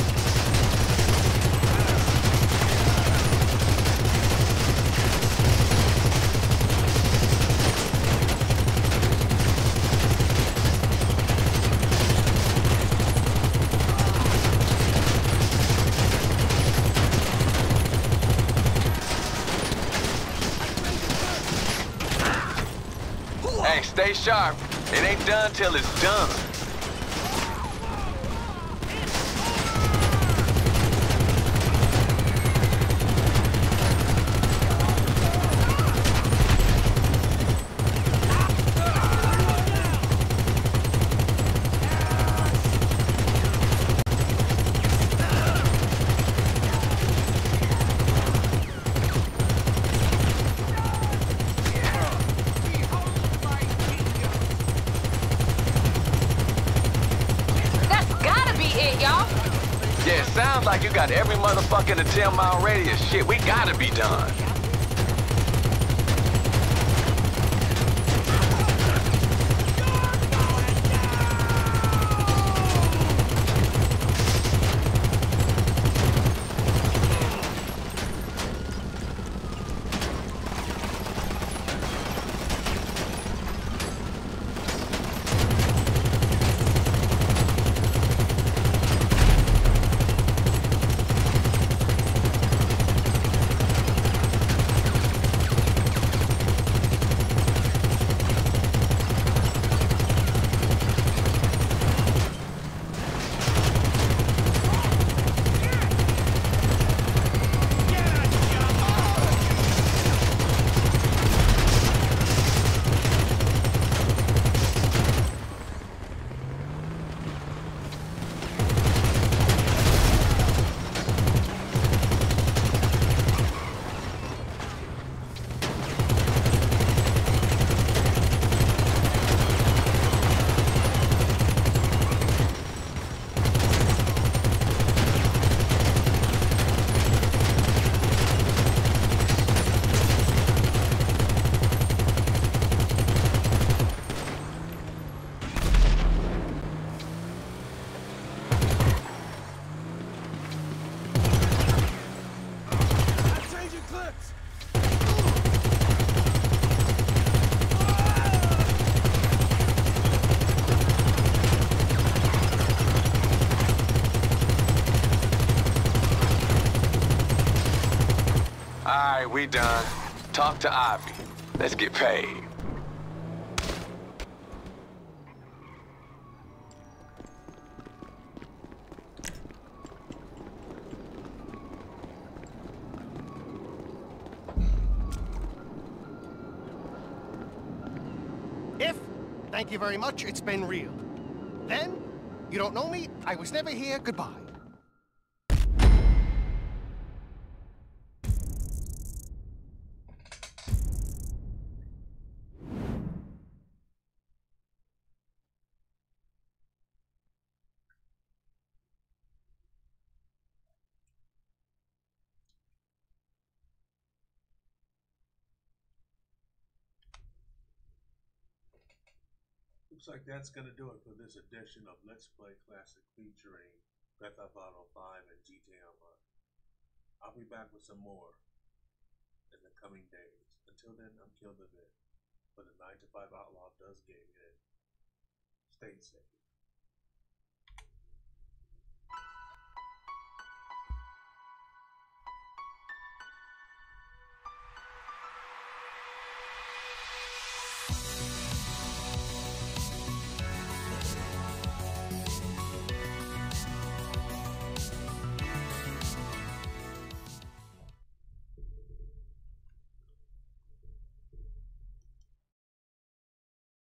Hey, stay sharp. It ain't done till it's done. Yeah, it sounds like you got every motherfucker in the ten mile radius. Shit, we gotta be done. Alright, we done. Talk to Ivy. Let's get paid. If, thank you very much, it's been real. Then, you don't know me, I was never here, goodbye. Looks like that's gonna do it for this edition of Let's Play Classic featuring Grand Theft Auto five and G T A Online. I'll be back with some more in the coming days. Until then, I'm Kill the Vid for the nine to five Outlaw Does Gaming. Stay safe.